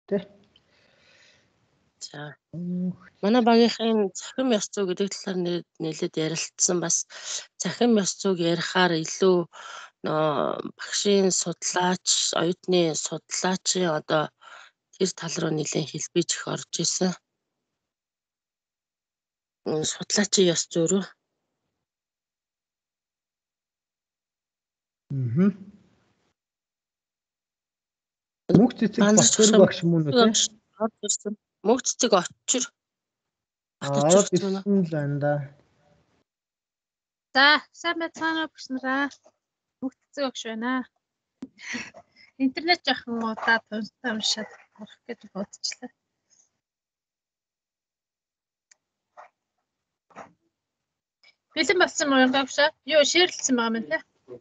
Тэ. За. Манай багийнхын цахим ёс зүй гэдэг талаар нэлээд ярилцсан бас цахим ёс зүйг ярихаар илүү багшийн судлаач, оюутны судлаачийн одоо тэр тал руу нэлээд хэлбэж их орж исэн. Судлаачийн ёс зүй рүү. Мөнх цэцэг Батбаяр багш мөн үү те? Мөнх цэцэг очир. Ороод ирсэн л байна да. За, сайн байцгаана багш нараа. Мөнх цэцэг багш байна. Интернет жоохон удаа уншаад авах гэж бодчихлаа. Бэлэн болсон юм багш? Юу шеэрлсэн байгаа юм те?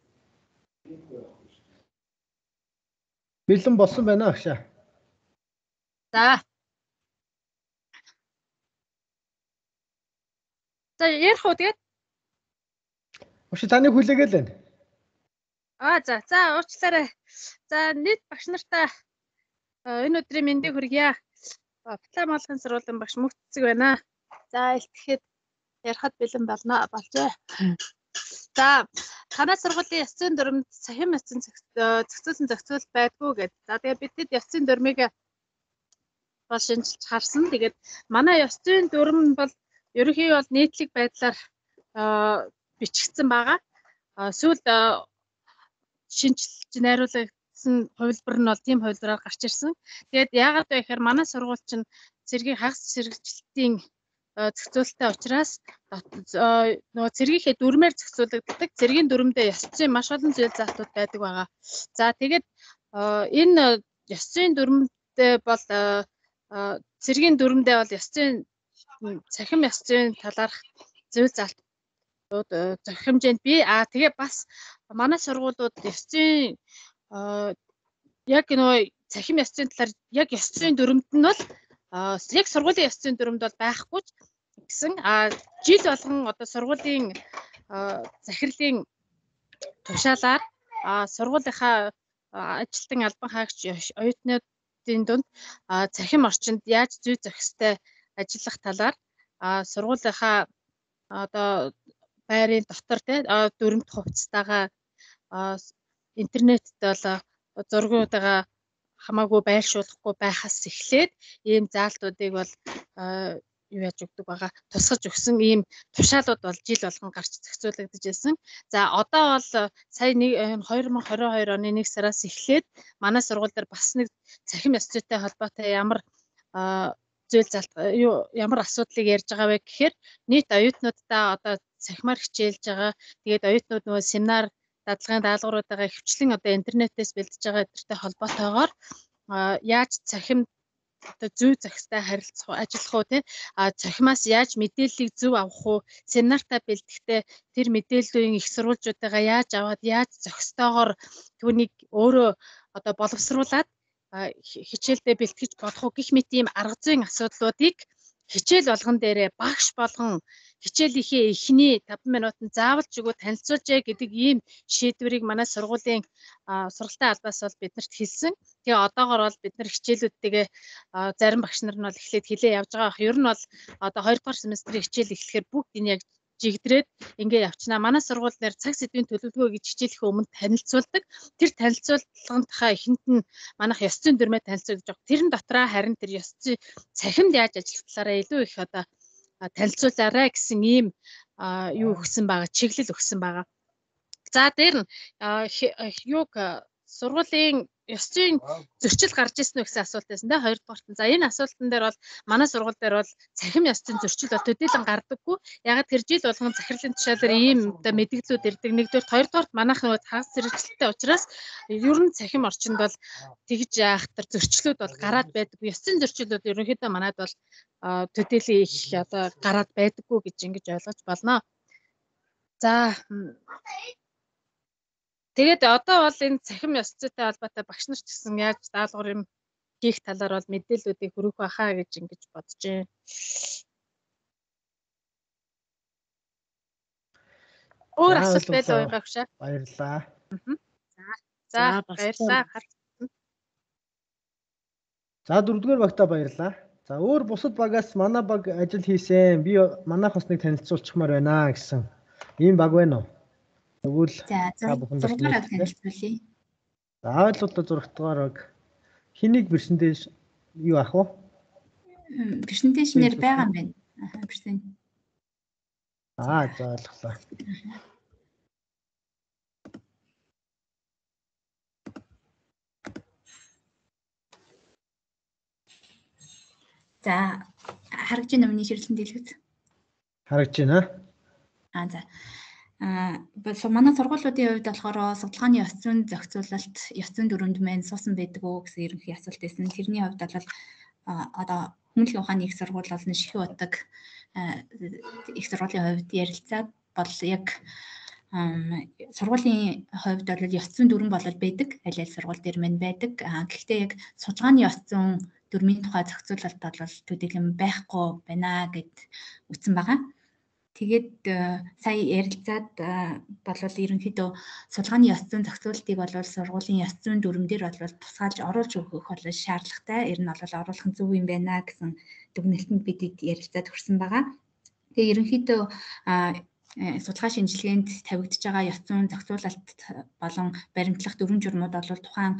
Бэлэн болсон байна багш. За. За, ярих уу тэгээд? Багш таны хүлээгээл байна. За, уучлаарай. За, нийт багш нартаа энэ өдрийн мэндийг хүргье. Батлан малгын сургуулийн багш Мөнх цэцэг байна. За, илтгэхэд ярихад бэлэн болжээ. За, танай сургуулийн ёс зүйн дүрмд цахим ёсын зохицуулсан зохицуул байдгүй гэдэг. За, тэгээд бидэд ёсын дүрмийг бол шинжилж харсан. Тэгээд манай ёс зүйн дүрм бол ерөнхийдөө бол нийтлэг байдлаар бичигдсэн байгаа. Сүүлд шинжилж найруулсан хувилбар нь бол тийм хувилбараар гарч ирсэн. Тэгээд яагаад вэ гэхээр манай сургууль чинь цэргийн хагас зэрэгжилтийн зохицуулалттай учраас нөгөө цэргийнхээ дүрмээр зохицуулагддаг цэргийн дүрмдээ ёс зүйн маш олон зүйл заалтууд байдаг байгаа. За тэгээд энэ ёс зүйн дүрмдээ бол цэргийн дүрмдээ бол ёс зүйн цахим ёс зүйн талаарх зүйл заалт зохих хэмжээнд бий. Тэгээ бас манай сургуулиуд ёс зүйн яг нөгөө цахим ёс зүйн талаар яг ёс зүйн дүрмд нь бол яг сургуулийн ёс зүйн дүрмд бол байхгүй ч гэсэн жил болгон одоо сургуулийн захирлын тушаалаар сургуулийнхаа ажилтан албан хаагч оюутнуудын дунд цахим орчинд яаж зүй зохистой ажиллах талаар сургуулийнхаа одоо байрын дотор дүрмд хувцастайгаа интернетд бол зургуудаа хамаагүй байршуулахгүй байхаас эхлээд ийм заалтуудыг бол юу яаж өгдөг байгаа тусгаж өгсөн ийм тушаалууд бол жил болгон гарч зохицуулагдаж байсан. За одоо бол сая 2022 оны 1 сараас эхлээд манай сургууль дээр бас нэг цахим ёс зүйтэй холбоотой ямар зүйл залт ямар асуудлыг ярьж байгаа вэ гэхээр нийт оюутнуудаа одоо цахимаар хичээлж байгаа. Тэгээд оюутнууд нөгөө семинар дадлагын даалгавруудаа хвчлэн одоо интернетээс бэлдэж байгаа өдөртэй холбоотойгоор яаж цахим одоо зүй зохистой харилцах ажиллах уу те цахимаас яаж мэдээллийг зөв авах уу семинартаа бэлдэхдээ тэр мэдээллүүдийн их сурвалжуудаа яаж аваад яаж зохистойгоор түүнийг өөрөө одоо боловсруулад хичээлдээ бэлтгэж болох уу гэх мэт ийм арга зүйн асуудлуудыг хичээл болгон дээрээ багш болгон хичээлийнхээ эхний 5 минутанд заавал ч үгүй танилцуулжээ гэдэг ийм шийдвэрийг манай сургуулийн сургалтын албаас бол биднэрт хэлсэн. Тэгээ одоогоор бол бид нар хичээлүүдтэйгээ зарим багш нар нь бол эхлээд хэлээ явж байгаа. Ер нь бол одоо 2 дугаар семестрийн хичээл эхлэхээр бүгд энэ яг жигдрээд ингээ явчнаа. Манай сургууль дээр цаг сэдвийн төлөвлөгөө гэж хичээлэх өмнө танилцуулдаг. Тэр танилцуулгынхаа эхэнд нь манайх ёс зүйн дүрмээ танилцуулж байгаа. Тэрэн дотроо харин тэр ёс зүйн цахимд яаж ажиллах талаараа илүү их одоо танилцуулаарай гэсэн ийм юу өгсөн байгаа, чиглэл өгсөн байгаа. За дээр нь юуг сургуулийн ёс зүйн зөрчил гарч ирсэн үү гэсэн асуулт байсан да 2 дугаарт. За энэ асуултан дээр бол манай сургууль дээр бол цахим ёс зүйн зөрчил бол төдийлөн гардаггүй. Ягаад тэр жил болгон захирлын тушаалаар ийм одоо мэдээлэлүүд ирдэг. Нэгдүгээр 2 дугаарт манайх нөгөө хагас зэрэгжилттэй учраас ер нь цахим орчинд бол тэгж яахтар зөрчлүүд бол гараад байдаг. Ёс зүйн зөрчилүүд ерөнхийдөө манайд бол төдийлөн их одоо гараад байдаггүй гэж ингэж ойлгож болно. За тэгээд одоо бол энэ цахим ёс зүйтэй холбоотой багш нар ч гэсэн яаж даалгавар юм хийх талаар бол мэдээллүүдийг хүргэх байхаа гэж ингэж бодож байна. Өөр асуулт байлаа уу багш? Баярлалаа. За баярлалаа. За 4-р багтаа баярлалаа. За өөр бусад багаас манай баг ажил хийсэн. Би манайх хосныг танилцуулчихмаар байна гэсэн. Ийм баг байна уу? Тэгвэл За та бүхэнд 6 дугаараа танилцуулъя. За ойлголтоо 6 дугаар баг. Хэнийг персентэж юу ах вэ? Персентэж нэр байгаа юм байна. Персент. За ойлголоо. За харагдж байна өмнө ширлэн дэлгэц. Харагдж байна. За. Манай сургуулиудын хувьд болохоор судалгааны ёс зүйн зохицуулалт, ёс зүйн дүрмд маань суусан байдаг уу гэсэн ерөнхий асуулт байсан. Тэрний хувьд бол одоо хүмүүнлэгийн ухааны их сургууль болон Шихэн утаг их сургуулийн хувьд ярилцаад бол яг сургуулийн хувьд бол ёс зүйн дүрм болол байдаг. Аль аль сургууль дээр маань байдаг. Гэхдээ яг судалгааны ёс зүйн дүрмийн тухай зохицуулалт бол төдийлөн байхгүй байна гэд үтсэн байгаа. Тэгээд сая ярилцаад болвол ерөнхийдөө судалгааны ёс зүйн зохицуулалтыг бол сургуулийн ёс зүйн дүрм дээр бол тусгаалж оруулж өгөх бол шаардлагатай. Ер нь бол оруулах нь зөв юм байна гэсэн дүгнэлтэнд бид ярилцаад хүрсэн байгаа. Тэгээд ерөнхийдөө судалгаа шинжилгээнд тавигдж байгаа ёс зүйн зохицуулалт болон баримтлах дүрм журмууд бол тухайн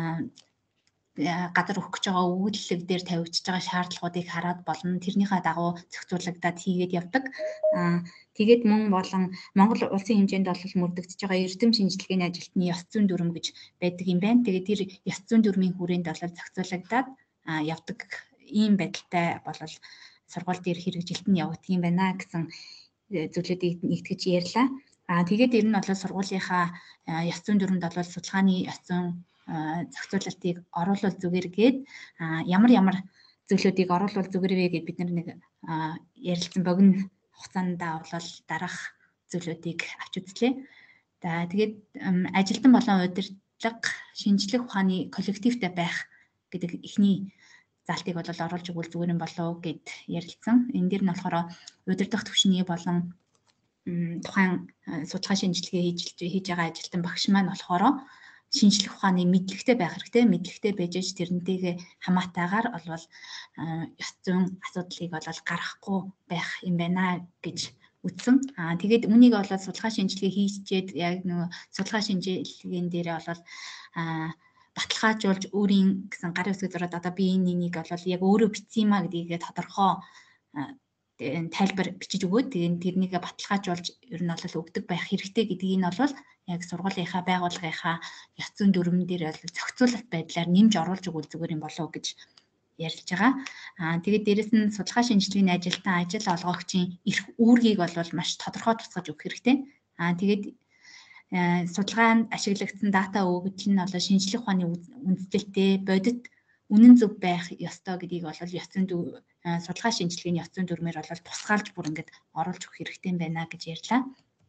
газар өгөх гэж байгаа өгүүлэлэг дээр тавигдж байгаа шаардлагуудыг хараад болно. Тэрнийхээ дагуу зохицуулагдаад хийгээд явдаг. Тэгээд мөн болон Монгол улсын хэмжээнд бол мөрдөгдөж байгаа эрдэм шинжилгээний ажилтны ёс зүйн дүрм гэж байдаг юм байна. Тэгээд тэр ёс зүйн дүрмийн хүрээнд бол зохицуулагдаад явдаг ийм байдалтай бол сургууль дээр хэрэгжилт нь явагддаг юм байна гэсэн зүйлүүдийг нэгтгэж ярьлаа. Тэгээд ер нь бол сургуулийнхаа ёс зүйн дүрмд бол судалгааны ёс зүйн зохицуулалтыг оруулах зүгээр гээд ямар зүйлүүдийг оруулах зүгээр вэ гэд бид нэг ярилцсан богино хугацаанд бол дараах зүйлүүдийг авч үзлээ. За тэгээд ажилтан болон удирдлага шинжлэх ухааны коллективтэй байх гэдэг эхний залтыг бол оруулж өгвөл зүгээр юм болов гэд ярилцсан. Энэ дээр нь болохоор удирдах түвшний болон тухайн судалгаа шинжилгээ хийж байгаа ажилтан багш маань болохоор шинжлэх ухааны мэдлэгтэй байх хэрэгтэй. Мэдлэгтэй байж тэрнтэйгээ хамаатайгаар олвол ёс зүйн асуудлыг бол гаргахгүй байх юм байна гэж үтсэн. Тэгээд үнийг бол судалгаа шинжилгээ хийчихэд яг нөгөө судалгаа шинжилгээнд дээрээ бол баталгаажуулж өөрийн гэсэн гарын үсэг зураад одоо би энийг бол яг өөрөө бичсэн юм а гэдгийг тодорхой тайлбар бичиж өгөөд тэрнийг баталгаажуулж ер нь бол өгдөг байх хэрэгтэй гэдгийг нь бол яг сургуулийнхаа байгууллагынхаа ёс зүйн дүрмэн дээр бол зохицуулалт байдлаар нэмж оруулж өгвөл зүгээр юм болов гэж ярьж байгаа. Тэгээд дээрэс нь судалгаа шинжилгээний ажилтан ажил олгогчийн эрх үүргийг бол маш тодорхой тусгаж өгөх хэрэгтэй. Тэгээд судалгаанд ашиглагдсан дата өгөгдөл нь бол шинжлэх ухааны үндэслэлтэй бодит үнэн зөв байх ёстой гэдгийг бол ёс зүйн судалгаа шинжилгээний ёс зүйн дүрмээр бол тусгаалж бүр ингээд оруулж өгөх хэрэгтэй юм байна гэж ярьлаа.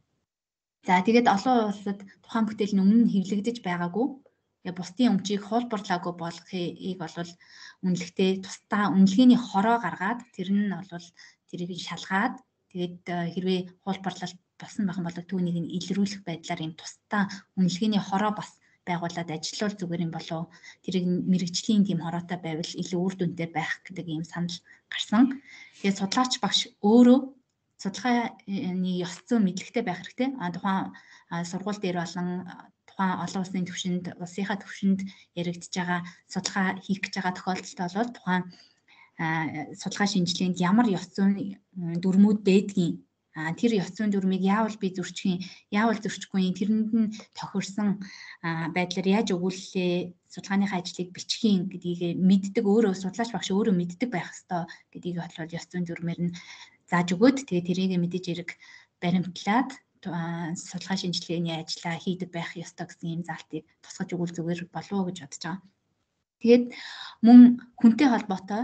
За тэгээд олон улсад тухайн бүтээл нь өмнө нь хэвлэгдэж байгаагүй. Бусдын өмчийг хуулбарлаагүй болохыг бол үнэлэхдээ тусдаа үнэлгээний хороо гаргаад тэр нь бол тэрийг шалгаад тэгээд хэрвээ хуулбарлалт болсон байх юм бол түүнийг нь илрүүлэх байдлаар юм тусдаа үнэлгээний хороо бас байгуулад ажиллавал зүгээр юм болов. Тэрийг мэрэгжлийн тийм хороотой байвал илүү үр дүнтэй байх гэдэг ийм санал гарсан. Тэгээд судлаач багш өөрөө судалгааны ёс зүйн мэдлэгтэй байх хэрэгтэй. Тухайн сургууль дээр болон тухайн олон улсын түвшинд, улсынхаа түвшинд яригдж байгаа судалгаа хийх гэж байгаа тохиолдолд бол тухайн судалгаа шинжилгээнд ямар ёс зүйн дүрмүүд байдгийг тэр ёс зүйн дүрмийг яавал би зөрчих юм, яавал зөрчихгүй юм, тэрэнд нь тохирсон байдлаар яаж өгүүлэлээ, судалгааныхаа ажлыг бичих юм гэдгийг мэддэг, өөрөө судлаач багш өөрөө мэддэг байх ёстой гэдгийг бол ёс зүйн дүрмээр нь зааж өгөөд тэгээд тэрийг мэдээж эрэг баримтлаад судалгаа шинжилгээний ажлаа хийдэг байх ёстой гэсэн ийм залтыг тусгаж өгвөл зүгээр болов уу гэж бодож байгаа. Тэгээд мөн хүнтэй холбоотой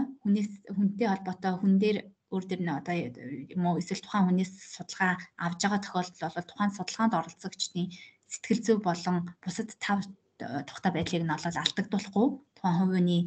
хүн дээр өөр дээр нь одоо юм уу эсвэл тухайн хүнээс судалгаа авж байгаа тохиолдол бол тухайн судалгаанд оролцогчдын сэтгэл зүй болон бусад тав тухтай байдлыг нь олол алдагдуулахгүй тухайн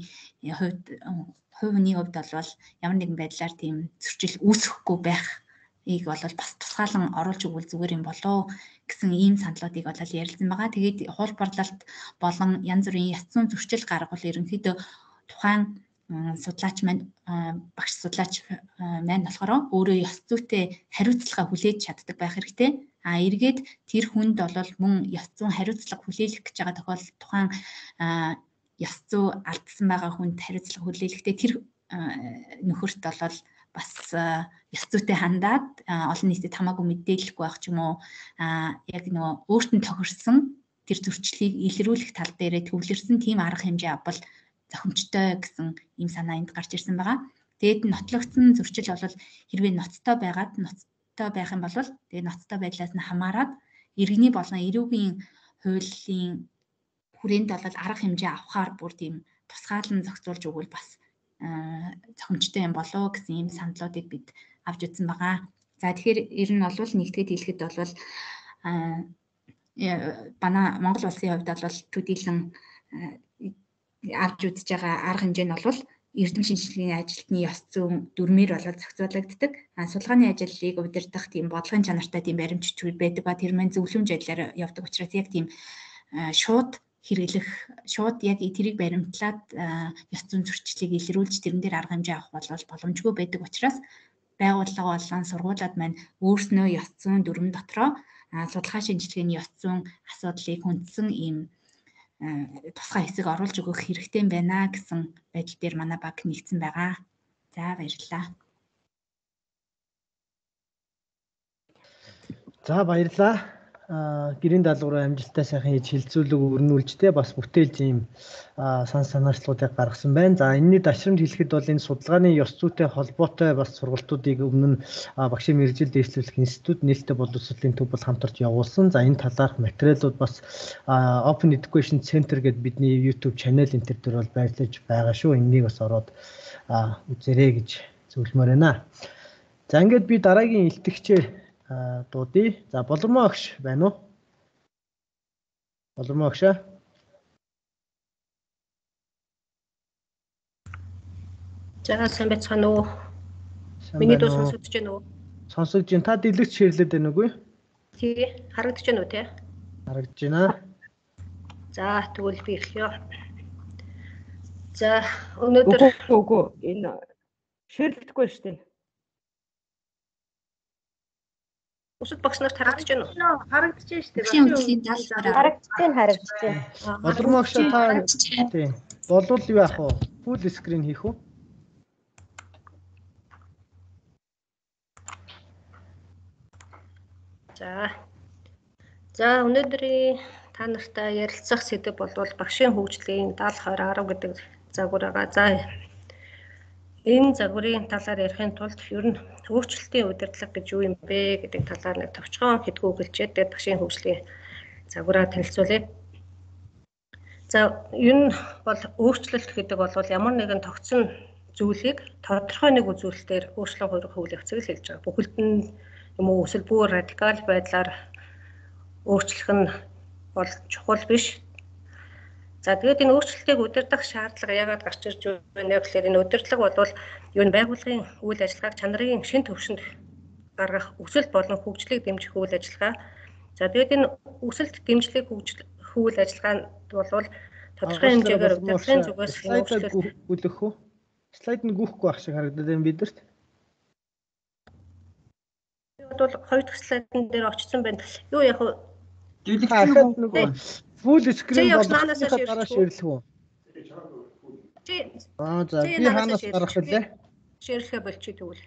хувийн хувьд бол ямар нэгэн байдлаар тийм зөрчил үүсэхгүй байхыг бол бас тусгаалan оруулж өгвөл зүгээр юм болоо гэсэн ийм саналуудыг бол ярилцсан байгаа. Тэгээд хуулбарлалт болон янз бүрийн яц зүйн зөрчил гаргавал ерөнхийдөө тухайн судлаач маань багш судлаач маань болохоор өөрөө ёс зүйтэй хариуцлага хүлээж чаддаг байх хэрэгтэй. Эргээд тэр хүнд бол мөн ёс зүйн хариуцлага хүлээлгэх гэж байгаа тохиолдолд тухайн ёс зүй алдсан байгаа хүнд хариуцлага хүлээлгэхдээ тэр нөхөрт бол бас ёс зүйтэй хандаад олон нийтэд хамаагүй мэдээлэхгүй байх ч юм уу яг нөгөө өөртөө тохирсон тэр зөрчлийг илрүүлэх тал дээрээ төвлөрсөн тийм арга хэмжээ авбал зохимжтой гэсэн ийм санаа энд гарч ирсэн байгаа. Тэгээд нотлогдсон зөрчил бол хэрвээ ноцтой байх юм бол тэгээд ноцтой байдлаас нь хамаарат иргэний болон эрүүгийн хуулийн хүрээнд бол арга хэмжээ авахаар бүр тийм тусгаалan зохицуулж өгвөл бас зохимжтой юм болоо гэсэн ийм саналуудыг бид авч үзсэн байгаа. За тэгэхээр ер нь бол нэгдгээд хэлэхэд бол манай Монгол улсын хувьд бол төдийлөн авч үзэж байгаа арга хэмжээ нь бол эрдэм шинжилгээний ажилтны ёс зүйн дүрмээр болоод зохицуулагддаг. Судалгааны ажлыг удирдах тийм бодлогын чанартай тийм баримтчид байдаг ба тэр маань зөвлөмж ажиллаар явдаг учраас яг тийм шууд хэрэглэх шууд яг тэрийг баримтлаад ёс зүйн зөрчлийг илрүүлж тэрэн дээр арга хэмжээ авах бол боломжгүй байдаг учраас байгууллага болон сургуулиуд маань өөрснөө ёс зүйн дүрм дотроо судалгаа шинжилгээний ёс зүйн асуудлыг хүндсэн ийм тусгай хэсэг оруулж өгөх хэрэгтэй байна гэсэн байдал дээр манай баг нэгдсэн байгаа. За баярлалаа. За баярлалаа. Гэрийн даалгавраа амжилттай сайхан хийж хилцүүлэг өрнүүлжтэй бас бүтээлж ийм санаачлуудыг гаргасан байна. За энэний дашрамд хэлэхэд бол энэ судалгааны ёс зүйтэй холбоотой бас сургалтуудыг өмнө нь багшийн мэргэжил дэвшлүүлэх институт нээлттэй боловсролын төв бол хамтарч явуулсан. За энэ талаарх материалууд бас Open Education Center гэдэг бидний YouTube channel энэ төр бол байрлаж байгаа шүү. Энэнийг бас ороод үзээрэй гэж зөвлөмөр байна. За ингээд би дараагийн илтгэгчээр дуудъя. За Болормоо агш байна уу? Болормоо агшаа. За сайн байцгаана уу? Миний дуу сонсогдож байна уу? Сонсогдож байна. Та дэлгэц ширлээд байна уугүй? Тий, харагдаж байна уу те? Харагдаж байна. За тэгвэл би эхлэе. За өнөөдөр үгүй энэ ширлэхгүй шүү дээ. Усад багш нарт харагдаж байна уу? Харагдаж байна шүү дээ. Багшийн үеийн даалгавраар харагдаж байна. Болормоо агш та тий. Болвол юу яах вэ? Full screen хийх үү? За өнөөдрийн та нартай ярилцах сэдэв бол багшийн хөгжлийн 70-20-10 гэдэг загвар байгаа. За энэ загварын талаар ярихын тулд ер нь өөрчлөлтийн удирдлага гэж юу юм бэ гэдэг талаар нэг товчхон хэдгүү хэлчихэд тэгээд багшийн хөгжлийн загвараа танилцуулъя. За ер нь бол өөрчлөлт гэдэг бол ямар нэгэн тогтсон зүйлийг тодорхой нэг үзүүлэлтээр өөрчлөн хөвлөхцөг л хэлж байгаа. Бүхэлд нь юм уу эсвэл бүр радикал байдлаар өөрчлөх нь бол чухал биш. За тэгээд энэ өөрчлөлтийг удирдах шаардлага яагаад гарч ирж байна гэхээр энэ удирдлага бол юу н байгууллагын үйл ажиллагааг чанарын шин төвшөнд гаргах өсөлт болон хөгжлийг дэмжих үйл ажиллагаа. За тэгээд энэ өсөлт дэмжлэг үйл ажиллагаанд бол тодорхой хэмжээгээр удирдлагын зүгээс өөрчлөлт үлэх үү? Слайд нь гүхгүй ах шиг харагдаад байна бидэрт. бол хоёр дахь слайдн дээр очсон байна. Юу яг вэ? Full screen болгохоос дараа ширлэх үү? За би хаанаас гарах вүлээ? Ширлэхэ болчих тэгвэл.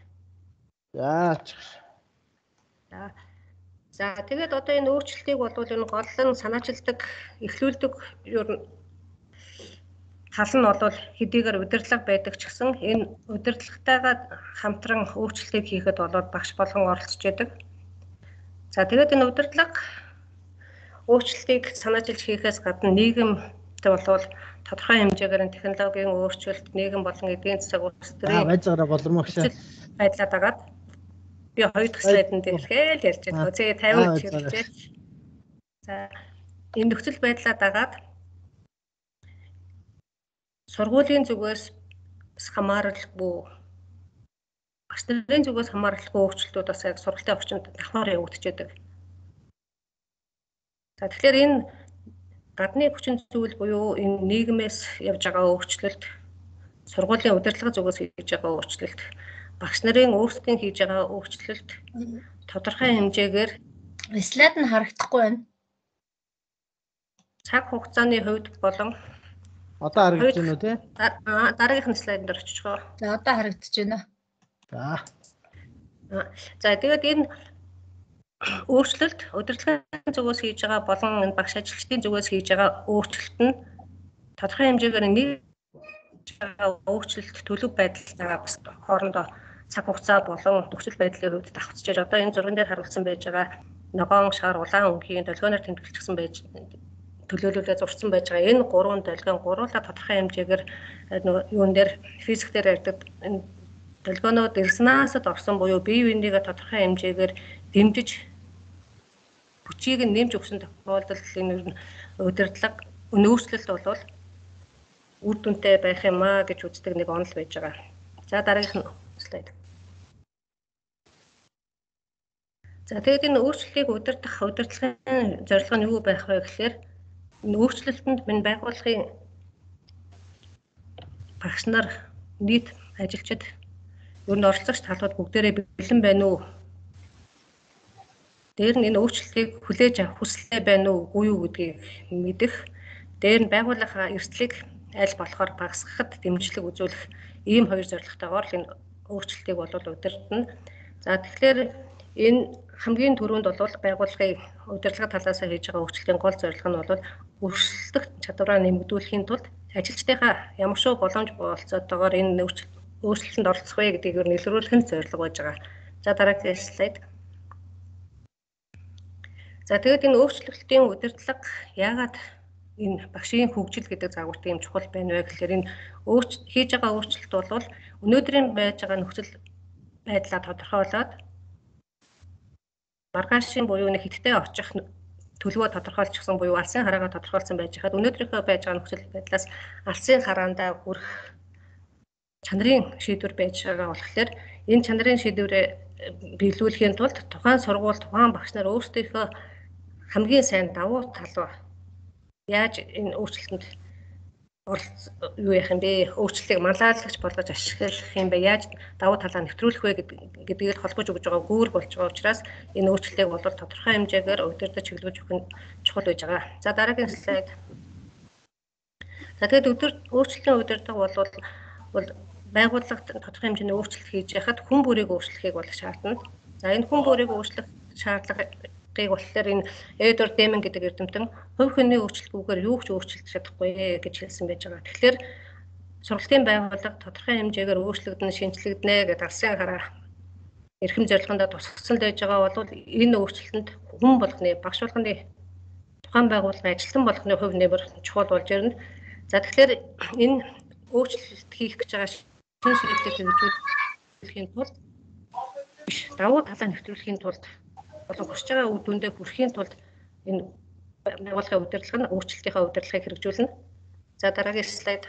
За тэгээд одоо энэ өөрчлөлтийг бол энэ голлон санаачилдаг, эхлүүлдэг ер нь тал нь бол хэдийгээр удирдлага байдаг ч гэсэн энэ удирдлагатайгаа хамтран өөрчлөлтийг хийхэд бол багш болгон оролцож байдаг. За тэгээд энэ удирдлага өөрчлөлтийг санаачилж хийхээс гадна нийгэмд бол тодорхой хэмжээгээр технологийн өөрчлөлт, нийгэм болон эдийн засаг улс төрийн байцаараа болормоо гэж байдлаа дагаад би хоёр дахь слайднд ирэхээр ярьж байгаа. Тэгээ 50 хэлжээ. За энэ нөхцөл байдлаа дагаад сургуулийн зүгээс хамааралгүй багш нарын зүгээс хамааралгүй өөрчлөлтүүд бас яг сургалтын орчинд давхар явагдаж байдаг. За тэгэхээр энэ гадны хүчин зүйл буюу энэ нийгмээс явж байгаа өөрчлөлт сургуулийн удирдлага зүгээс хийж байгаа өөрчлөлт, багш нарын өөрсдийн хийж байгаа өөрчлөлт тодорхой хэмжээгээр Слайд нь харагдахгүй байна. цаг хугацааны хувьд болон Одоо харагдаж байна уу те? дараагийнхын слайд дээр очиж байгаа. За одоо харагдаж байна. За тэгээд энэ өөрчлөлт удирдлагын зүгээс хийж байгаа болон энэ багш ажилчдын зүгээс хийж байгаа өөрчлөлт нь тодорхой хэмжээгээр нэг өөрчлөлт төлөв байдалтай бас хоорондоо цаг хугацаа болон нөхцөл байдлын хувьд давхцаж одоо энэ зурган дээр харуулсан байж байгаа ногоон шар улаан өнгийн долгионоор тэмдэглэсэн байж төлөөлөлөө зурсан байж байгаа энэ гурван долгион гуруула тодорхой хэмжээгээр юун дээр физик дээр ярьдаг энэ долгионууд резонансд орсон буюу бие биенийгээ тодорхой хэмжээгээр дэмжиж хүчийг нь нэмж өгсөн тохиолдолд энэ удирдлага нөөцлөлт болвол үр дүнтэй байх юм аа гэж үздэг нэг онол байж байгаа. За дараагийнх нь слайд. За тэгээд энэ өөрчлөлтийг удирдах удирдлагын зорилго нь юу байх вэ гэхээр энэ өөрчлөлтөнд энэ байгууллагын багш нар нийт ажилчид ер нь оролцогч талууд бүгдээрээ бэлэн байна уу? Дээр нь энэ өөрчлөлтийг хүлээж авах хүсэлтэй байна уу, үгүй юу гэдгийг мэдэх. Дээр нь байгууллага эрсдлийг аль болохоор багасгахад дэмжлэг үзүүлэх ийм хоёр зорилготойгоор л энэ өөрчлөлтийг удирдана. За тэгэхээр энэ хамгийн түрүүнд бол байгууллагын удирдлага талаас хийж байгаа өөрчлөлтийн гол зорилго нь бол өрсөлдөх чадвараа нэмэгдүүлэхийн тулд ажилчдынхаа ямар шүү боломж болцоотойгоор энэ өөрчлөлтөнд оролцох вэ гэдгийг илрүүлэх нь зорилго байж байгаа. За дараагийн слайд. За тэгээд энэ өөрчлөлтийн удирдлага яагаад энэ багшийн хөгжил гэдэг загварт юм чухал байна вэ гэхээр энэ хийж байгаа өөрчлөлт бол өнөөдрийн байж байгаа нөхцөл байдлаа тодорхойлоод маргаашийн буюу нэг хиттэй очих төлөвөө тодорхойлчихсан буюу алсын хараагаа тодорхойлсон байж хаад өнөөдрийнхөө байж байгаа нөхцөл байдлаас алсын хараандаа хүрэх чанарын шийдвэр байж байгаа болохоор энэ чанарын шийдвэрээ биелүүлэхийн тулд тухайн сургууль тухайн багш нар өөрсдийнхөө хамгийн сайн давуу тал яаж энэ өөрчлөлтөнд юу яах юм бэ? Өөрчлөлтийг маллайлагч болгож ашиглах юм бэ? Яаж давуу талаа нэвтрүүлэх вэ гэдгийг холбож өгж байгаа гүүр болж байгаа учраас энэ өөрчлөлтийг бол тодорхой хэмжээгээр удирдах чиглүүлж өгөх нь чухал байж байгаа. За дараагийн слайд. За тэгээд өөрчлөлтийн удирдах бол байгууллагад тодорхой хэмжээний өөрчлөлт хийж яхад хүн бүрийг өөрчлөхийг бол шаардна. За энэ хүн бүрийг өөрчлөх шаардлагыг болохоор энэ Эдвард Демон гэдэг эрдэмтэн хувь хүний өөрчлөлтгүйгээр юу ч өөрчлөлт чадахгүй гэж хэлсэн байж байгаа. Тэгэхээр сургалтын байгууллага тодорхой хэмжээгээр өөрчлөгдөн шинжлэгдэнэ гэдэг алсын хараа эрхэм зорилгондоо тусгасан байж байгаа бол энэ өөрчлөлтөнд хүн болгоны багш болгоны тухайн байгууллагын ажилтан болгоны хувь нэмэр чухал болж ирнэ. За тэгэхээр энэ өөрчлөлт хийх гэж байгаа шинэ шийдлийг хэрэгжүүлэхийн тулд давуу талаа нэвтрүүлэхийн тулд болон хүсэж байгаа үр дүндээ хүрэхийн тулд энэ байгууллагын удирдлага нь өөрчлөлтийнхаа удирдлагыг хэрэгжүүлнэ. За дараагийн слайд.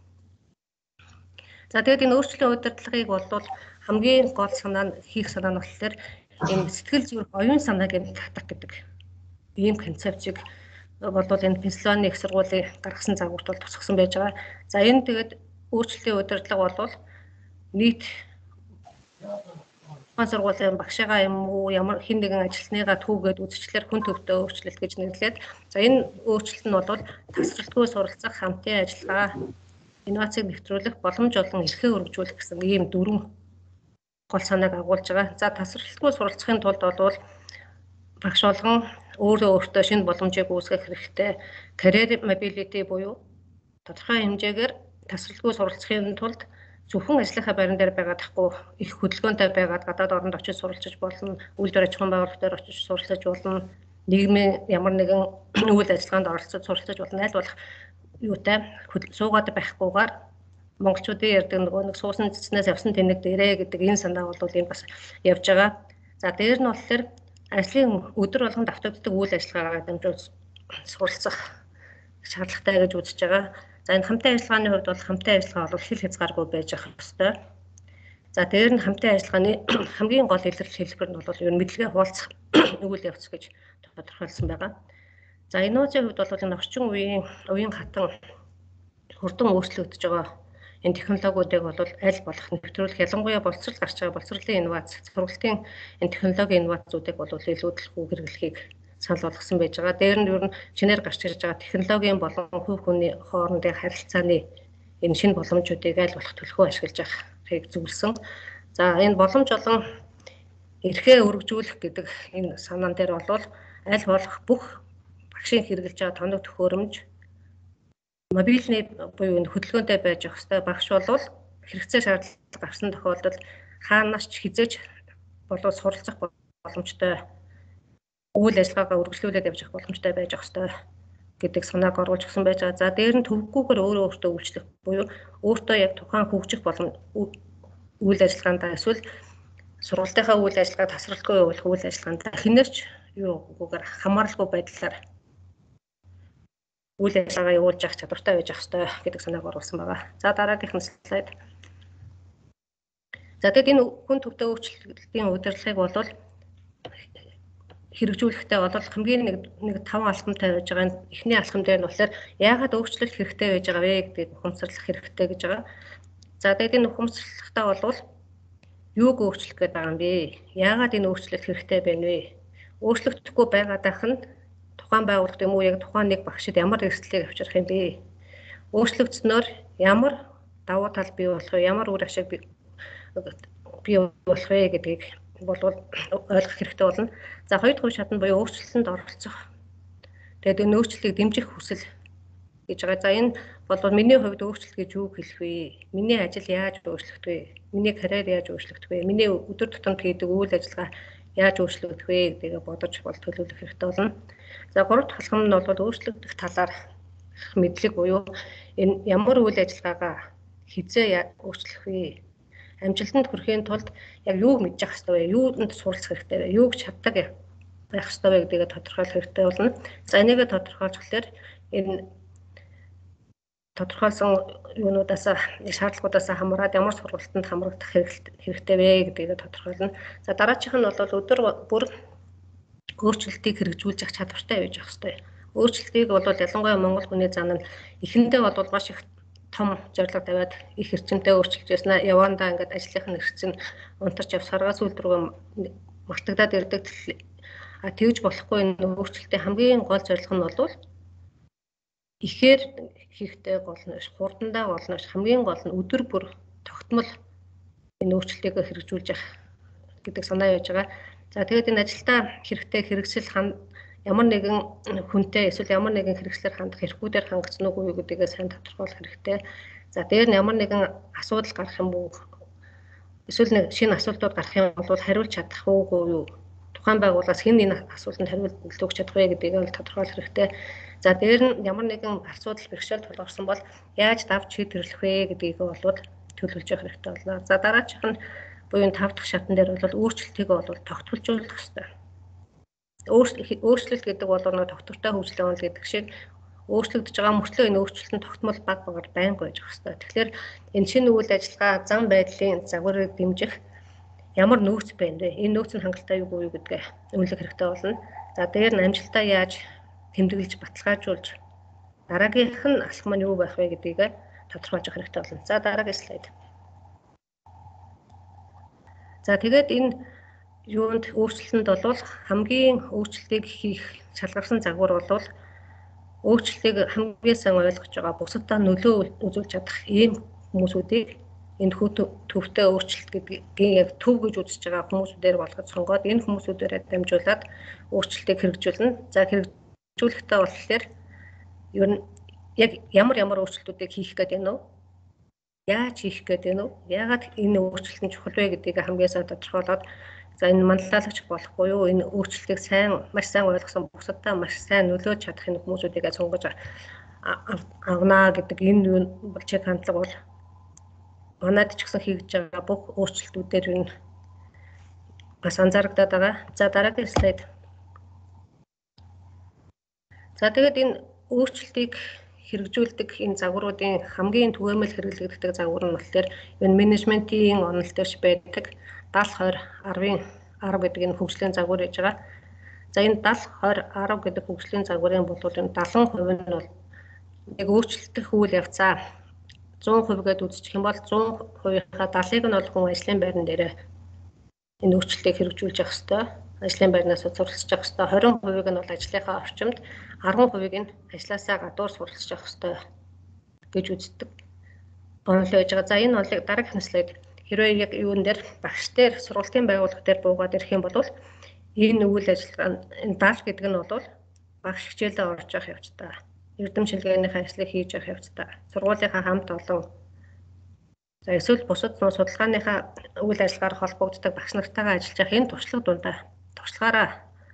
За тэгээд энэ өөрчлөлтийн удирдлагыг бол хамгийн гол санаа нь хийх санаа нь болохоор энэ сэтгэл зүрх оюун санааг нь татах гэдэг ийм концепцийг бол энэ Пенсильвани их сургуулийн гаргасан загварт бол тусгасан байж байгаа. За энэ тэгээд өөрчлөлтийн удирдлага бол нийт тухайн сургуулийн багшаагаа юм уу ямар хэн нэгэн ажилтныгаа түүгээд үзчлэр хүн төвтэй өөрчлөлт гэж нэрлээд за энэ өөрчлөлт нь бол тасралтгүй суралцах, хамтын ажиллагаа, инновацийг нэвтрүүлэх, боломж олон эрхээ өргөжүүлэх гэсэн ийм дөрвөн гол санааг агуулж байгаа. За тасралтгүй суралцахын тулд бол багш болгон өөртөө шинэ боломжийг үүсгэх хэрэгтэй. Career mobility буюу тодорхой хэмжээгээр тасралтгүй суралцахын тулд зөвхөн ажлынхаа байран дээр байгаад тахгүй их хөдөлгөөнтэй байгаад гадаад оронд очиж суралцж болно, үйлдвэр аж ахуйн байгууллага дээр очиж суралцж болно, нийгмийн ямар нэгэн үйл ажиллагаанд оролцож суралцж болно. Аль болох юутай суугаад байхгүйгээр монголчуудын ярьдаг нэг суусан цэцнээс явсан тэнэг дээрээ гэдэг энэ санаа бол энэ бас явж байгаа. За дээр нь болохоор ажлын өдөр болгон давтагддаг үйл ажиллагаагаа дамжуулж суралцах шаардлагатай гэж үзэж байгаа. За энэ хамтын ажиллагааны хувьд бол хамтын ажиллагаа бол хил хязгааргүй байж ах ёстой. За дээр нь хамтын ажиллагааны хамгийн гол илэрлэл хэлбэр нь бол ер нь мэдлэгээ хуваалцах үйл явц гэж тодорхойлсон байгаа. За инновацийн хувьд бол энэ орчин үеийн хатан хурдан өөрчлөгдөж байгаа энэ технологиудыг бол аль болох нэвтрүүлэх, ялангуяа боловсрол гарч байгаа боловсролын инновац, сургалтын энэ технологийн инновацуудыг бол илүүдэлгүй хэрэглэхийг санал болгосон байж байгаа. Дээр нь ер нь шинээр гарч ирж байгаа технологийн болон хувь хүний хоорондын харилцааны энэ шинэ боломжуудыг аль болох төлхөө ашиглаж авахыг зөвлөсөн. За энэ боломж олон эрхээ өргөжүүлэх гэдэг энэ санаан дээр бол аль болох бүх багшийн хэрэгжилж байгаа тоног төхөөрөмж мобильны буюу энэ хөдөлгөөнтэй байж ах хэвээр багш бол хэрэгцээ шаардлага гарсан тохиолдолд хаанаас ч хизээж болов суралцах боломжтой үйл ажиллагаагаа үргэлжлүүлээд явж явах боломжтой байж ах хэвээр гэдэг санааг оруулж өгсөн байж байгаа. За дээр нь төвөггүйгээр өөртөө үйлчлэх буюу өөртөө яг тухайн хөгжих болон үйл ажиллагаанд эсвэл сургалтынхаа үйл ажиллагаа тасралтгүй явуулах үйл ажиллагаанд хинээрч юугаар хамааралгүй байдлаар үйл ажиллагаа явуулж явах чадвартай байж ах ёстой гэдэг санааг оруулсан байгаа. За дараагийнх нь слайд. За тэгээд энэ хүн төвтэй өөрчлөлтийн удирдлагыг бол хэрэгжүүлэхдээ бол хамгийн нэг 5 алхамтай байж байгаа. Эхний алхам дээр нь болохоор яагаад өөрчлөлт хэрэгтэй байж байгаа вэ гэдгийг ухамсарлах хэрэгтэй гэж байгаа. За тэгээд энэ ухамсарлахтаа бол юуг өөрчлөх гээд байгаа юм бэ? Яагаад энэ өөрчлөлт хэрэгтэй байна вэ? Өөрчлөгдөхгүй байгаадах нь тухайн байгууллагт юм уу яг тухайн нэг багшид ямар эрсдлийг авчрах юм бэ? Өөрчлөгдснөөр ямар давуу тал бий болох вэ? Ямар үр ашиг бий болох вэ гэдгийг бол ойлгох хэрэгтэй болно. За хоёрдугаар шатнд буюу өөрчлөлтөнд оролцох. Тэгээд энэ өөрчлөлтийг дэмжих хүсэл гэж байгаа. За энэ бол миний хувьд өөрчлөлт гэж юу хэлэх вэ? Миний ажил яаж өөрчлөгдөх вэ? Миний карьер яаж өөрчлөгдөх вэ? Миний өдөр тутамд хийдэг үйл ажиллагаа яаж өөрчлөгдөх вэ гэдгийг бодож бол төлөвлөх хэрэгтэй болно. За гурав дахь алхам нь бол өөрчлөгдөх талаар мэдлэг буюу энэ ямар үйл ажиллагаагаа хизээ өөрчлөх вэ? Амжилтанд хүрэхийн тулд яг юуг мэдж явах хэрэгтэй вэ? Юунд суралцах хэрэгтэй вэ? Юуг чаддаг байх хэрэгтэй вэ гэдгийг тодорхойлох хэрэгтэй болно. За энийг тодорхойлчихлаар энэ тодорхойлсон юунуудаас шаардлагуудаас хамаарат ямар сургалтанд хамрагдах хэрэгтэй вэ гэдгийг тодорхойлно. За дараачих нь бол өдөр бүр өөрчлөлтийг хэрэгжүүлж явах чадвартай байж ах хэрэгтэй. Өөрчлөлтийг бол ялангуяа Монгол хүний зан нь эхэндээ бол маш их том зорилго тавиад их эрчимтэй өөрчилж яснаа явандаа ингээд ажлынхаа нэрчэн унтарч явж саргаас үлдрүүгээ мартагдаад ирдэг. Тэгж болохгүй энэ өөрчлөлтийн хамгийн гол зорилго нь бол ихээр хийхтэй гол нь хурдандаа гол нь хамгийн гол нь өдөр бүр тогтмол энэ өөрчлөлтийг хэрэгжүүлж явах гэдэг санаа явж байгаа. За тэгээд энэ ажилдаа хэрэгтэй хэрэгсэл ямар нэгэн хүнтэй эсвэл ямар нэгэн хэрэгслээр хандах эрхүүдээр хангацсан уу гэдгийг сайн тодорхойлох хэрэгтэй. За дээр нь ямар нэгэн асуудал гарах юм бол эсвэл нэг шинэ асуултууд гарах юм бол хариулж чадах уугүй юу? Тухайн байгууллагаас хэн энэ асуултанд хариулт өгч чадах вэ гэдгийг нь тодорхойлох хэрэгтэй. За дээр нь ямар нэгэн асуудал бэрхшээл тулгарсан бол яаж давж шийдвэрлэх вэ гэдгийг бол төлөвлөж явах хэрэгтэй болно. За дараачих нь буюу 5 дахь шатн дээр бол өөрчлөлтийг бол тогтворжуулах хэрэгтэй. Өөрчлөлт гэдэг бол нэг доктортой хөгжлийн онол гэдэг шиг өөрчлөгдөж байгаа мөртлөө энэ өөрчлөлтөнд тогтмол баг багаар байнга байж байгаа хэрэгтэй. Тэгэхээр энэ шинэ үйл ажиллагаа зам байдлын загварыг дэмжих ямар нөөц байна вэ? Энэ нөөц нь хангалттай юу юу гэдгээ үнэлэх хэрэгтэй болно. За дээр нь амжилтаа яаж тэмдэглэж баталгаажуулж дараагийнх нь алхам нь юу байх вэ гэдгийг тодорхойлж авах хэрэгтэй болно. За дараагийн слайд. За тэгээд энэ юунд өөрчлөлтөнд бол хамгийн өөрчлөлтийг хийх шалгарсан загвар бол өөрчлөлтийг хамгийн сайн ойлгож байгаа бусадаа нөлөө үзүүлж чадах ийм хүмүүсүүдийг энэ төвтэй өөрчлөлт гэдгийг яг төв гэж үзэж байгаа хүмүүсүүдээр болгож сонгоод энэ хүмүүсүүдээр дамжуулаад өөрчлөлтийг хэрэгжүүлнэ. За хэрэгжүүлэхдээ болохоор ер нь яг ямар өөрчлөлтүүдийг хийх гээд байна уу? Яаж хийх гээд байна уу? Яагаад энэ өөрчлөлт нь чухал вэ гэдгийг хамгийн сайн тодорхойлоод за энэ манлайлагч болохгүй юу? Энэ өөрчлөлтийг маш сайн ойлгосон бусадаа маш сайн нөлөөж чадах энэ хүмүүсүүдийг сонгож авнаа гэдэг энэ чиг хандлага бол манайд ч гэсэн хийж байгаа бүх өөрчлөлтүүдээр юу бас анзаарагдаад байгаа. За дараагийн слайд. За тэгээд энэ өөрчлөлтийг хэрэгжүүлдэг энэ загваруудын хамгийн түгээмэл хэрэглэгддэг загвар нь болохоор энэ менежментийн онол дээр байдаг 70-20-10-ын 10 гэдэг энэ хөгжлийн загвар гэж байгаа. За энэ 70-20-10 гэдэг хөгжлийн загварын бол энэ 70% нь бол яг өөрчлөлтөх үйл явцаа 100% гээд үзчих юм бол 100%-ийнхаа 70%-ыг нь бол хүн ажлын байран дээр энэ өөрчлөлтийг хэрэгжүүлж явах ёстой. Ажлын байрнаас суралцж явах ёстой. 20%-ыг нь бол ажлынхаа орчимд, 10%-ыг нь ажлаасаа гадуур суралцж явах ёстой гэж үздэг онол байж байгаа. За энэ онолыг дараагийн слайд хэрвээ яг юун дээр багш дээр сургалтын байгууллага дээр буугаад ирэх юм бол энэ үйл ажиллагаа энэ даал гэдэг нь бол багш хичээлдээ орж явах явцдаа, эрдэм шилгээнийхээ ажлыг хийж явах явцдаа, сургуулийнхаа хамт олон за эсвэл бусад судалгааныхаа үйл ажиллагаар холбогддог багш нартайгаа ажиллаж явах энэ туршлага дундаа туршлагаараа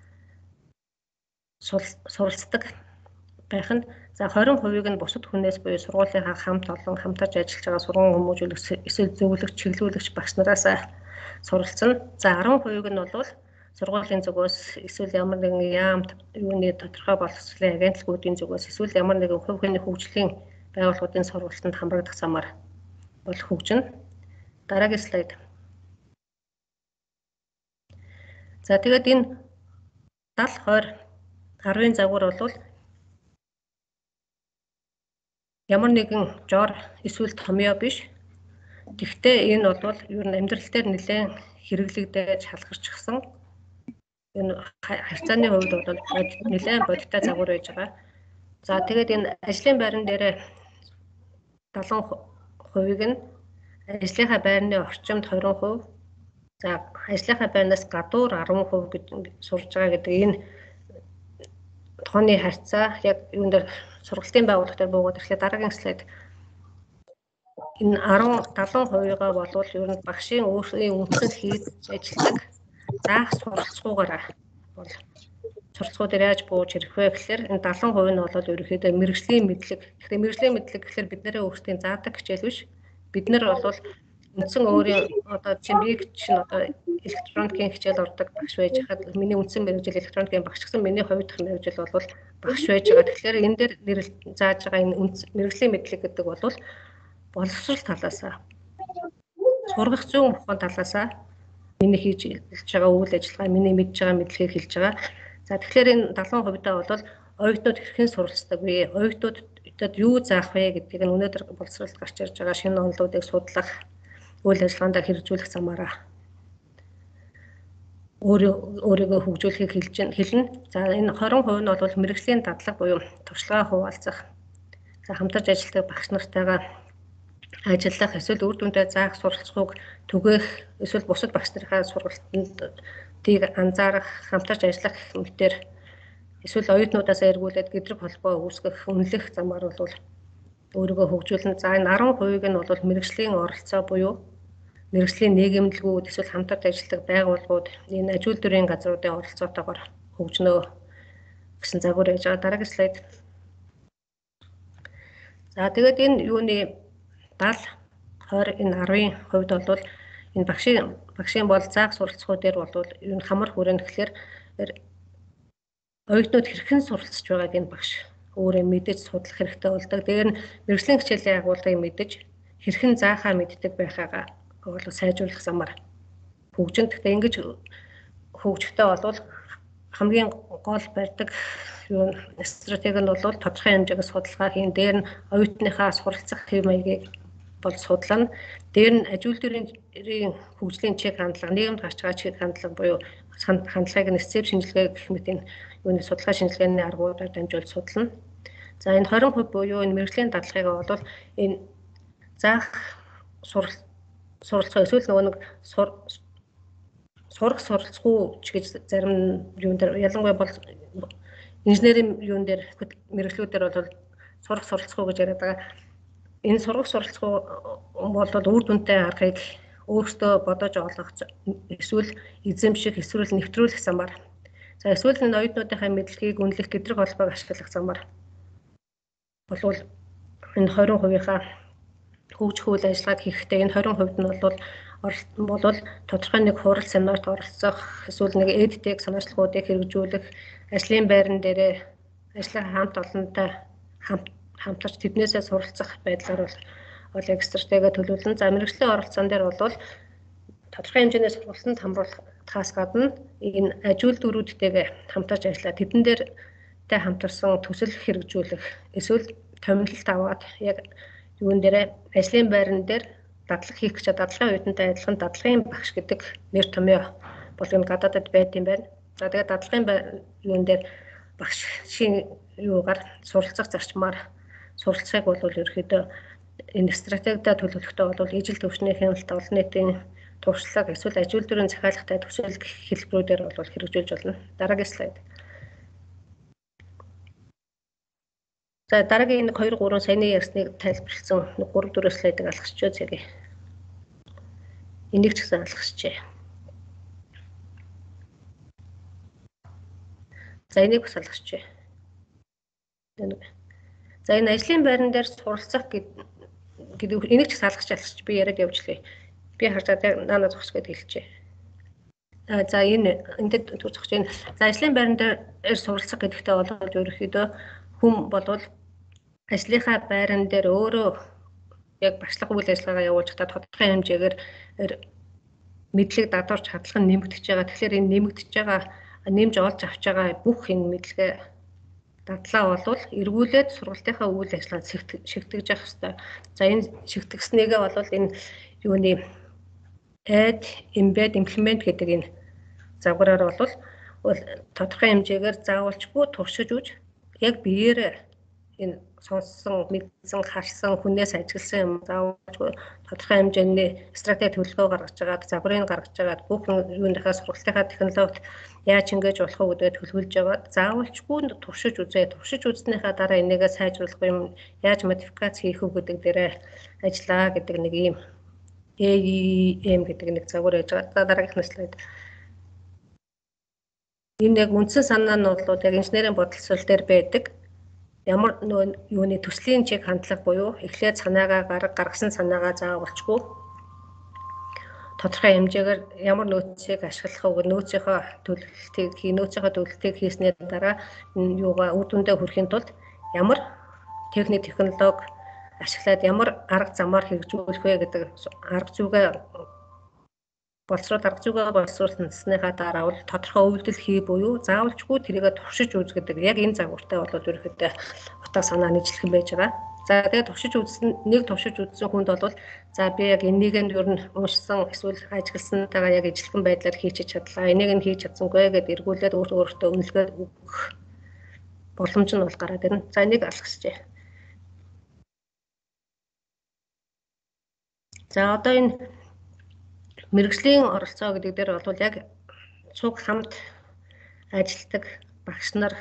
суралцдаг байх нь за 20%-ыг нь бусад хүнээс буюу сургуулийнхаа хамт олон хамтарч ажиллаж байгаа сургууль хүмүүжүүлэгч эсвэл зөвлөгч, чиглүүлэгч багш нараас суралцсан. За 10%-ыг нь бол сургуулийн зүгээс эсвэл ямар нэгэн яамт юуны тодорхой боловсролын агентлагуудын зүгээс эсвэл ямар нэгэн хувь хүний хөгжлийн байгууллагуудын сургалтанд хамрагдах замаар бол хөгжинэ. Дараагийн слайд. За тэгээд энэ 70-20-10-ын загвар бол ямар нэгэн жор эсвэл томьёо биш. Тэгвэл энэ бол ер нь амьдрал дээр нэлээд хэрэглэгдэж халахарчсан. Энэ харьцааны хувьд бол нэлээд бодиттой загвар байж байгаа. За тэгээд энэ ажлын байран дээр 70%-ийг нь ажлынхаа байрны орчимд 20%, за ажлынхаа байрнаас гадуур 10% гэж сурж байгаа гэдэг энэ тооны харьцаа яг юун дээр сургалтын байгууллага дээр буугаад ирэхэд дараагийн слайд энэ 70%-гаа болвол ер нь багшийн өөрийн үндсэн хийж ажилладаг заах суралцгуугаараа бол суралцгуу дээр яаж бууж ирэх вэ гэхээр энэ 70% нь бол ерөнхийдөө мэрэгжлийн мэдлэг. Тэгэхээр мэрэгжлийн мэдлэг гэхээр бид нарын өөрсдийн заадаг хичээл биш. Бид нар бол үндсэн өөрийн одоо чимбиг чинь одоо электроникийн хичээл ордог багш байж хаад миний үндсэн мэрэгжил электроникийн багш гэсэн миний хувь дахь мэрэгжил бол багш байж байгаа. Тэгэхээр энэ дээр зааж байгаа энэ мэрэгжлийн мэдлэг гэдэг бол боловсрол талаасаа сургах зүйн ухаан талаасаа миний хийж байгаа үйл ажиллагаа, миний мэдж байгаа мэдлэгийг хэлж байгаа. За тэгэхээр энэ 70%-аа бол оюутнууд хэрхэн суралцдаг вэ? Оюутнуудад юу заах вэ гэдгийг нь өнөөдөр боловсролд гарч ирж байгаа шинэ онолуудыг судлах, үйл ажиллагаанд хэрэгжүүлэх замаараа өөрийгөө хөгжүүлэхийг хэлнэ. За энэ 20% нь бол мэрэгжлийн дадлаг буюу туршлагаа хуваалцах, за хамтарч ажилладаг багш нартайгаа ажиллах, эсвэл үр дүндээ заах суралцахыг түгээх, эсвэл бусад багш нарын сургалтанд тийг анзаарах, хамтарч ажиллах мэтэр эсвэл оюутнуудаас эргүүлээд гэдрэг холбоо үүсгэх, үнэлэх замаар бол өөрийгөө хөгжүүлнэ. За энэ 10%-ийг нь бол мэрэгжлийн оролцоо буюу мэрэгжлийн нийгэмлэгүүд эсвэл хамтарч ажилладаг байгууллагууд энэ ажилтны төрийн газруудын оролцоотойгоор хөгжнөө гэсэн загвар байж байгаа. Дараагийн слайд. За тэгээд энэ юуны 70-20 энэ 10-ын хувьд бол энэ багшийн бол заах суралцгуу дээр бол ер нь хамар хүрэн гэхэлэр оюутнууд хэрхэн суралцж байгааг энэ багш өөрөө мэдэж судлах хэрэгтэй болдог. дээр нь мэрэгжлийн хичээлийн агуулгыг мэдэж хэрхэн заахаа мэддэг байхаагаа бол сайжруулах замаар хөгжин. Гэхдээ ингэж хөгжихдээ бол хамгийн гол барьдаг юу стратеги нь бол тодорхой хэмжээгээр судалгаа хийн. Дээр нь оюутныхаа суралцах хэв маягийг бол судлана. Дээр нь ажилтны төрийн хөгжлийн чиг хандлага, нийгэмд гарч байгаа чиг хандлага буюу хандлагыг нь эсцэв шинжилгээ гэх мэт энэ юуны судалгаа шинжилгээний аргуудаар дамжуулж судлана. За энэ 20% буюу энэ мэрэгжлийн дадлагыг бол энэ заах суралцгаа эсвэл нөгөө нэг сурах суралцгүй ч гэж зарим юун дээр ялангуяа бол инженерийн юун дээр мэрэгчлүүдээр бол сурах суралцгүй гэж яриад байгаа. Энэ сурах суралцгүй бол үр дүнтэй аргыг өөртөө бодож олох эсвэл эзэмших, эсвэл нэвтрүүлэх замаар. За эсвэл энэ оюутнуудынхаа мэдлэгийг үнэлэх гэдрэг холбоог ашиглах замаар болвол энэ 20%-ийнхаа хөгжих үйл ажиллагааг хийхдээ энэ 20% нь бол тодорхой нэг хурал семинарт оролцох, эсвэл нэг эдтэг санаачлалуудыг хэрэгжүүлэх, ажлын байран дээрээ ажлын хамт олонтой хамтарч тэднээсээ суралцах байдлаар бол яг стратеги төлөвлөн. За мэрэгжлийн оролцоон дээр бол тодорхой хэмжээний сургалтанд хамруулахаас гадна энэ ажил дөрүүдтэйгээ хамтарч ажиллаад тэдэн дээртэй хамтарсан төсөл хэрэгжүүлэх, эсвэл томилолт аваад яг юун дээр ажлын байран дээр дадлага хийх гэж дадлагын оюутантай адилхан дадлагын багш гэдэг нэр томьёо бол энэ гадаадад байд юм байна. За тэгээд дадлагын юун дээр багшийн юугаар суралцах зарчмаар суралцахыг бол ерөөхдөө энэ стратегидаа төлөвлөхдөө бол ижил төвшний хяналт олон нийтийн туршлага эсвэл ажил дөрвийн захиалгатай төсөөлөл гэх хэлбэрүүдээр бол хэрэгжүүлж болно. Дараагийн слайд. За дараагийн 2 3 саяны ярьсныг тайлбарлсан 3 4 слайдыг алгасч үзье. Энийг ч гэсэн алгасчээ. За энийг бас алгасчээ. За энэ ажлын байран дээр суралцах гэдэг энийг ч салгаж би яриад явуулъя. Би харж байгаа наана зогсож гэдээ хэлчихье. За энэд зогсож байна. За ажлын байран дээр суралцах гэдэгтээ бол ерөөхдөө хүн болвол ажлынхаа байран дээр өөрөө яг багшлах үйл ажиллагаа явуулж чадаад тодорхой хэмжээгээр мэдлэг дадварч хадлага нь нэмэгдэж байгаа. Тэгэхээр энэ нэмэгдэж байгаа нэмж олж авч байгаа бүх энэ мэдлэгээ дадлаа болвол эргүүлээд сургалтынхаа үйл ажиллагаанд шигтгэж явах хэрэгтэй. За энэ шигтгэснээгээ бол энэ юуны add, embed, implement гэдэг энэ загвараар бол тодорхой хэмжээгээр заавалчгүй туршиж үж яг биеэрээ энэ сонссон, мэдсэн, харсан, хүнээс ажигласан юм заавалчгүй тодорхой хэмжээний стратеги төлөвлөгөө гаргаж байгаа, загварыг гаргаж байгаа бүх юуныхаа сургалтынхаа технологид яаж ингэж болох вэ гэдээ төлөвлөж яваад заавалчгүй туршиж үзээ. Туршиж үзснийхаа дараа энийгээ сайжруулах юм, яаж модификац хийх вэ гэдэг дээрээ ажиллаа гэдэг нэг ийм AEM гэдэг нэг загвар байж байгаа. За дараагийнх слайд. Энэ яг үндсэн санаа нь бол яг инженерийн бодлосол дээр байдаг. Ямар юуны төслийн чиг хандлага буюу эхлээд санаагаа гаргасан санаагаа заавалчгүй тодорхой хэмжээгээр ямар нөөцийг ашиглах вэ, нөөцийнхөө төлөвлөлтийг хийснээр дараа юугаа үр дүндээ хүрэхийн тулд ямар техник технологи ашиглаад ямар арга замаар хэрэгжүүлэх вэ гэдэг арга зүйгээ боловсруулсныхаа дараа бол тодорхой үйлдэл хий буюу заавалчгүй тэрийгэ туршиж үзгэдэг. Яг энэ загвартай бол ерөөхдөө утга санаа нийцлэх юм байж байгаа. За тэгээд туршиж үзсэн хүнд бол за би яг энийг нь ер нь уншсан эсвэл ажигласантайгаа яг ижилхэн байдлаар хийж чадлаа. Энийг нь хийж чадсангүй гэдээ эргүүлээд өөртөө үнэлгээ өгөх боломж нь бол гараад ирнэ. За энийг алгасчээ. За одоо энэ мэргэжлийн оролцоо гэдэг дээр бол яг цуг хамт ажилладаг багш нар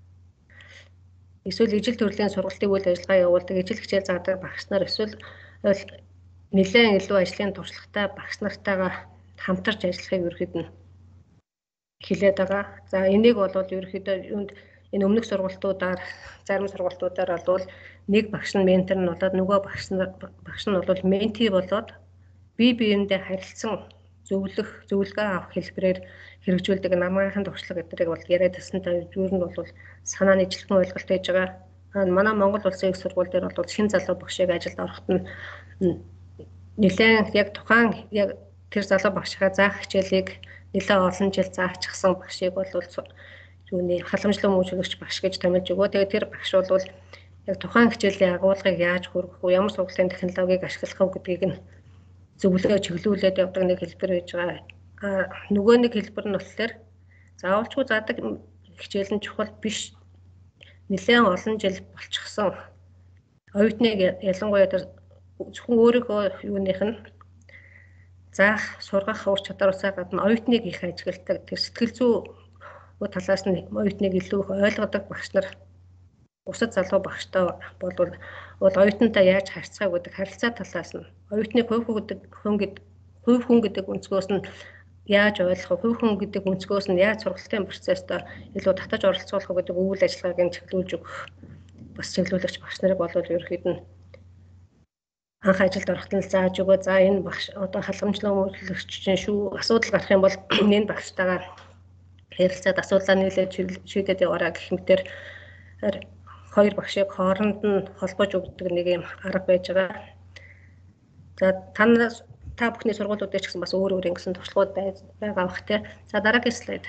эсвэл ижил төрлийн сургалтын үйл ажиллагаа явуулдаг, ижил хичээл заадаг багш нар эсвэл нэлээд илүү ажлын туршлагатай багш нартайгаа хамтарч ажиллахыг ерөөхдөө хэлээд байгаа. За энийг бол ерөөхдөө энэ өмнөх сургалтуудаар зарим сургалтуудаар бол нэг багш нь ментор нь болоод нөгөө багш нь бол менти болоод бие биендээ харилцсан зөвлөгөө авах хэлбэрээр хэрэгжүүлдэг намгайхан туршлага гэдгийг бол яриад таснтай юу нь бол санаа нийцлэхэн ойлголт байж байгаа. Манай Монгол Улсын их сургууль дээр бол шин залуу багшийг ажилд ороход нь нэлээд яг тухайн яг тэр залуу багшихаа заах хичээлийг нэлээд олон жил заахчихсан багшийг бол юуны халамжлан мөчгөгч багш гэж томилж өгөө. Тэгээд тэр багш бол яг тухайн хичээлийн агуулгыг яаж хүргэх вэ, ямар сургалтын технологиг ашиглах вэ гэдгийг нь зөвлөгөө чиглүүлээд явдаг нэг хэлбэр байж байгаа. Нөгөө нэг хэлбэр нь болохоор заавалчгүй заадаг хичээл нь чухал биш. Нэлээд олон жил болчихсон оюутныг ялангуяа зөвхөн өөрийнхөө юуных нь заах, сургах ур чадварсаа гадна оюутныг их ажигладаг. Тэр сэтгэл зүй талаас нь оюутныг илүү их ойлгодог багш нар бусад залуу багштай бол оюутантай яаж харьцах гэдэг харилцаа талаас нь оюутны хувь хүн гэдэг өнцгөөс нь яаж ойлгох, хувь хүн гэдэг өнцгөөс нь яаж сургалтын процессд илүү татаж оролцуулах гэдэг үйл ажиллагааг чиглүүлж өгөх бас чиглүүлэгч багш нарыг бол ерөөхдөө анх ажилд ороход нь зааж өгөө. За энэ багш одоо халамжлан үйлчлэгч чинь шүү. Асуудал гарах юм бол энэ багштайгаа ярилцаад асуудлаа нийлээд шийдээд яваарай гэх мэтээр хоёр багшийг хооронд нь холбож өгдөг нэг юм арга байж байгаа. За та бүхний сургуулиудад ч гэсэн бас өөр ингэсэн туршлагууд байгаа бах тий. За дараагийн слайд.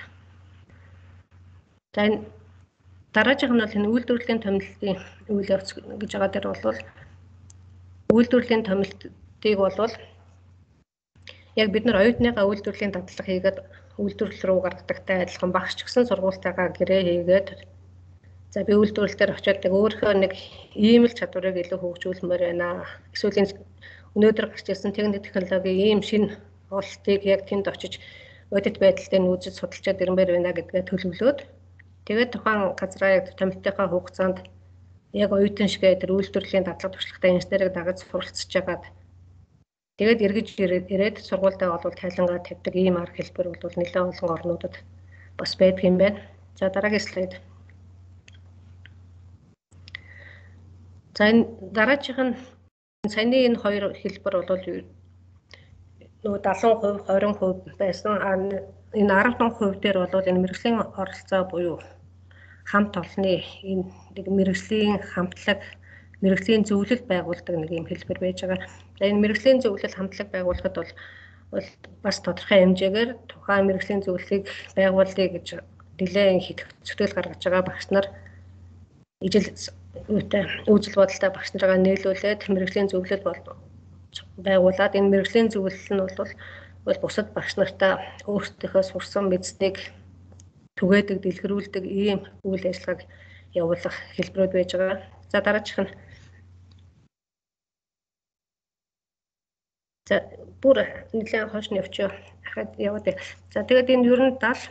За энэ дараагийнх нь бол энэ үйлдвэрлэлийн томилолтын үйл явц гэж байгаа дээр бол Үйлдвэрлэлийн томилтыг бол яг бид нар оюутныхаа үйлдвэрлэлийн дадлага хийгээд үйлдвэрлэл рүү гаргадагтай адилхан багш ч гэсэн сургуультайгаа гэрээ хийгээд за би үйлдвэрлэлээр очиод өөрийнхөө нэг ийм л чадварыг илүү хөгжүүлмээр байна. Эсвэл өнөөдөр гарч ирсэн техник технологийн ийм шинэ ололтыг яг тэнд очиж бодит байдалтай нь үзэж судалчаад ирмээр байна гэдгээ төлөвлөөд тэгээд тухайн газраа яг томилтынхаа хугацаанд яг оюутан шигээ тэр үйлдвэрлэлийн дадлага туршлагатай инженерийг дагаж суралцж байгаад тэгээд эргэж ирээд сургуультай бол тайлангаа тавьдаг ийм арга хэлбэр бол нэлээд олон орнуудад бас байдаг юм байна. За дараагийн слайд. За энэ дараачих нь саяны энэ хоёр хэлбэр бол нөгөө 70%, 20% байсан. Энэ 15% дээр бол энэ мэрэгжлийн оролцоо буюу хамт олонны энэ нэг мэрэгжлийн хамтлаг, мэрэгжлийн зөвлөл байгуулдаг нэг юм хэлбэр байж байгаа. Энэ мэрэгжлийн зөвлөл хамтлаг байгуулахад бол бас тодорхой хэмжээгээр тухайн мэрэгжлийн зөвлөлийг байгуулъя гэж нэлээд зөвтгөл гаргаж байгаа багш нар ижил үзэл бодолтой багш нараа нийлүүлээд мэрэгжлийн зөвлөл байгуулад энэ мэрэгжлийн зөвлөл нь бол бусад багш нартаа өөрсдийнхөө сурсан мэдсийг түгээдэг, дэлгэрүүлдэг ийм үйл ажиллагааг явуулах хэлбэрүүд байж байгаа. За дараачих нь за бүр нэлээд хойш нь явчих ахад яваад. За тэгээд энэ ер нь 70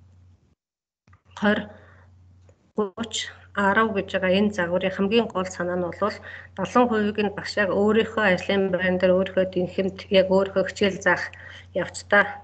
20 30 10 гэж байгаа энэ загварын хамгийн гол санаа нь бол 70%-ийг нь багш яг өөрийнхөө ажлын байр дээр өөрийнхөө тэнхимд яг өөрийнхөө хичээл заах явцдаа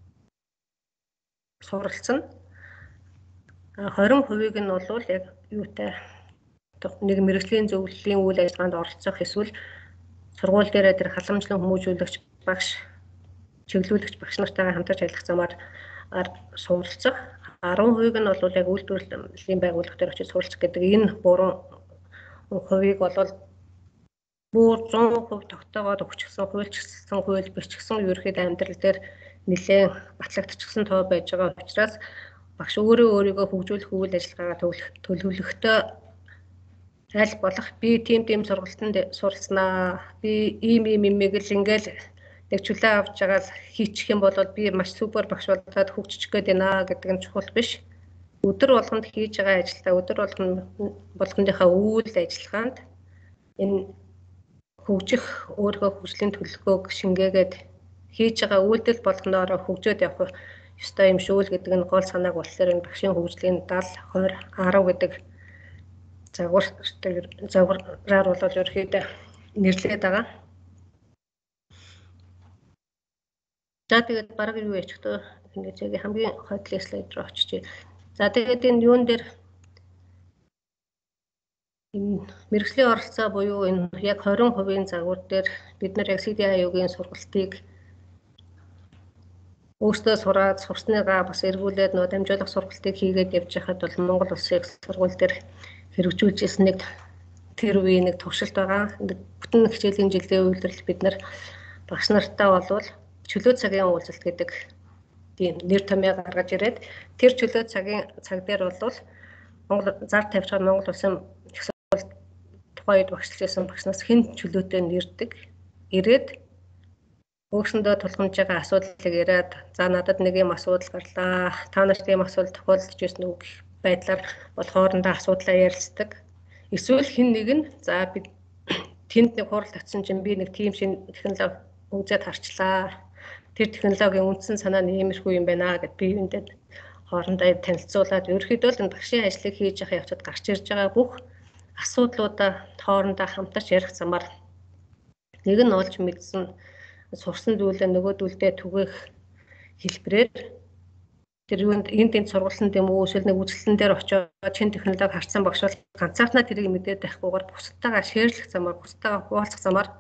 суралцсан. 20%-ийг нь бол яг юутай нэг мэрэгжлийн зөвлөлийн үйл ажиллагаанд оролцох эсвэл сургууль дээрээ тэр халамжлан хүмүүжүүлэгч багш, чиглүүлэгч багш нартайгаа хамтарч ажиллах замаар суралцах. 10%-ийг нь бол яг үйлдвэрлэлийн байгууллага дээр очиж суралцах гэдэг энэ буруу хувийг бол бүр 100% тогтоогоод өгчихсөн, хуульчилсан, хууль бичсэн ерөнхийд амьдрал дээр нэлээд батлагдчихсан тоо байж байгаа учраас багш өөрийгөө хөгжүүлэх үйл ажиллагаагаа төлөвлөхдөө аль болох би тийм сургалтанд суралцнаа. Би ийм л ингээл нэг чөлөө авч байгаа хийчих юм бол би маш супер багш болоод хөгжиж гээд байна гэдэг нь чухал биш. Өдөр болгонд хийж байгаа ажилдаа өдөр болгоныхаа үйл ажиллагаанд энэ хөгжих өөрийнхөө хөгжлийн төлөвлөгөөг шингээгээд хийж байгаа үйлдэл болгоноороо хөгжөөд явах ёстой юм шүү л гэдэг нь гол санааг болохоор энэ багшийн хөгжлийн 70 20 10 гэдэг загвараар бол ерөөхдөө нэрлээд байгаа. За тэгээд бараг юу яачихдөө ингээд хамгийн хойдлын слайд руу очиж. За тэгээд энэ юун дээр энэ мэрэгжлийн оролцоо буюу энэ яг 20%-ийн загвар дээр бид нар яг CDIU-гийн сургалтыг өөртөө сураад сурсныгаа бас эргүүлээд нөө дамжуулах сургалтыг хийгээд явж байхад бол Монгол Улсын их сургууль дээр хэрэгжүүлж ирсэн нэг тэр үеийн нэг туршилт байгаа. Бүтэн хичээлийн жилийн үйлдвэрлэл бид нар багш нартаа болвол чөлөө цагийн уулзалт гэдэг тийм нэр томьёо гаргаж ирээд тэр чөлөө цагийн цаг дээр бол Монгол зар тавьж байгаа Монгол Улсын их сургууль тухайд багшлж байсан багш нас хэн чөлөөтэй нэрдэг ирээд өөрсөндөө тулгамж байгаа асуудлыг яриад за надад нэг юм асуудал гарлаа. Та нарт ийм асуудал тохиолдож ирсэн үг байдлаар бол хоорондоо асуудлаа ярилцдаг. Эсвэл хэн нэг нь за би тэнд нэг хурал татсан чинь би нэг тийм шинэ технологи үзээд харчлаа. Тэр технологийн үндсэн санаа нь иймэрхүү юм байна гэд биеиндээ хоорондоо танилцуулаад ерөөхдөө л энэ багшийн ажлыг хийж явах явцад гарч ирж байгаа бүх асуудлуудаа хоорондоо хамтарч ярих замаар нэг нь олж мэдсэн сурсан зүйлээ нөгөөдүүлдээ түгээх хэлбэрээр тэр юунд энд сургалтанд юм уу эсвэл нэг үзлэлтэн дээр очиод чин технологи харсан багш бол ганцаархнаа тэрийг мэдээд байхгүйгээр бусдтайгаа шеэрлэх замаар, бусдтайгаа хуваалцах замаар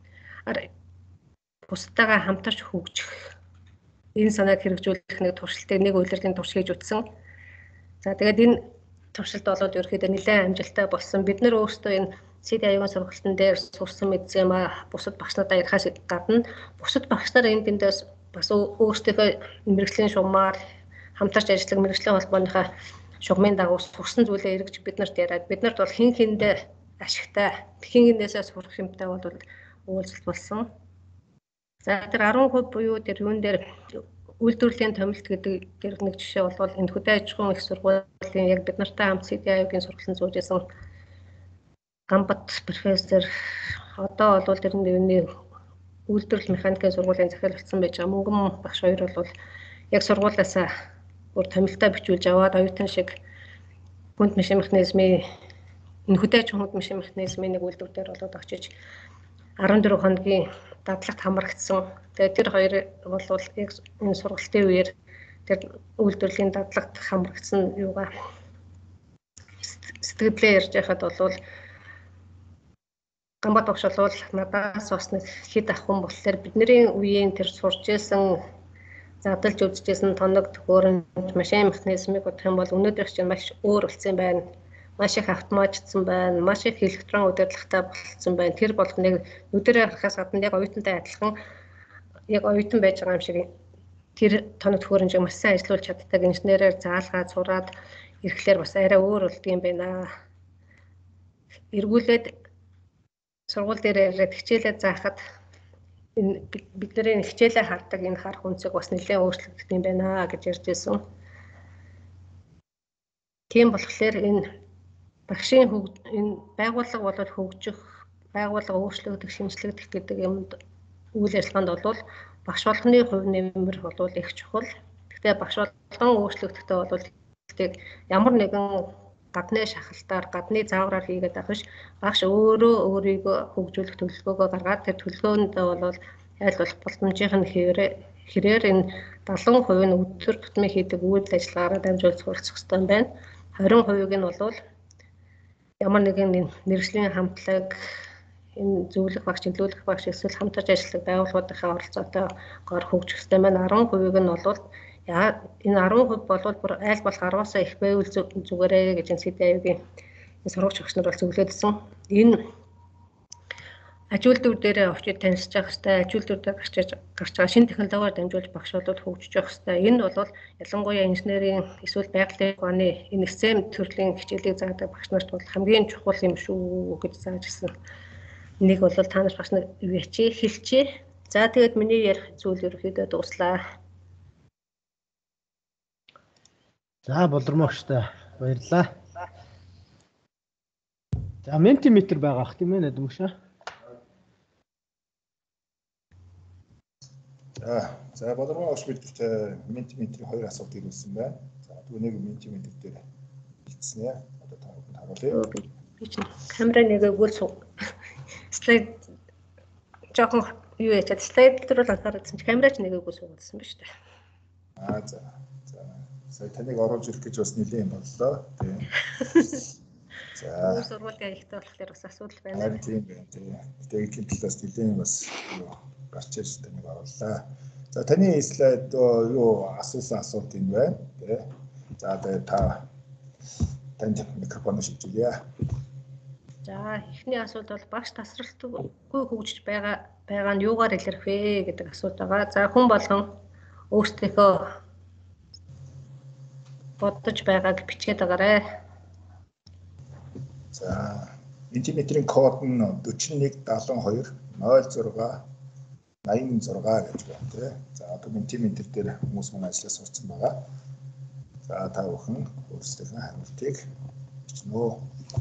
бусдтайгаа хамтарч хөгжих энэ санааг хэрэгжүүлэх нэг туршилтыг нэг үйлрлийн турш хийж үтсэн. За тэгээд энэ туршилт болоод ерөөхдөө нэлээд амжилттай болсон. Бид нар өөрсдөө энэ CDIU-гийн сургалтын дээр сурсан мэдсэн юм а бусад багш надаа ярихаас гадна бусад багш нар энэ тэндээс бас өөрсдийнхөө мэрэгжлийн шугамар хамтарч ажиллах мэрэгжлийн холбооныхаа шугамын дагуу сурсан зүйлээ эргэж бид нарт яриад бид нарт бол хин хиндээ ашигтай хин хинээсээ сурах юмтай бол уулзалт болсон. За тэр 10% буюу тэр юун дээр үйлдвэрлэлийн томилт гэдэг тэр нэг жишээ бол энэ хөдөө аж ахуйн их сургуулийн яг бид нартай хамт CDI-гийн сургалтын зуужсэн Гамбат профессор одоо бол тэр нэг үйлдвэрлэл механикийн сургуулийн захирал болсон байж байгаа мөнгөн багш хоёр бол яг сургуулиасаа бүр томилтоо бичүүлж аваад оюутан шиг хүнд машин механизмын энэ хөдөө аж ахуйн машин механизмын нэг үйлдвэр дээр болоод очиж 14 хоногийн дадлагт хамрагдсан. Тэгээд тэр хоёр бол яг энэ сургалтын үеэр тэр үйлдвэрлэлийн дадлагт хамрагдсан юугаа сэтгэлдээ ярьж байхад бол Гамбат багш бол надаас бас нэг хэд ахын болохоор бидний үеийн тэр сурч исэн задлж үзчихсэн тоног төхөөрөмж машин механизмыг бодох юм бол өнөөдрийнх чинь маш өөр болсон байна. Маш их автоматжсан байна, маш их электрон удирдлагатай болсон байна. Тэр болгоныг нүдэрээ харахаас гадна яг оюутантай адилхан яг оюутан байж байгаа юм шиг тэр тоног төхөөрөмжийг маш сайн ажиллуулж чаддаг инженерээр заалгаад сураад ирэхлээр бас арай өөр болдго юм байна. Эргүүлээд сургууль дээр ирээд хичээлээ заахад энэ бидний хичээлээ хардаг энэ харах үнцэг бас нэлээд өөрчлөгдөх юм байна гэж ярьж байсан. Тийм болохоор энэ багшийн энэ байгууллага болоод хөгжих, байгууллага өөрчлөгдөх, шинжлэгдэх гэдэг юмд үйл ажиллагаанд бол багш болгоны хувь нэмэр бол их чухал. Гэхдээ багш болгон өөрчлөгдөхдээ бол ямар нэгэн гадны шахалтаар, гадны заавраар хийгээд авах биш. Багш өөрөө өөрийгөө хөгжүүлэх төлөвлөгөөгөө гаргаад тэр төлөвлөгөөндөө бол айл болох боломжийн хэрээр энэ 70% нь өдөр тутмын хийдэг үйл ажиллагаараа дамжуулж суралцах хэрэгтэй байна. 20% нь бол ямар нэгэн мэргэжлийн хамтлаг, энэ зөвлөх багш, чиглүүлэх багш эсвэл хамтарч ажилладаг байгууллагуудынхаа оролцоотойгоор хөгжих хэрэгтэй байна. 10% нь бол энэ 10% бол бүр айл болох 10-аас их байвал зүгээрээ гэж энэ CDI-гийн сургууч багш нар бол зөвлөдсөн. Энэ аж үйлдвэр дээр очиж танилцж явах хэрэгтэй, аж үйлдвэр дээр гарч байгаа шинэ технологиор дамжуулж багш бол хөгжиж явах хэрэгтэй. Энэ бол ялангуяа инженерийн эсвэл байгалийн ухааны энэ STEM төрлийн хичээлийг заадаг багш нарт бол хамгийн чухал юм шүү гэж зааж гисэн. Нэг бол та нар багш нар юу ячи хэлчихье. За тэгээд миний ярих зүйл ерөөхдөө дуслаа. За болормогчтой баярлаа. За ментиметр байгаа ах тийм ээ Надмөгш. За болормогч бидтэй ментиметрийн хоёр асуулт ирүүлсэн байна. За түүнийг ментиметр дээр хэлсэн яа. Одоо та бүхэнд харуулъя. Би чинь камера нэгээгүүл слайд жоохон юу ячаад слайд дээр бол анхааруулсан чи камера ч нэгээгүүл суулгасан ба шүү дээ. За. Сая таныг оруулж ирэх гэж бас нэлийн юм боллоо. Тийм. За. Сургуулийн ихтэй болохоор бас асуудал байна. Тийм байна. Тэгээд талаас нэлийн бас гарч ирж таныг орууллаа. За таны слайд юу асуусан асуулт юм байна. Тэ. За тэгээд танд микрофон шилжүүлье. За эхний асуулт бол багш тасралтгүй хөгжиж байгаа нь юугаар илэрх вэ гэдэг асуулт байгаа. За хүн болгон өөрсдийнхөө бодож байгааг бичгээд байгаарай. За ментиметрийн код нь 4172 06 86 гэж байна тий. За одоо ментиметр дээр хүмүүс маань ажиллаж сурцсан байгаа. За та бүхэн өөрсдийнхөө хариултыг бичнэ.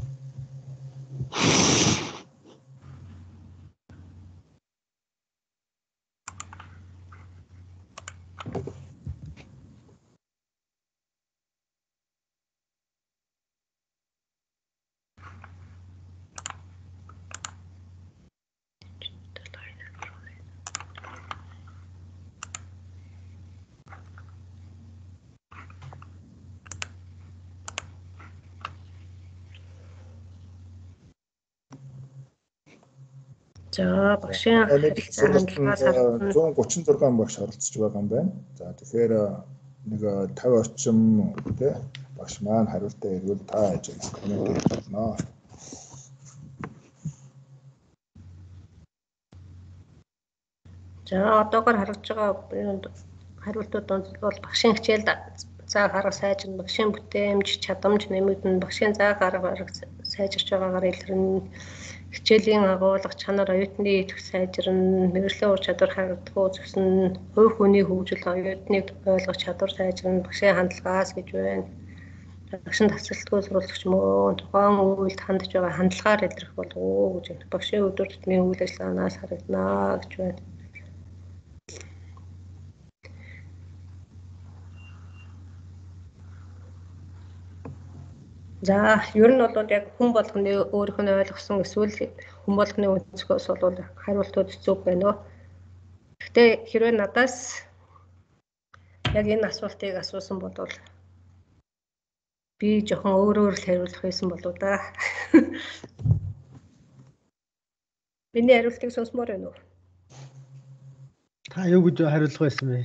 За багшийн сургалтанд 136 багш оролцож байгаа юм байна. За тэгэхээр нэг 50 орчим тий багш маань хариултаа ирвэл та ажил коммент хийгдэнэ. За одоогоор харагдж байгаа хариултууд бол багшийн хичээлд зааг арга сайжрна, багшийн бүтээмж, чадамж нэмэгдэн, багшийн зааг арга сайжирч байгаагаар илэрнэ. хичээлийн агуулга чанар оюутны идэх сайжрна, мэргэжлийн ур чадвар харагдах үзэсгэлэн, хувь хүний хөгжил оюутныг ойлгох чадвар сайжрна, багшийн хандлагаас гэж байна. Багшин тасралтгүй сурвалжлагч мөн тухайн үйлд хандж байгаа хандлагаар илрэх болов уу гэж байна. Багшийн өдөр тутмын үйл ажиллагаанаас харагдана гэж байна. За, ер нь бол яг хүн болгоны өөрийнх нь ойлгосон эсвэл хүн болгоны өнцгөөс бол хариултууд зөв байна уу? Гэхдээ хэрвээ надаас яг энэ асуултыг асуусан бол би жоохон өөрөөр л хариулах байсан болоо да. Миний хариултыг сонсмоор байна уу? Та юу гэж хариулах байсан бэ?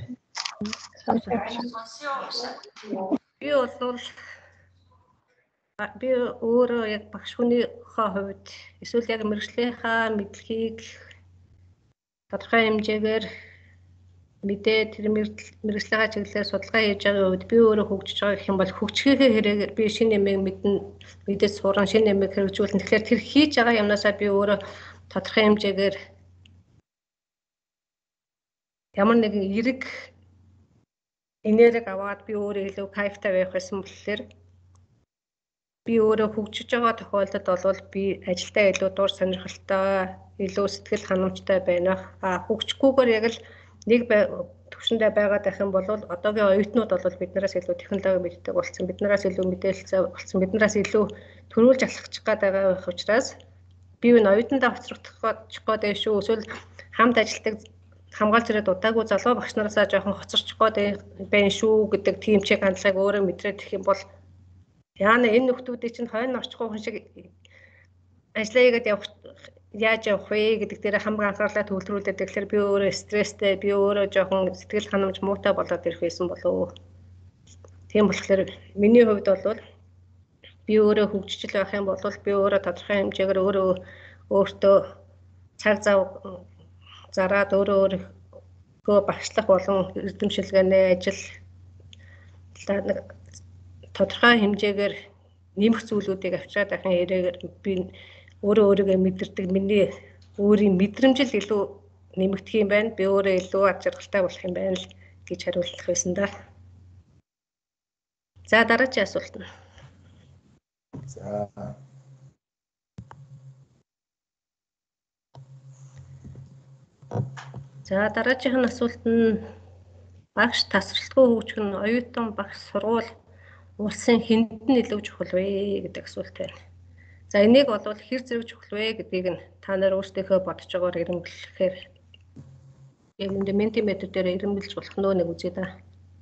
Би өөрөө яг багш хүнийхээ хувьд эсвэл яг мэргэжлийнхаа мэдлэгийг тодорхой хэмжээгээр мэдээ тэр мэргэжлийнхаа чиглэлээр судалгаа хийж байгаа үед би өөрөө хөгжиж байгаа гэх юм бол хөгжихээ хэрэгээр би шинэ нэмийг мэдээд суран шинэ нэмийг хэрэгжүүлэн тэгэхээр тэр хийж байгаа юмнасаа би өөрөө тодорхой хэмжээгээр ямар нэгэн эрэг энерги аваад би өөрөө илүү кайфтай байх байсан болохоор би өөрөө хөгжиж байгаа тохиолдолд бол би ажилдаа илүү дур сонирхолтой, илүү сэтгэл ханамжтай байх. Хөгжихгүйгээр яг л нэг төвшөндөө байгаад байх юм бол одоогийн оюутнууд бол биднээс илүү технологи мэддэг болсон, биднээс илүү мэдээлэлцээ болсон, биднээс илүү төрүүлж алхах байгаа байх учраас би энэ оюутандаа хоцрогдох гээд шүү. Эсвэл хамт ажилладаг хамгаалж ирээд удаагүй залуу багш нараасаа жоохон хоцорчих гээд байна шүү гэдэг тийм чиг хандлагыг өөрөө мэдрээд их юм бол яана энэ нөхдүүдийн чинь хойно орчихгүй хүн шиг ажиллаа хийгээд яаж явах вэ гэдэг дээр хамгийн анхаарлаа төвлөрүүлээд тэгэхээр би өөрөө стресстэй, би өөрөө жоохон сэтгэл ханамж муутай болоод ирэх байсан болов. Тийм болохоор миний хувьд бол би өөрөө хөгжиж байх юм бол би өөрөө тодорхой хэмжээгээр өөртөө цаг зав зараад өөрөө багшлах болон эрдэмшилгээний ажил тодорхой хэмжээгээр нэмэх зүйлүүдийг авчираад байхын хэрэгээр би өөрийгөө мэдэрдэг, миний өөрийн мэдрэмжил илүү нэмэгдэх юм байна. Би өөрөө илүү ад жаргалтай болох юм байна л гэж хариулах байсан да. За дараагийн асуулт нь. За дараагийн асуулт нь багш тасралтгүй хөгжих нь оюутан багш сургууль улсын хэнд нь илүү чухал вэ гэдэг асуулт байна. За энийг бол хэр зэрэг чухал вэ гэдгийг нь та нар өөрсдийнхөө бодож байгаагаар ирэмблэхээр яг энэ ментимэтрээр ирэмблж болох нөө нэг үзье да.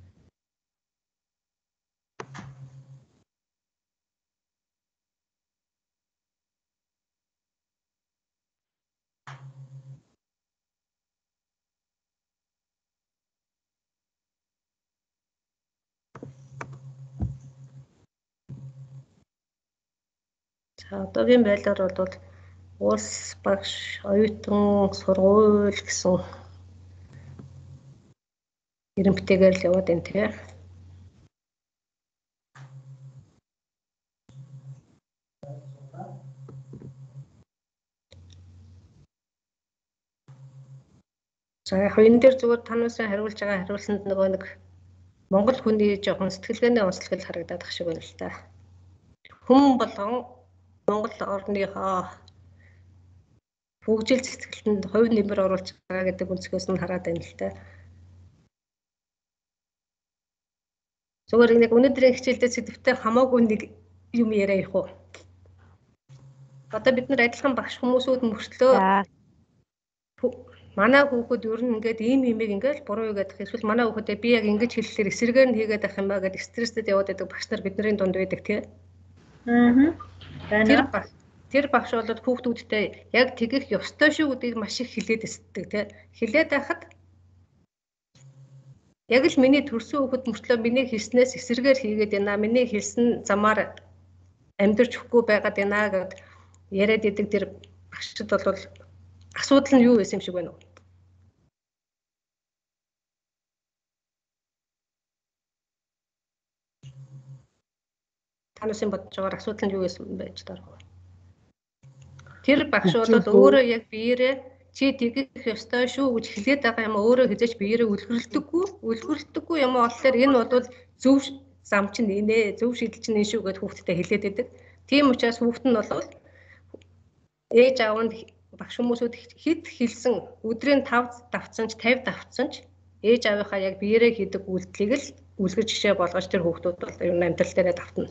Одоогийн байдлаар бол улс багш, оюутан, сургууль гэсэн ирэмбтэйгээр л яваад байна тийм. За яг энэ дээр зүгээр танаас хариулж байгаа хариулсанд нөгөө нэг Монгол хүний жоохон сэтгэлгээний онцлог харагдаад ах шиг байна л та. Хүн болгон Монгол орныхоо хөгжил цэцгэлтэнд хувь нэмэр оруулж байгаа гэдэг өнцгөөс нь хараад байна л та. Зүгээр нэг өнөөдрийн хичээлдээ сэдвтэй хамаагүй нэг юм яриа явах уу? Одоо бид нар адилхан багш хүмүүсүүд мөртлөө манай хүүхэд ер нь ингээд ийм имийг ингээд буруу хийгээд эсвэл манай хүүхэдээ би яг ингэж хэлэхээр эсрэгээр нь хийгээд ах юм ба гэдэг стресстэй яваад байдаг багш нар бидний дунд байдаг тийм. Тэр багш бол хүүхдүүдтэй яг тэгэх ёстой шүү гэдгийг маш их хэлээд өсдөг тийм. Хэлээд байхад яг л миний төрсөн хүүхэд мөртлөө миний хэлснээс эсрэгээр хийгээд байна. Миний хэлсэн замаар амьдрч өгөхгүй байгаад байна гэд яриад идэг тэр багшд бол асуудал нь юу байсан юм шиг байна уу? Танаас бодож байгаагаар асуудал нь юу байсан байж даа. Тэр багш бол өөрөө яг биеэрээ чи тэгэх ёстой шүү гэж хэлээд байгаа юм өөрөө хизээч биеэрээ үлгэрдэггүй юм болохоор энэ бол зөв зам чинь нэ зөв шийдэл чинь энэ шүү гэж хүүхдэд хэлээд байдаг. Тийм учраас хүүхд нь бол ээж аавнд багш хүмүүсүүд хэд хэлсэн өдрийн 5 давцсан ч 50 давцсан ч ээж аавынхаа яг биеэрээ хийдэг үйлдэлийг л үлгэр жишээ болгож тэр хүүхдүүд бол ер нь амьдрал дээрээ давтна.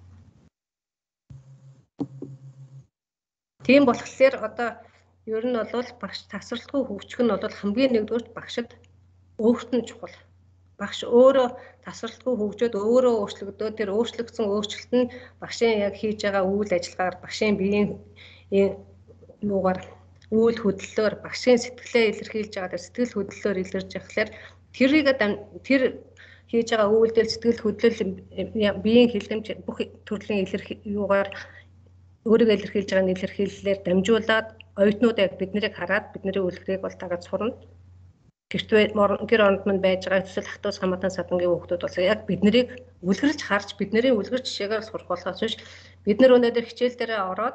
Тийм болохоор одоо ер нь бол багш тасралтгүй хөгжих нь бол хамгийн нэгдүгээр багшд өөрт нь чухал. Багш өөрөө тасралтгүй хөгжөөд өөрөө өөрчлөгдөөд тэр өөрчлөгдсөн өөрчлөлт нь багшийн яг хийж байгаа үйл ажиллагаагаар багшийн биеийн юугаар үйл хөдлөлөөр багшийн сэтгэлээ илэрхийлж байгаа тэр сэтгэл хөдлөлөөр илэрж явахлаар тэр хийж байгаа үйлдэл сэтгэл хөдлөл биеийн хилэмж бүх төрлийн юугаар өөрийгөө илэрхийлж байгаа илэрхийллээр дамжуулаад оюутнууд яг биднийг хараад бидний үлгэрийг бол дагаж сурна. Гэр оронд мань байж байгаа төсөл хатуус хамаатан садангийн хүүхдүүд бол яг биднийг үлгэрж харж бидний үлгэр жишээгээр сурах болохоос биш бид нар өнөөдөр хичээл дээрээ ороод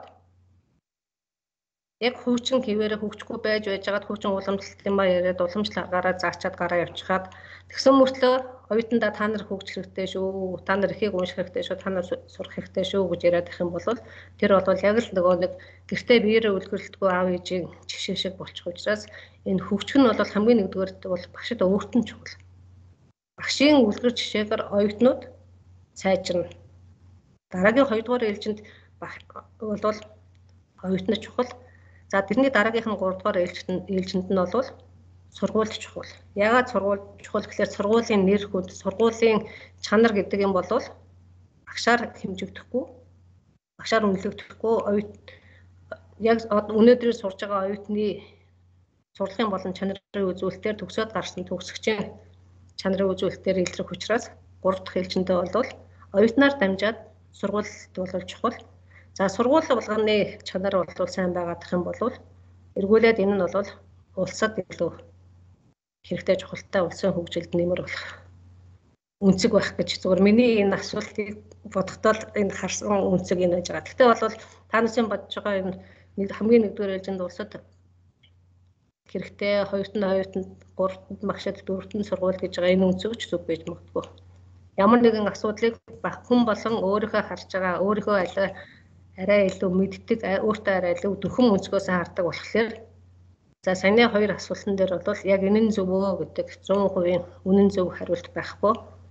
яг хүүчин хിവэрэ хөгжихгүй байж байгаад хүүчин уламжлалт юм а яриад уламжлал гараа заачаад гараа явчихад тэгсэн мөртлөө оюутандаа та нар хөгжих хэрэгтэй шүү, та нар ихийг унших хэрэгтэй шүү, та нар сурах хэрэгтэй шүү гэж яриад их юм бол тэр бол яг л нөгөө нэг гэртээ биеэрээ үлгэрлэлтгүй аав ээжийн жишээ шиг болчих учраас энэ хөгжих нь бол хамгийн нэгдүгээр бол багшд өөрт нь чухал. Багшийн үлгэр жишээгээр оюутнууд сайжирна. Дараагийн 2 дугаар ээлжинд бол оюутнууд чухал. За тэрний дараагийнх нь 3 дугаар ээлжинд нь бол сургууль чухал. Яагаад сургууль чухал гэхээр сургуулийн нэр хүнд, сургуулийн чанар гэдэг юм бол багшаар хэмжигдэхгүй, багшаар үнэлэгдэхгүй яг өнөөдөр сурж байгаа оюутны сурлагын болон чанарын үзүүлэлтээр төгсөөд гарсан төгсөгчийн чанарын үзүүлэлтээр илрэх учраас 3 дахь ээлжиндээ бол оюутнаар дамжаад сургуульд бол чухал. За сургууль болгоны чанар бол сайн байгаадах юм бол эргүүлээд энэ нь бол улсад илүү хэрэгтэй чухалтай улсын хөгжилд нэмэр болох үнцэг байх гэж зүгээр миний энэ асуултыг бодохдоо энэ харсан үнцэг энэ байж байгаа. Гэхдээ бол та нарын бодож байгаа энэ хамгийн нэгдүгээр ээлжинд улсад хэрэгтэй 2-т нь оюутанд 3-т нь багшд 4-т нь сургууль гэж байгаа энэ үнцэг ч зөв байж магадгүй. Ямар нэгэн асуудлыг хүн болон өөрийнхөө харж байгаа өөрийнхөө арай илүү мэддэг өөртөө арай илүү дөхөн өнцгөөс хардаг болохоор за саяны 2 асуултан дээр бол яг энэ нь зөв өө гэдэг 100% үнэн зөв хариулт байхгүй.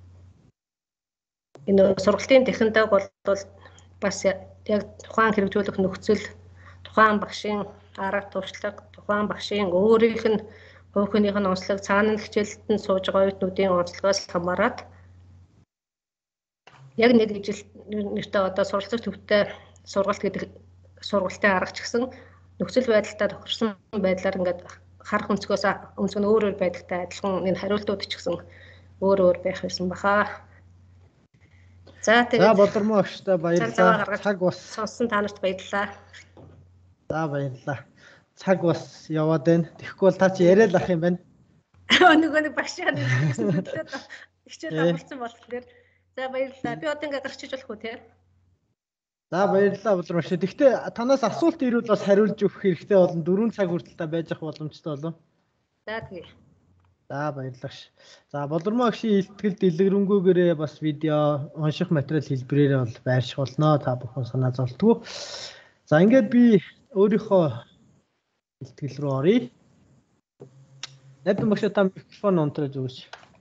Энэ сургалтын технологи бол бас яг тухайн хэрэгжүүлэх нөхцөл, тухайн багшийн арга туршлага, тухайн багшийн өөрийнх нь хувийнхнийх нь онцлог, цаана нь хичээлд нь сууж байгаа оюутнуудын онцлогоос хамаарат яг нэг ижил нэртэй одоо суралцах төвтэй сургалт гэдэг сургалтын арга ч гэсэн нөхцөл байдалтай тохирсон байдлаар ингээд харах өнцгөөс өнцг нь өөр байдагтай адилхан энэ хариултууд ч гэсэн өөр байх байсан баха. За тэгээд Болормоо агштай баярлалаа. Цаг бас сонсон та нарт баярлалаа. За баярлалаа. Цаг бас яваад байна. Тэгэхгүй бол та чи яриад ах юм байна. Нөгөө нэг багшаа хичээл авалцсан болохоор за баярлалаа. Би одоо ингээд гарчиж болох уу те? За баярлалаа Болормоо агш. Гэхдээ танаас асуулт ирвэл бас хариулж өгөх хэрэгтэй болно. 4 цаг хүртэл та байж ах боломжтой болов. За тэгье. За баярлалаа. За Болормоо агшийн илтгэл дэлгэрэнгүйгээрээ бас видео унших материал хэлбэрээр бол байрших болно. Та бүхэн санаа зовтгоо. За ингээд би өөрийнхөө илтгэл рүү оръё. Найдвар багш та микрофон онтрож өгөөч.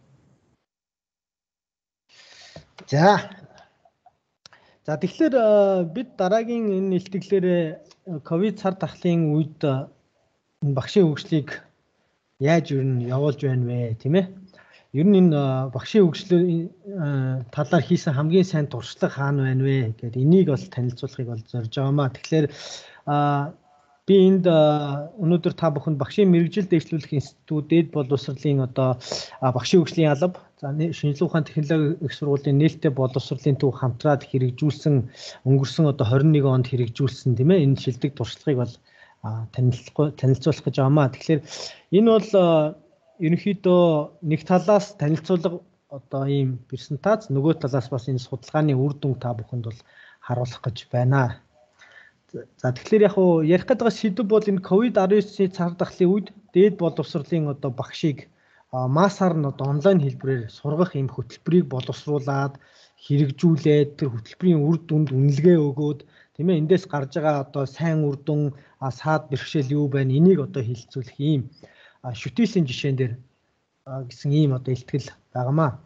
За тэгэхээр бид дараагийн энэ илтгэлээр ковид цар тахлын үед багшийн хөгжлийг яаж ер нь явуулж байна вэ, тийм ээ? Ер нь энэ багшийн хөгжлийн талаар хийсэн хамгийн сайн туршлага хаана байна вэ гэдэг энийг бол танилцуулахыг бол зорж байгаамаа. Тэгэхээр би энд өнөөдөр та бүхэнд багшийн мэрэгжил дэвшлүүлэх институтийн боловсролын одоо багшийн хөгжлийн алба, за шинжилгээ ухаан технологи их сургуулийн нээлттэй боловсролын төв хамтраад хэрэгжүүлсэн өнгөрсөн одоо 21 онд хэрэгжүүлсэн тийм ээ энэ шилдэг туршлагыг бол танилцуулах гэж байгаамаа. Тэгэхээр энэ бол ерөнхийдөө нэг талаас танилцуулга одоо ийм презентац, нөгөө талаас бас энэ судалгааны үр дүн та бүхэнд бол харуулах гэж байна. За тэгэхээр яг уу ярих гэдэг сэдв бол энэ COVID-19-ийн цар тахлын үед дээд боловсролын одоо багшийг массаар нь одоо онлайн хэлбэрээр сургах юм хөтөлбөрийг боловсруулад хэрэгжүүлээд тэр хөтөлбөрийн үр дүнд үнэлгээ өгөөд тийм ээ эндээс гарч байгаа одоо сайн үр дүн саад бэрхшээл юу байна энийг одоо хэлэлцүүлэх ийм шүтээлийн жишээн дээр гэсэн ийм одоо илтгэл байгаамаа.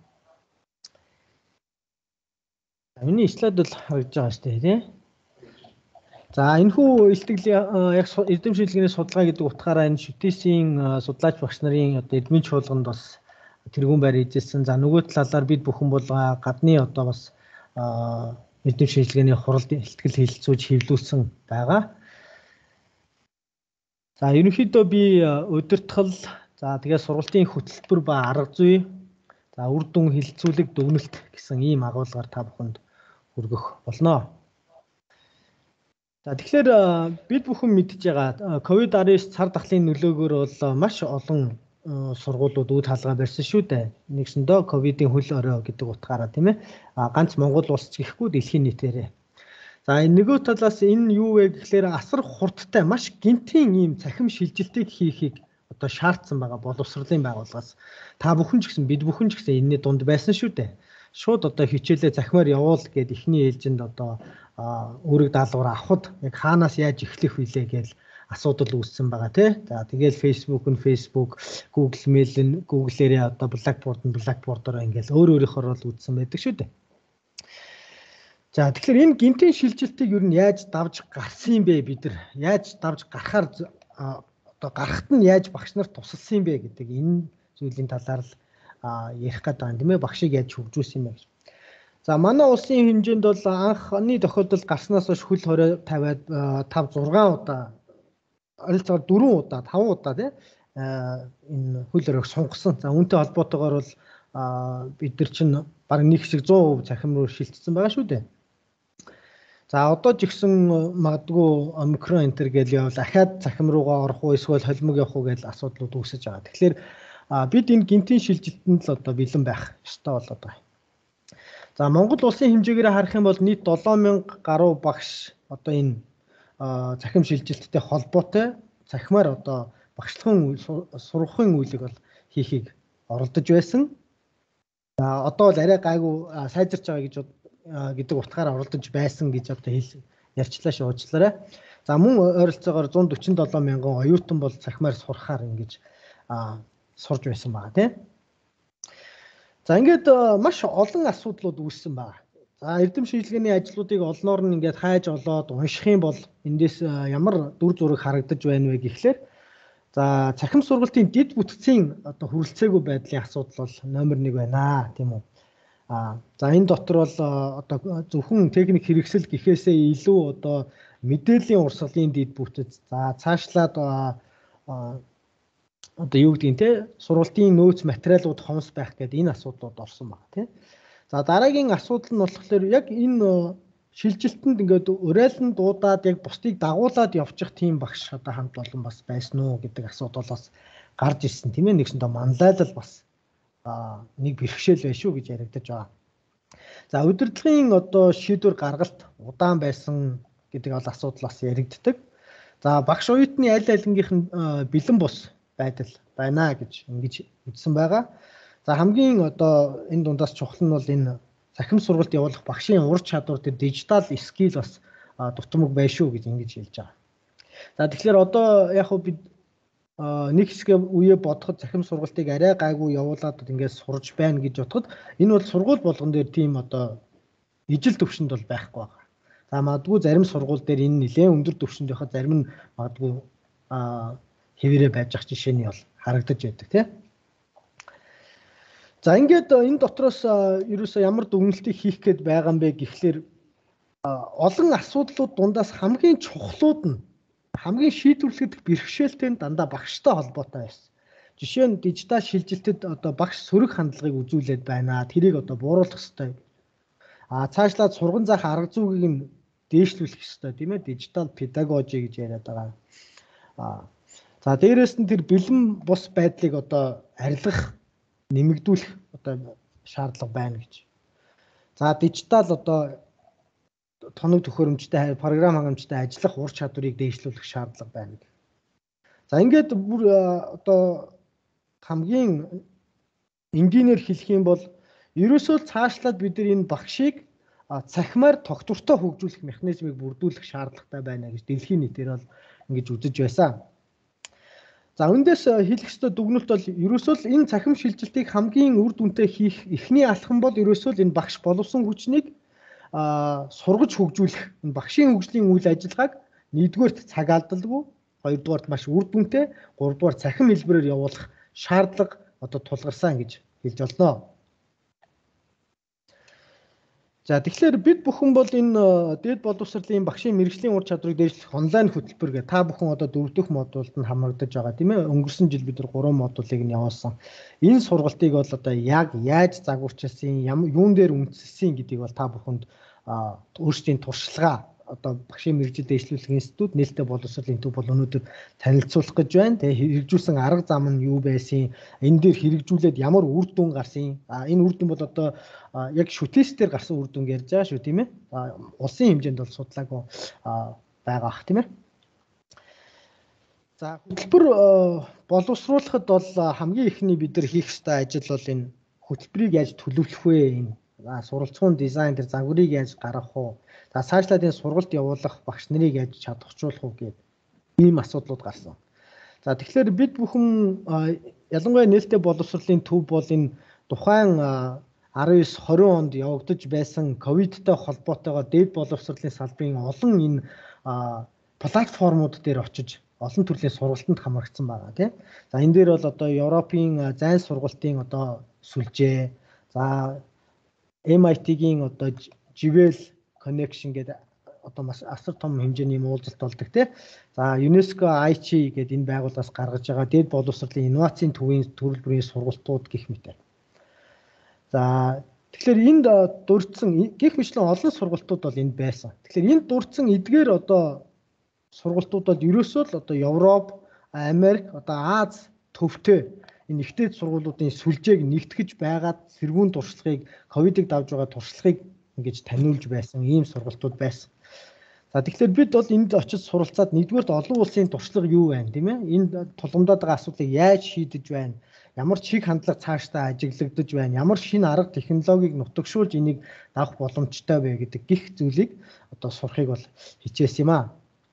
Миний слайд бол харагдаж байгаа шүү дээ тийм. За энэхүү илтгэл яг эрдэм шинжилгээний судалгаа гэдэг утгаараа энэ шүтээсийн судлаач багш нарын одоо эдмийн чуулганд бас тэргүүн байр эзэлсэн. За нөгөө талаар бид бүхэн бол гадны одоо бас эрдэм шинжилгээний хуралд илтгэл хэлэлцүүлж хэвлүүлсэн байгаа. За ерөнхийдөө би удирдгал за тэгээд сургалтын хөтөлбөр ба арга зүй за үр дүн хэлэлцүүлэг дүгнэлт гэсэн ийм агуулгаар та бүхэнд хүргэх болно. За тэгэхээр бид бүхэн мэдж байгаа COVID-19 цар тахлын нөлөөгөөр бол маш олон сургуулиуд үд хаалгаа барьсан шүү дээ. Нэгсэндөө ковидын хөл орой гэдэг утгаараа тийм ээ. Ганц Монгол улс гэхгүй дэлхийн нийтээрээ. За нөгөө талаас энэ юу вэ гэхээр асар хурдтай маш гинтийн ийм цахим шилжилтийг хийхийг одоо шаардсан байгаа боловсролын байгууллагаас. Та бүхэн ч гэсэн бид бүхэн ч гэсэн энэний дунд байсан шүү дээ. Шууд одоо хичээлээ захимаар явуул гэд ихний ээлжинд одоо үүрэг даалгавар авахд яг хаанаас яаж эхлэх вүлээ гэж асуудал үүссэн байгаа тий. За тэгэл Facebook, Google Mail, Google-ээрээ одоо Blackboard-ороо ингээл өөрөөхөөр бол үүссэн байдаг шүү дээ. За тэгэхээр энэ гинтийн шилжилтийг юу нь яаж давж гарсан юм бэ бид нар? Яаж давж гарахаар одоо гарахт нь яаж багш нарт тусалсан юм бэ гэдэг энэ зүйлийн талаар л ярих гэдэг юм тийм ээ. Багшийг яаж хөгжүүлсэн юм бэ гэж. За манай улсын хэмжээнд бол анхны тохиолдолд гарснаас хойш хөл хорой тавиад 5-6 удаа ойролцоогоор 4 удаа 5 удаа тийм энэ хөл хоройг сунгасан. За үүнтэй холбоотойгоор бол бид нар чинь баг нэг шиг 100% цахим руу шилжчихсэн байгаа шүү дээ. За одоо ч ихсэн магадгүй омикрон энтер гэж явал ахаад цахим руугаа орох уу эсвэл холимог явах уу гэж асуудлууд үүсэж байгаа. Тэгэхээр бид энэ гинтийн шилжилтэнд л одоо бэлэн байх ёстой болоод байгаа. За Монгол улсын хэмжээгээр харах юм бол нийт 7000 гаруй багш одоо энэ цахим шилжилттэй холбоотой цахимаар одоо багшлагын сургахын үйлийг бол хийхийг оролдож байсан. За одоо бол арай гайгүй сайжирч байгаа гэж гэдэг утгаараа оролдож байсан гэж одоо ярьчлаа шүү уучлаарай. За мөн ойролцоогоор 147 мянган оюутан бол цахимаар сурахаар ингэж сурж байсан байгаа тийм. За ингээд маш олон асуудлууд үүссэн байна. За эрдэм шинжилгээний ажлуудыг олноор нь ингээд хайж олоод унших юм бол эндээс ямар дүр зураг харагдаж байна вэ гэхлээр за цахим сургалтын дэд бүтцийн одоо хүрэлцээгүй байдлын асуудал бол номер 1 байна тийм үү. За энэ дотор бол одоо зөвхөн техник хэрэгсэл гэхээсээ илүү одоо мэдээллийн урсгалын дэд бүтц за цаашлаад одоо юу гэдгийг те сургалтын нөөц материалууд хомс байх гэдэг энэ асуудлууд орсон байна тийм. За дараагийн асуудал нь болохоор яг энэ шилжилтэнд ингээд урайлан дуудаад яг бусдыг дагуулад явчих тийм багш одоо хамт олон бас байсан уу гэдэг асуудал бас гарч ирсэн тийм ээ. Нэгсэндээ манлайлал бас нэг бэрхшээл байх шүү гэж яригдаж байгаа. За удирдлагын одоо шийдвэр гаргалт удаан байсан гэдэг бол асуудал бас яригддаг. За багш оюутны аль алингийнх нь бэлэн бус байдал байна гэж ингэж үзсэн байгаа. За хамгийн одоо энэ дундаас чухал нь бол энэ цахим сургалт явуулах багшийн ур чадвар тэр дижитал скил бас дутмаг байна шүү гэж ингэж хэлж байгаа. За тэгэхээр одоо яг хөө бид нэг хэсгээ үе бодоход цахим сургалтыг арай гайгүй явуулаад ингээд сурж байна гэж бодоход энэ бол сургууль болгон дээр тийм одоо ижил төвшөнд бол байхгүй байгаа. За магадгүй зарим сургууль дээр энэ нэлээд өндөр төвшөнд байхад зарим нь магадгүй хэвээрээ байж ах жишээ нь бол харагдаж байдаг тийм. За ингээд энэ дотроос ерөөсөө ямар дүгнэлтийг хийх гээд байгаа юм бэ гэхлээр олон асуудлууд дундаас хамгийн чухлууд нь хамгийн шийдвэрлэхэд бэрхшээлтэй нь дандаа багштай холбоотой байсан. Жишээ нь дижитал шилжилтэд одоо багш сөрөг хандлагыг үзүүлээд байна. Тэрийг одоо бууруулах хэрэгтэй. Цаашлаад сурган заах арга зүйгийг нь дээшлүүлэх хэрэгтэй тийм ээ. Дижитал педагоги гэж яриад байгаа. За дээрэс нь тэр бэлэн бус байдлыг одоо арилгах, нэмэгдүүлэх одоо шаардлага байна гэж. За дижитал одоо тоног төхөөрөмжтэй програм хангамжтай ажиллах ур чадварыг дээшлүүлэх шаардлага байна. За ингээд бүр одоо хамгийн энгийнээр хэлэх юм бол ерөөсөө цаашлаад бид нар энэ багшийг цахимаар тогтвортой хөгжүүлэх механизмыг бүрдүүлэх шаардлагатай байна гэж дэлхийн нийтээр бол ингэж үзэж байсан. За үүндээс хэлэх ёстой дүгнэлт бол ерөөсөө л энэ цахим шилжилтийг хамгийн үр дүнтэй хийх эхний алхам бол ерөөсөө л энэ багш боловсон хүчнийг сургаж хөгжүүлэх, энэ багшийн хөгжлийн үйл ажиллагааг нэгдүгээрт цаг алдалгүй, хоёрдугаарт маш үр дүнтэй, гуравдугаар цахим хэлбэрээр явуулах шаардлага одоо тулгарсан гэж хэлж болно. За тэгэхээр бид бүхэн бол энэ дээд боловсролын багшийн мэргэжлийн ур чадварыг дээшлэх онлайн хөтөлбөр гэх та бүхэн одоо 4 дахь модулд нь хамрагдаж байгаа тийм ээ. Өнгөрсөн жил бид нар 3 модулыг нь явуулсан. Энэ сургалтыг бол одоо яг яаж загварчилсан, юун дээр үндэслэсэн гэдгийг бол та бүхэнд өөрсдийн туршлагаа одоо багшийн мэргэжил дээшлүүлэх институт нээлттэй боловсролын төв бол өнөөдөр танилцуулах гэж байна. Тэгээ хэрэгжүүлсэн арга зам нь юу байсан? Энэ дээр хэрэгжүүлээд ямар үр дүн гарсан? Энэ үр дүн бол одоо яг шүтээсээр гарсан үр дүн ярьж байгаа шүү тийм ээ. Улсын хэмжээнд бол судлаагүй байгаа ах тийм ээ. За хөтөлбөр боловсруулахад бол хамгийн ихний бид нар хийх ёстой ажил бол энэ хөтөлбөрийг яаж төлөвлөх вэ? Энэ суралцгын дизайн дээр загварыг яаж гаргах вэ? За цаашлаад энэ сургалт явуулах багш нарыг яаж чадварчуулах вэ гэдэг ийм асуудлууд гарсан. За тэгэхээр бид бүхэн ялангуяа нээлттэй боловсролын төв бол энэ тухайн 19-20 онд явагдаж байсан ковидтай холбоотойгоо дээд боловсролын салбарын олон энэ платформуд дээр очиж олон төрлийн сургалтанд хамрагдсан байгаа тийм. За энэ дээр бол одоо Европын зайн сургалтын одоо сүлжээ, за MIT-гийн одоо Jivel Connection гэдэг одоо маш асар том хэмжээний уулзалт болдог тийм. За UNESCO IC гэдэг энэ байгууллагаас гаргаж байгаа дээд боловсролын инновацийн төвийн төрөл бүрийн сургалтууд гэх мэт. За тэгэхээр энд дурдсан гэх мэтлэн олон сургалтууд бол энд байсан. Тэгэхээр энд дурдсан эдгээр одоо сургалтуудад ерөөсөө л одоо Европ, Америк, одоо Аз төвтэй энэ ихтэй сургуулиудын сүлжээг нэгтгэж байгаад сэргүүн туршлагыг ковидыг давж байгаа туршлагыг ингэж таниулж байсан ийм сургалтууд байсан. За тэгэхээр бид бол энд очиж суралцаад нэгдүгээрт олон улсын туршлага юу байна тийм ээ? Энд тулгамдаад байгаа асуудлыг яаж шийдэж байна? Ямар чиг хандлага цаашдаа ажиглагдаж байна? Ямар шинэ арга технологиг нутагшуулж энийг давах боломжтой вэ гэдэг гих зүйлийг одоо сурахыг бол хичээсэн юм аа.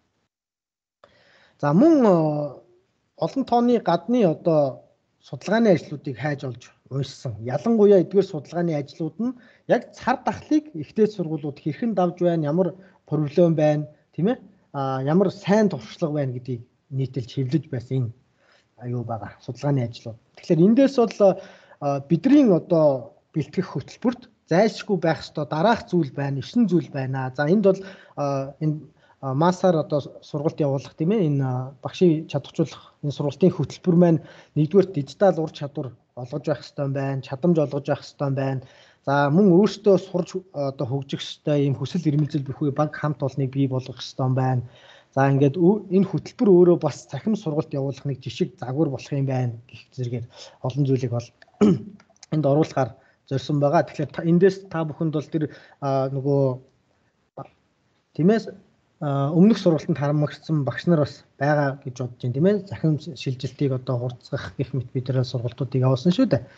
За мөн олон тооны гадны одоо судалгааны ажлуудыг хайж олж уншсан. Ялангуяа эдгээр судалгааны ажлууд нь яг цар тахлыг ихтэй сургуулиуд хэрхэн давж байна, ямар проблем байна, тийм ээ? Ямар сайн туршлага байна гэдгийг нийтэлж хэвлэж байсан энэ аюу байгаа судалгааны ажлууд. Тэгэхээр эндээс бол бидний одоо бэлтгэх хөтөлбөрт зайлшгүй байх ёстой дараах зүйл байна, 9 зүйл байна. За энд бол энэ масаар одоо сургалт явуулах тийм ээ энэ багшийн чадварчуулах энэ сургалтын хөтөлбөр маань нэгдүгээр дижитал ур чадвар олгож байх ёстой байна, чадамж олгож байх ёстой байна. За мөн өөртөө сурж одоо хөгжих ёстой ийм хүсэл эрмэлзэл бүхий баг хамт олныг бий болгох ёстой байна. За ингээд энэ хөтөлбөр өөрөө бас цахим сургалт явуулах нэг жишг загвар болох юм байна гэх зэрэгээр олон зүйлийг бол энд оруулахаар зорьсон байгаа. Тэгэхээр эндээс та бүхэнд бол тэр нөгөө тиймээс өмнөх сургалтанд харамгдсан багш нар бас байгаа гэж бодож байна тийм ээ. Захин шилжилтийг одоо хурцгах гэх мэт бид нэр сургалтуудыг явуулсан шүү дээ.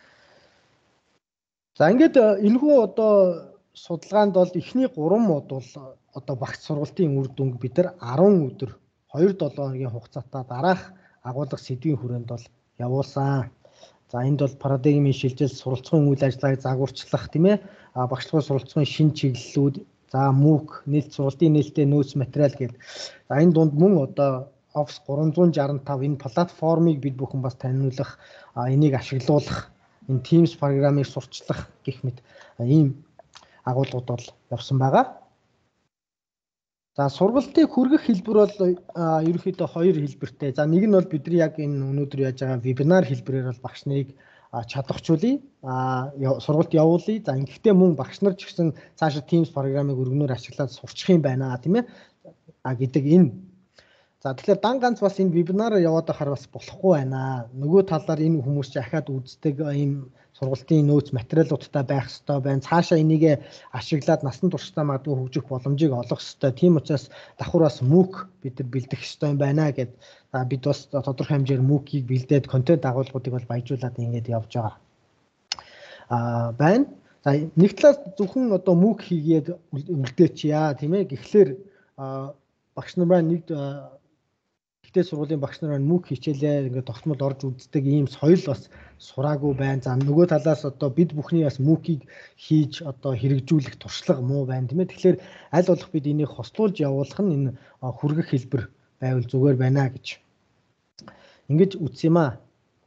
За ингээд энэхүү одоо судалгаанд бол эхний 3 модуль одоо багш сургалтын үр дүнг бид нар 10 өдөр 2-7 хоногийн хугацаатай дараах агуулга сэдвийн хүрээнд бол явуулсан. За энд бол парадигмын шилжилт, суралцгын үйл ажиллагааг загварчлах тийм ээ. Багшлагын суралцгын шин чиглэлүүд, за MOOC, нээлт сургалтын нээлттэй нөөц материал гэдэг. За энэ дунд мөн одоо Office 365 энэ платформыг бид бүхэн бас таниулах, энийг ашиглуулах, энэ Teams программыг сурчлах гэх мэт ийм агуулгууд бол явсан байгаа. За сургалтыг хүргэх хэлбэр бол ерөнхийдөө 2 хэлбэртэй. За нэг нь бол бидний яг энэ өнөөдөр яаж байгаа вебинар хэлбэрээр бол багш нарыг чадахжуулъя, сургалт явуулъя. За ингэхдээ мөн багш нар ч гэсэн цаашаа Teams программыг өргөнөөр ашиглаад сурчих юм байна тийм ээ гэдэг энэ За тэгэхээр дан ганц бас энэ вебинараар яваад байхаар бас болохгүй байна. Нөгөө талаар энэ хүмүүс ахаад үздэг ийм сургалтын нөөц материалуудтай байх хэрэгтэй байна. Цаашаа энийг ашиглаад насан туршдаа магадгүй хөгжих боломжийг олох хэрэгтэй. Тийм учраас давхар бас MOOC бид нар бэлдэх хэрэгтэй юм байна гэд бид бас тодорхой хэмжээр MOOC-ийг бэлдээд контент агуулгуудыг бол баяжуулаад ингэж явж байгаа. Байна. За нэг талаас зөвхөн одоо MOOC хийгээд үлдээчихъя тийм ээ. Тэгэхээр багш нараа нэг ихтэй сургуулийн багш нараа MOOC хичээлээ ингээд тогтмол орж үздэг ийм соёл бас сураагүй байна. За нөгөө талаас одоо бид бүхний бас MOOC-ийг хийж одоо хэрэгжүүлэх туршлага муу байна тийм ээ. Тэгэхээр аль болох бид энийг хослуулж явуулах нь энэ хүргэх хэлбэр байвал зүгээр байна гэж ингэж үзсэн юм аа.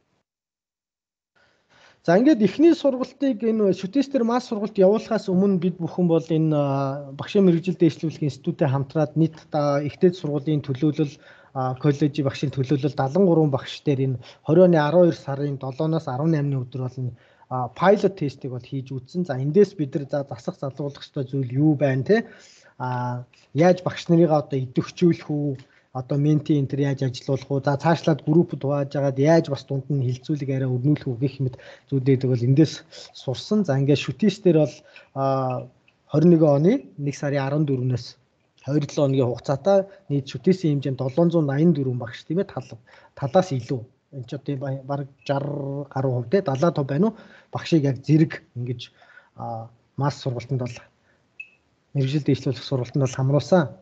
За ингээд эхний сургалтыг энэ шүтээстер масс сургалт явуулахаас өмнө бид бүхэн бол энэ багшийн мэрэгжил дэвшлүүлэх институттэй хамтраад нийт ихтэй сургуулийн төлөөлөл коллежийн багшийн төлөөлөл 73 багш дээр энэ 20 оны 12 сарын 7-оос 18-ны өдөр бол энэ pilot тестийг бол хийж үзсэн. За эндээс бид нар засах залруулах ёстой зүйл юу байна те? Яаж багш нарыгаа одоо идэвхжүүлэх үү? Одоо менти энэ төр яаж ажиллуулах уу? За цаашлаад групп хувааж агаад яаж бас дунд нь хилцүүлэг арай өрнүүлэх үү гэх мэт зүйлүүд бол эндээс сурсан. За ингээд шүтээстер бол 21 оны 1 сарын 14-өөс 27 хоногийн хугацаатай нийт шүтээсийн хэмжээнд 784 багш тийм ээ талаас илүү. Энд ч одоо баг 60 гаруй хувь те 70% байна уу? Багшийг яг зэрэг ингэж масс сургалтанд бол мэрэгжил дэвшлүүлэх сургалтанд бол хамруулсан.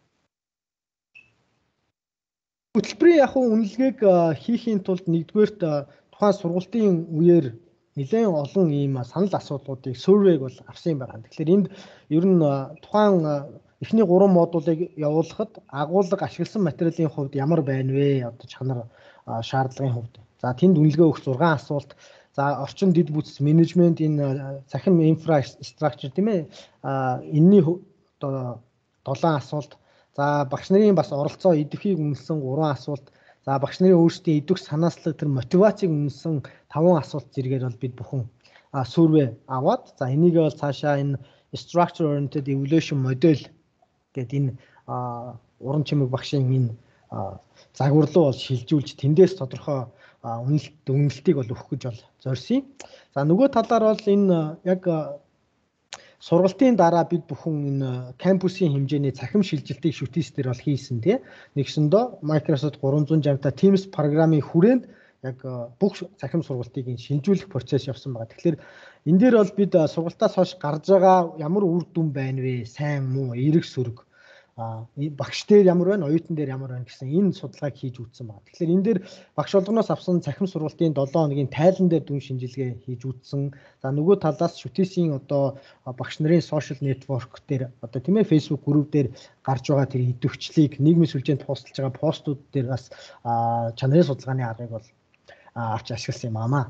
Хөтөлбөрийн яг үнэлгээг хийхийн тулд нэгдүгээрт тухайн сургалтын үеэр нэлээд олон ийм санал асуудлуудыг survey бол авсан юм байна. Тэгэхээр энд ер нь тухайн эхний 3 модулыг явуулахад агуулга ашигласан материалын хувьд ямар байна вэ? Одоо чанар шаардлагын хувьд. За тэнд үнэлгээ өгөх 6 асуулт. За орчин дэд бүтц менежмент энэ цахим инфраструктур тийм ээ. Энэний одоо 7 асуулт. За багш нарын бас оролцоо идэвхийг үнэлсэн 3 асуулт. За багш нарын өөрсдийн идэвх санаачлаг тэр мотивацийг үнэлсэн 5 асуулт зэрэгээр бол бид бүхэн survey аваад за энийг бол цаашаа энэ structure oriented evaluation model гэдэг энэ уран чимэг багшийн энэ загварлуу бол шилжүүлж тэндээс тодорхой үнэлтийг бол өгөх гэж бол зорьсон. За нөгөө талаар бол энэ яг сургалтын дараа бид бүхэн энэ кампусын хэмжээний цахим шилжилтийг шүтээстер бол хийсэн тий. Нэгсэндөө Microsoft 360 та Teams програмын хүрээнд яг бүх цахим сургалтыг шинжүүлэх процесс явсан байгаа. Тэгэхээр энэ дээр бол бид сургалтаас хойш гарч байгаа ямар үр дүн байна вэ? Сайн муу, эерэг сөрөг багш дээр ямар байна, оюутан дээр ямар байна гэсэн энэ судалгааг хийж үзсэн байна. Тэгэхээр энэ дээр багш болгоноос авсан цахим сургалтын 7 хоногийн тайлан дээр дүн шинжилгээ хийж үзсэн. За нөгөө талаас шүтээсийн одоо багш нарын social network дээр одоо тийм ээ Facebook group дээр гарч байгаа тэр идэвхжлийг нийгмийн сүлжээнд постолж байгаа постууд дээр бас чанарын судалгааны аргыг бол авч ашигласан юм аа.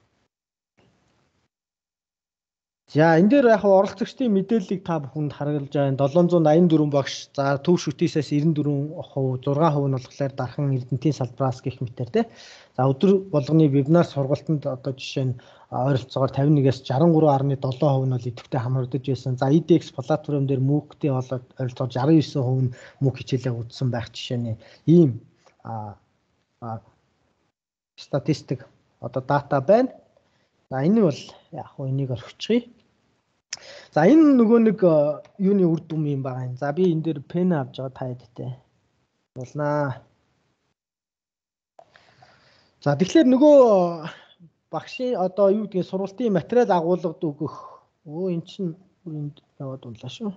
За энэ дээр яг оролцогчдын мэдээллийг та бүхэнд харгалж байгаа 784 багш за төв шүтээсээс 94%, 6% нь болохоор дархан эрдэнтийн салбараас гэх мэтэр те. За өдөр болгоны вебинар сургалтанд одоо жишээ нь ойролцоогоор 51-ээс 63.7% нь бол идэвхтэй хамрагдаж байсан. За IDX платформ дээр MOOC-тэй болоод ойролцоогоор 69% нь MOOC хичээлээ үзсэн байх жишээний ийм статистик одоо дата байна. За энэ бол яг хөө энийг орчихъя. За энэ нөгөө нэг юуны үр дүн юм байгаа юм. За би энэ дээр пен авч байгаа та хэдтэй. Болно. За тэгэхээр нөгөө багшийн одоо юу гэдгийг сургалтын материал агуулгад өгөх. Өө эн чинь энд яваад унлаа шүү.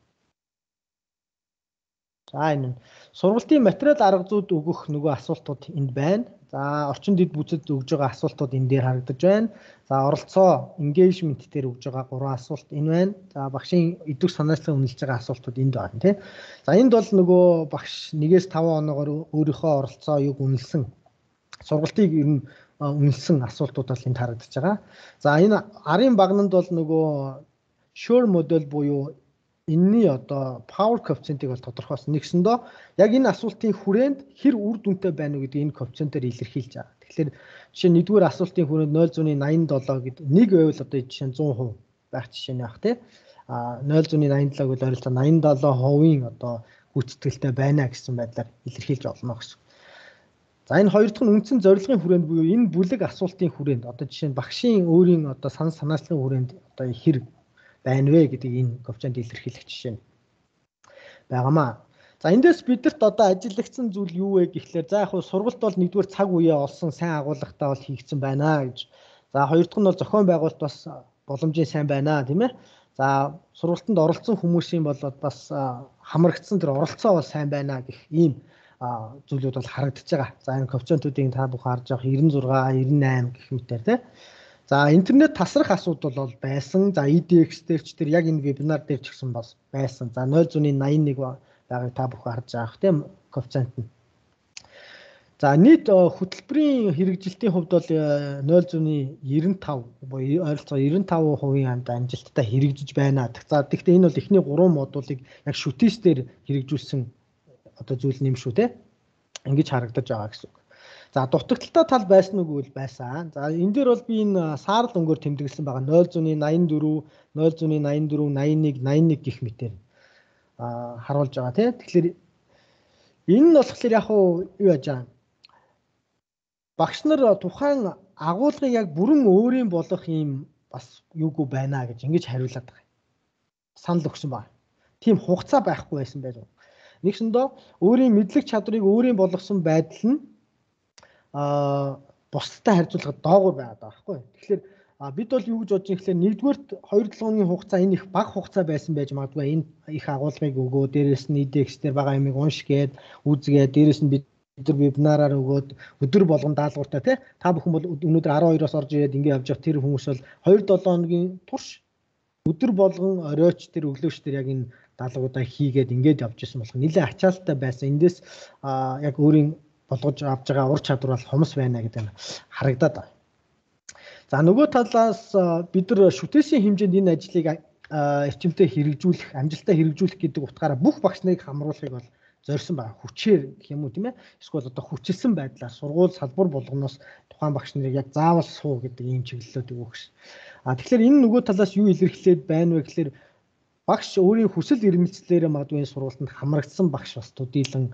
За энэ сургалтын материал арга зүйд өгөх нөгөө асуултууд энд байна. За орчин дэд бүтцэд өгж байгаа асуултууд энэ дээр харагдаж байна. За оролцоо engagement дээр өгж байгаа 3 асуулт энэ байна. За багшийн идэвх санаачлалыг үнэлж байгаа асуултууд энд байна тийм. За энд бол нөгөө багш 1-5 оноогоор өөрийнхөө оролцоо юг үнэлсэн сургалтыг ер нь үнэлсэн асуултууд бол энд харагдаж байгаа. За энэ арын багнанд бол нөгөө Shore модель буюу энэний одоо power коэффициентийг бол тодорхойлсон. Нэгсэндөө яг энэ асуултын хүрээнд хэр үр дүнтэй байна уу гэдэг энэ коэффициентээр илэрхийлж байгаа. Тэгэхээр жишээ нь 1-р асуултын хүрээнд 0.87 гэдэг нэг байвал одоо жишээ нь 100% байх жишээ нь баг тий. 0.87 гэвэл ойролцоо 87%-ийн одоо гүйцэтгэлтэй байна гэсэн байдлаар илэрхийлж олно гэсэн. За энэ хоёр дахь нь үндсэн зорилгын хүрээнд буюу энэ бүлэг асуултын хүрээнд одоо жишээ нь багшийн өөрийн одоо санал санаачлалын хүрээнд одоо хэрэг байна вэ гэдгийг энэ говьчанд илэрхийлэх жишээ нь байгаамаа. За эндээс бидэрт одоо ажиглагдсан зүйл юу вэ гэхлээр за яг хуу сургалт бол нэгдүгээр цаг үеэ олсон сайн агуулгатай бол хийгдсэн байна гэж. За хоёр дахь нь бол зохион байгуулалт бас боломжийн сайн байна тийм ээ. За сургалтанд оролцсон хүмүүсийн бол бас хамрагдсан тэр оролцоо бол сайн байна гэх ийм зүйлүүд бол харагдаж байгаа. За энэ коэффициентуудыг та бүхэн харж байгаа 96, 98 гэх мэтээр тий. За интернет тасрах асуудал бол байсан. За EDX дээр ч тэр яг энэ вебинар дээр ч гэсэн бас байсан. За 0.81 байгааг та бүхэн харж байгаа тий коэффициент нь. За нийт хөтөлбөрийн хэрэгжилтийн хувьд бол 0.95 буюу ойролцоо 95% амжилттай хэрэгжиж байна. За гэхдээ энэ бол эхний 3 модулыг яг шүтээсээр хэрэгжүүлсэн одоо зүйл нэм шүү те. Ингэж харагдаж байгаа гэсэн үг. За дутагдaltaй тал байсан уу гэвэл байсан. За энэ дээр бол би энэ саарл өнгөөр тэмдэглэсэн байгаа 0.84, 0.84, 81, 81 гэх мэтээр харуулж байгаа те. Тэгэхээр энэ нь болохоор яг юу яаж байгаа. Багш нар тухайн агуулгыг яг бүрэн өөрийн болгох юм бас юугүй байна гэж ингэж хариулаад байгаа. Санал өгсөн байна. Тийм хугацаа байхгүй байсан байх. Нэгсэндээ өөрийн мэдлэг чадрыг өөрийн болгосон байдал нь бусдтай харьцуулахад доогуур байгаад байгаа байхгүй. Тэгэхээр бид бол юу гэж бодож байгаа гэхээр нэгдүгээрт 2-7 хоногийн хугацаа энэ их бага хугацаа байсан байж магадгүй энэ их агуулгыг өгөө дээрээс нь IDX дээр байгаа юмыг уншгээд үзгээд дээрээс нь бид вебинараар өгөөд өдөр болгон даалгавартай тий та бүхэн бол өнөөдөр 12-оос орж ирээд ингэ явж байгаа тэр хүмүүс бол 2-7 хоногийн турш өдөр болгон оройч тэр өглөөч тэр яг энэ даалгавруудаа хийгээд ингээд явж исэн болох нэлээд ачаалттай байсан. Эндээс яг өөрийн болгож авч байгаа ур чадвар бол хомс байна гэдэг нь харагдаад байна. За нөгөө талаас бид нар шүтээсийн хэмжээнд энэ ажлыг эрчимтэй хэрэгжүүлэх, амжилттай хэрэгжүүлэх гэдэг утгаараа бүх багш нарыг хамруулахыг бол зорьсон байна. Хүчээр гэх юм уу тийм ээ. Эсвэл одоо хүчилсэн байдлаар сургууль салбар болгоноос тухайн багш нарыг яг заавал суу гэдэг ийм чиглэлүүд өгөх гэсэн. Тэгэхээр энэ нөгөө талаас юу илэрхийлээд байна вэ гэхээр багш өөрийн хүсэл эрмэлзлээрээ магадгүй энэ сургуультанд хамрагдсан багш бас төдийлөн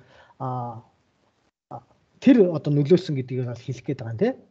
тэр одоо нөлөөсөн гэдгийг бол хэлэх гээд байгаа юм тий.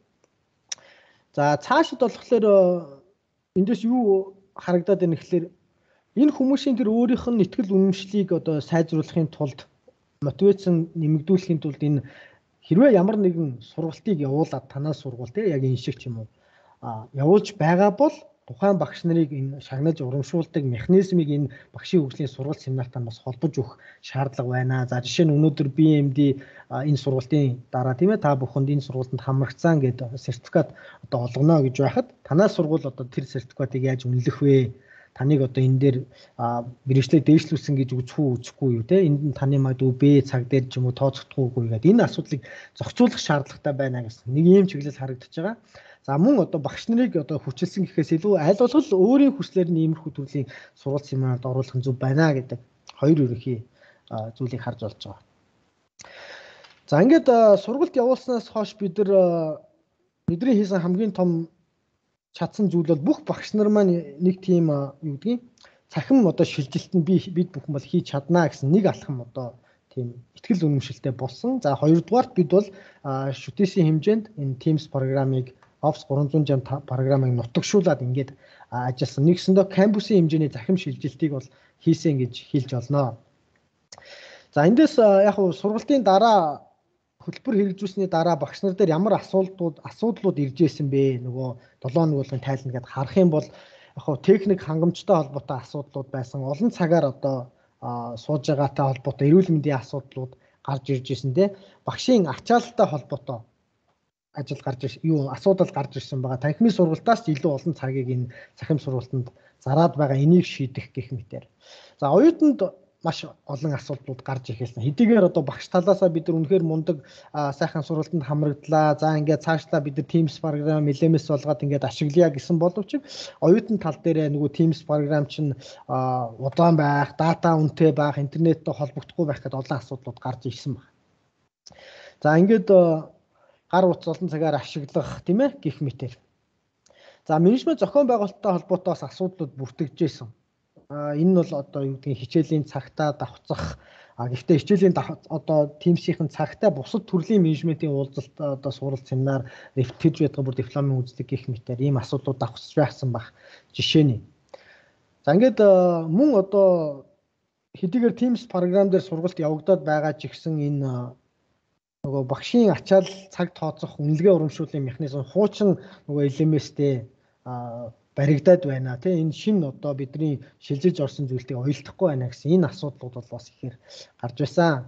За цаашид болохоор эндээс юу харагдаад байна гэхээр энэ хүмүүсийн тэр өөрийнх нь итгэл үнэмшлийг одоо сайжруулахын тулд мотивацийн нэмэгдүүлэхийн тулд энэ хэрвээ ямар нэгэн сургалтыг явуулаад танаас сургууль тий яг энэ шиг ч юм уу явуулж байгаа бол тухайн багш нарыг энэ шагнаж урамшуулдаг механизмыг энэ багшийн хөгжлийн сургалт семинартаа бас холбож өгөх шаардлага байна. За жишээ нь өнөөдөр BMD энэ сургалтын дараа тийм ээ та бүхэнд энэ сургалтанд хамрагдсан гэдэг сертификат одоо олгоно гэж байхад танаас сургууль одоо тэр сертификатыг яаж үнэлэх вэ? Таныг одоо энэ дээр мэргэжлээ дээшлүүлсэн гэж үзэх үү үзэхгүй юу те энд нь таны магадгүй Б цаг дээр ч юм уу тооцохдохгүй гэдэг энэ асуудлыг зохицуулах шаардлагатай байна гэсэн нэг ийм чиглэл харагдаж байгаа. За мөн одоо багш нарыг одоо хүчилсэн гэхээс илүү аль болох өөрийн хүслээр нь иймэрхүү төрлийн сургалт семинарт оруулах нь зөв байна гэдэг хоёр ерөнхий зүйлийг харж болж байгаа. За ингээд сургалт явуулснаас хойш бидний хийсэн хамгийн том чадсан зүйл бол бүх багш нар маань нэг тийм юу гэдгийг цахим одоо шилжилтэнд бид бүхэн бол хийж чаднаа гэсэн нэг алхам одоо тийм ихтгэл үнэмшилтэй болсон. За хоёрдугаарт бид бол шүтээсийн хэмжээнд энэ Teams программыг Office 360 программыг нутагшуулаад ингээд ажилласан. Нэгсэндээ кампусын хэмжээний захим шилжилтийг бол хийсэн гэж хэлж олноо. За эндээс яг хуу сургалтын дараа хөтөлбөр хэрэгжүүлсний дараа багш нар дээр ямар асуудлууд ирж ирсэн бэ? Нөгөө 7 хоног тайлна гэдээ харах юм бол яг хуу техник хангамжтай холбоотой асуудлууд байсан. Олон цагаар одоо сууж байгаатай холбоотой эрүүл мэндийн асуудлууд гарч ирж ирсэн те. Багшийн ачаалттай холбоотой ажил асуудал гарч ирсэн байгаа. Танхимын сургалтаас илүү олон цагийг энэ захим сургалтанд зараад байгаа энийг шийдэх гэх мэтээр. За оюутанд маш олон асуудлууд гарч ирсэн. Хэдийгээр одоо багш талаасаа бид нар үнэхээр мундаг сайхан сургалтанд хамрагдлаа. За ингээд цаашлаа бид нар Teams програм LMS болгоод ингээд ашиглая гэсэн боловч оюутан тал дээр нөгөө Teams програм чинь удаан байх, дата үнэтэй байх, интернеттэй холбогдохгүй байх гэдэг олон асуудлууд гарч ирсэн байна. За ингээд гар утас олон цагаар ашиглах тийм ээ гэх мэтээр. За менежмент зохион байгуулалттай холбоотой бас асуудлууд бүртгэж ирсэн. Энэ нь бол одоо юу гэдгийг хичээлийн цагтаа давхцах гэхдээ хичээлийн одоо Teams-ийн цагтаа бусад төрлийн менежментийн уулзалт одоо сурал семинар тэгж байдаг бүр дипломын үздэг гэх мэтээр ийм асуудлууд давхцаж байсан баг жишээ нь. За ингээд мөн одоо хэдийгээр Teams програм дээр сургалт явагдаад байгаа ч гэсэн энэ нөгөө багшийн ачаал цаг тооцох үнэлгээ урамшууллын механизм хуучин нөгөө LMS-тэй баригдаад байна тийм энэ шинэ одоо бидний шилжиж орсон зүйлтийг ойлгохгүй байна гэсэн энэ асуудлууд бол бас ихээр гарч байсан.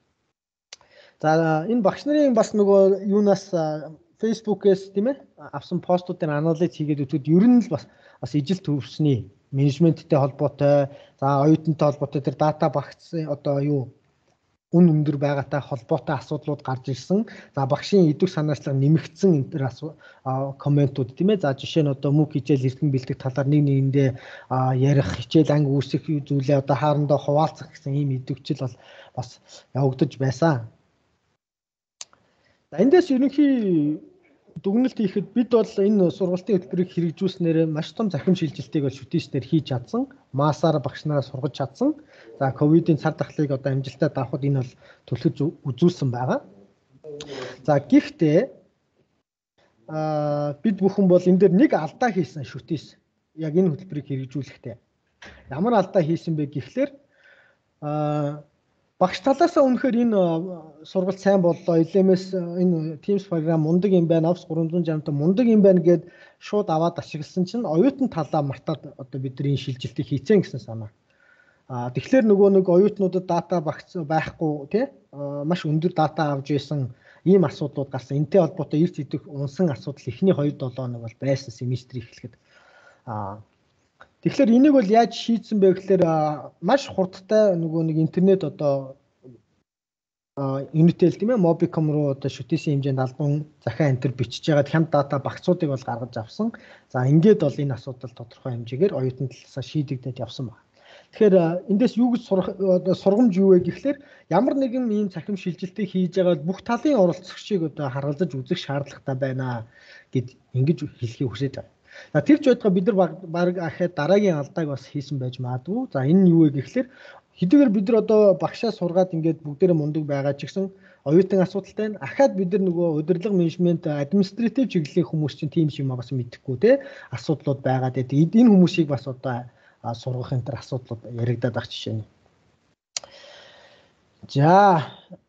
За энэ багш нарын бас нөгөө юунаас Facebook-ээс тийм ээ авсан постуудын анализ хийгээд үзвэл ер нь л бас ижил төвшний менежменттэй холбоотой за оюутантай холбоотой тэр дата багцсан одоо юу үн өндөр байгаатай холбоотой асуудлууд гарч ирсэн. За багшийн идэвх санаачлага нэмэгдсэн энэ төр комментууд тийм ээ. За жишээ нь одоо мөг хичээл эрдэнэ бэлтгэх талаар нэг нэгэндээ ярих, хичээл анги үүсэх зүйлээ одоо хаорондоо хуваалцах гэсэн ийм идэвхжил бол бас явагдаж байсан. За эндээс ерөнхий дүгнэлт хийхэд бид бол энэ сургалтын хөтөлбөрийг хэрэгжүүлснээр маш том захим шилжилтийг бол шүтээчнэр хийж чадсан. Маасаар багш нараа сургаж чадсан. За ковидын цар тахлыг одоо амжилттай давахад энэ бол төлөвлөж үзүүлсэн байгаа. За гэхдээ бид бүхэн бол энэ дээр нэг алдаа хийсэн шүтээс яг энэ хөтөлбөрийг хэрэгжүүлэхдээ. Ямар алдаа хийсэн бэ гэхлээр багш талаасаа үнэхээр энэ сургалт сайн боллоо. LMS энэ Teams програм мундаг юм байна. Office 360 мундаг юм байна гэд шууд аваад ашигласан чинь оюутан талаа мартаад одоо бидний шилжилтийг хийцэн гэсэн санаа. Тэгэхээр нөгөө нэг оюутнуудад дата багц байхгүй тий маш өндөр дата авж байсан ийм асуудлууд гарсан. Энтэй холбоотой эрт идэх унсан асуудал эхний 2-7 хоног бол байсан семестр эхлэхэд. Тэгэхээр энийг бол яаж шийдсэн бэ гэхээр маш хурдтай нөгөө нэг интернет одоо Unitel тийм ээ Mobicom руу одоо шүтээсийн хэмжээнд албан захиа энтер бичиж ягаад хямд дата багцуудыг бол гаргаж авсан. За ингээд бол энэ асуудал тодорхой хэмжээгээр оюутан талаасаа шийдэгдээд явсан байна. Тэгэхээр эндээс юу гэж сургамж юу вэ гэхлээр ямар нэгэн ийм цахим шилжилтийг хийж байгаа бүх талын оролцогчийг одоо харгалзаж үзэх шаардлагатай байна гэд ингэж хэлхийг хүсэж байна. За тэрч байтугай бид нар баг ахаад дараагийн алдааг бас хийсэн байж магадгүй. За энэ нь юу вэ гэхлээр хэдийгээр бид нар одоо багшаа сургаад ингээд бүгдээрээ мундаг байгаа ч гэсэн оюутан асуудалтай нь ахаад бид нар нөгөө удирдлага менежмент административ чиглэлийн хүмүүс чинь тийм юм бас мэдэхгүй те асуудлууд байгаа. Тэгээд энэ хүмүүсийг бас одоо сургах энэ төр асуудлууд яригадаад байх жишээ нь. За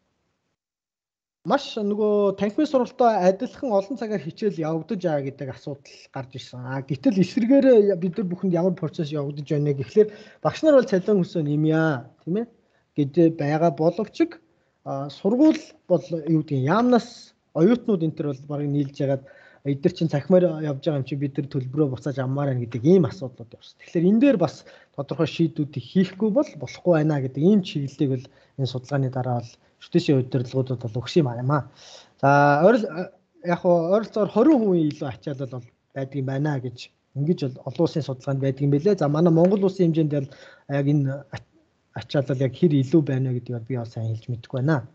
маш нөгөө танхимын сургалтаа адилхан олон цагаар хичээл явагдаж байгаа гэдэг асуудал гарч ирсэн. Гэтэл эсрэгээр бид нар бүхэнд ямар процесс явагдаж байна гэхлээр багш нар бол цалин өсөө нэмье тийм ээ гэдэг байгаа боловч сургууль бол юу гэдэг яамнаас оюутнууд энэ төр бол барыг нийлж ягаад эдгээр чинь цахимаар явж байгаа юм чи бид нар төлбөрөө буцааж авмаар байна гэдэг ийм асуудлууд явсан. Тэгэхээр энэ дээр бас тодорхой шийдвүүдийг хийхгүй бол болохгүй байна гэдэг ийм чиглэлийг бол энэ судалгааны дараа бол шүтээсийн удирдлагуудад бол өгс юм аа. За яг ойролцоогоор 20% илүү ачаалал бол байдаг юм байна гэж ингэж бол олон улсын судалгаанд байдаг юм байлээ. За манай Монгол улсын хэмжээнд бол яг энэ ачаалал яг хэр илүү байна вэ гэдгийг би бол сайн хэлж мэдэхгүй байна.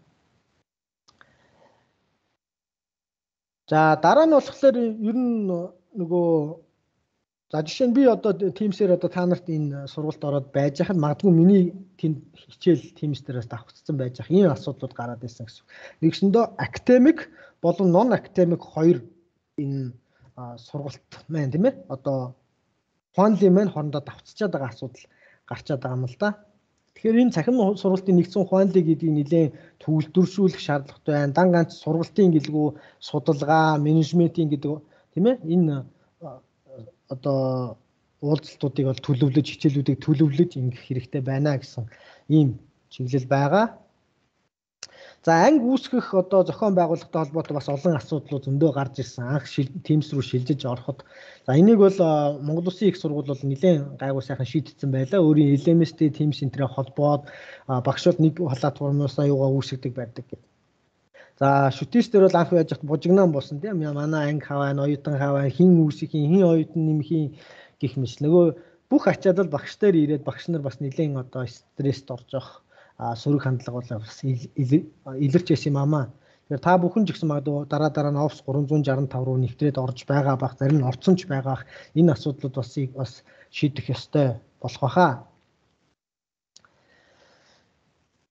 За дараа нь болохоор ер нь нөгөө за жишээ нь би одоо Teams-ээр одоо та нарт энэ сургалт ороод байж хахад магадгүй миний тэнд хичээл Teams дээрээс давхцсан байж ах ийм асуудлууд гараад ирсэн гэсэн. Нэгсэндөө academic болон non academic хоёр энэ сургалт маань тийм ээ одоо хуанли маань хоорондоо давхцчаад байгаа асуудал гарчаад байгаа юм л да. Тэгэхээр энэ цахим сургалтын нэгдсэн хуанли гэдгийг нэлээд төвлөрүүлэх шаардлагатай байна. Дан ганц сургалтын гэлгүй судалгаа, менежментийн гэдэг тийм ээ энэ одоо уулзалтуудыг бол төлөвлөж хичээлүүдийг төлөвлөж ингэх хэрэгтэй байна гэсэн ийм чиглэл байгаа. За анги үүсгэх одоо зохион байгуулалттай холбоотой бас олон асуудлууд зөндөө гарч ирсэн. Анх Teams рүү шилжиж ороход за энийг бол Монгол Улсын их сургууль бол нэлээд гайгүй сайхан шийдтсэн байлаа. Өөрийн LMS-тэй Teams энтрээ холбоод багшууд нэг платформоос аюугаа үүсгдэг байдаг гэдэг. За шүтээс дээр бол анх яаж яхад бужигнаан болсон тийм манай анги хаваа, оюутан хаваа, хин үүсэх, хин оюутан нэмэх гэх мэт нөгөө бүх ачаалал багш дээр ирээд багш нар бас нэлээд одоо стресст орж явах сөрөг хандлага бол бас илэрч байсан юм аа. Тэгэхээр та бүхэн ч гэсэн магадгүй дараа нь Office 365 руу нэвтрээд орж байгаа бах, зарим нь орцсон ч байгаа. Энэ асуудлууд бас шийдэх ёстой болох байхаа.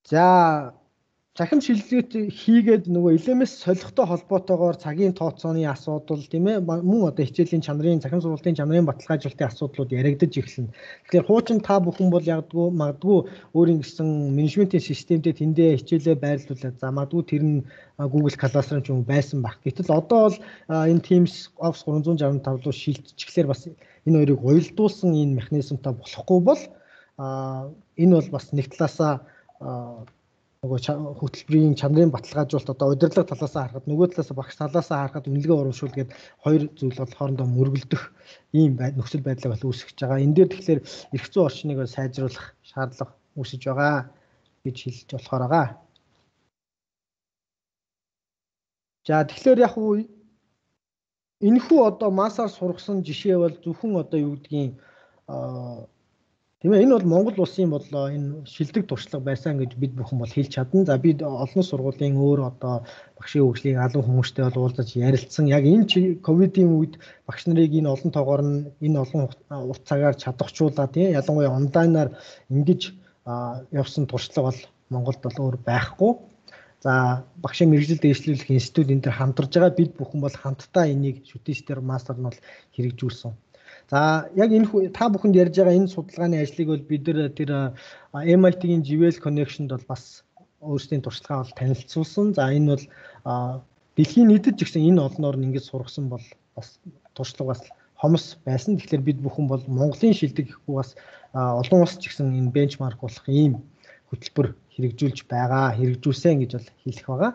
За цахим шилжилт хийгээд нөгөө элемэс солихтой холбоотойгоор цагийн тооцооны асуудал тийм ээ мөн одоо хичээлийн чанарын цахим сургуулийн чанарын баталгаажуулалтын асуудлууд яригдаж эхэлнэ. Тэгэхээр хуучин та бүхэн бол ягдгүй магадгүй өөрийн гэсэн менежментийн системтэй тэндээ хичээлээ байрлуулад за магадгүй тэр нь Google Classroom ч юм уу байсан баг. Гэтэл одоо бол энэ Teams Office 365 руу шилжчихлээр бас энэ хоёрыг уялдуулсан энэ механизмтай болохгүй бол энэ бол бас нэг талаасаа нөгөө хөтөлбөрийн чанарын баталгаажуулалт одоо удирдлага талаас нь харахад нөгөө талаас багш талаас нь харахад үнэлгээ урамшуул гэдэг хоёр зүйл бол хоорондоо мөргөлдөх ийм нөхцөл байдлыг бол үүсгэж байгаа. Энэ дээр тэгэхээр эрх зүйн орчныг сайжруулах шаардлага үүсэж байгаа гэж хэлж болохоор байгаа. За тэгэхээр яг уу энэхүү одоо масаар сургасан жишээ бол зөвхөн одоо юу гэдгийг тийм ээ энэ бол Монгол улсын бол энэ шилдэг туршлага байсан гэж бид бүхэн бол хэлж чадна. За бид олон сургуулийн өөр одоо багшийн хөгжлийн албан хүмүүстэй бол уулзаж ярилцсан. Яг энэ ковидын үед багш нарыг энэ олон тоогоор нь энэ олон урт цагаар чадахжуулаад тийм ялангуяа онлайнаар ингэж явсан туршлага бол Монголд бол өөр байхгүй. За багшийн мэрэгжил дэвшлүүлэх институт энэ төр хамтарж байгаа бид бүхэн бол хамтдаа энийг шүтээстер мастер нь бол хэрэгжүүлсэн. За яг энэ та бүхэнд ярьж байгаа энэ судалгааны ажлыг бол бид нар тэр MIT-ийн JWL Connection-д бол бас өөрсдийн туршлагаа бол танилцуулсан. За энэ бол дэлхийн нийтэд ч гэсэн энэ олноор нь ингэж сургасан бол бас туршлага бас хомс байсан. Тэгэхээр бид бүхэн бол Монголын шилдэг гэхгүй бас олон улс ч гэсэн энэ бенчмарк болох ийм хөтөлбөр хэрэгжүүлж байгаа, хэрэгжүүлсэн гэж бол хэлэх байгаа.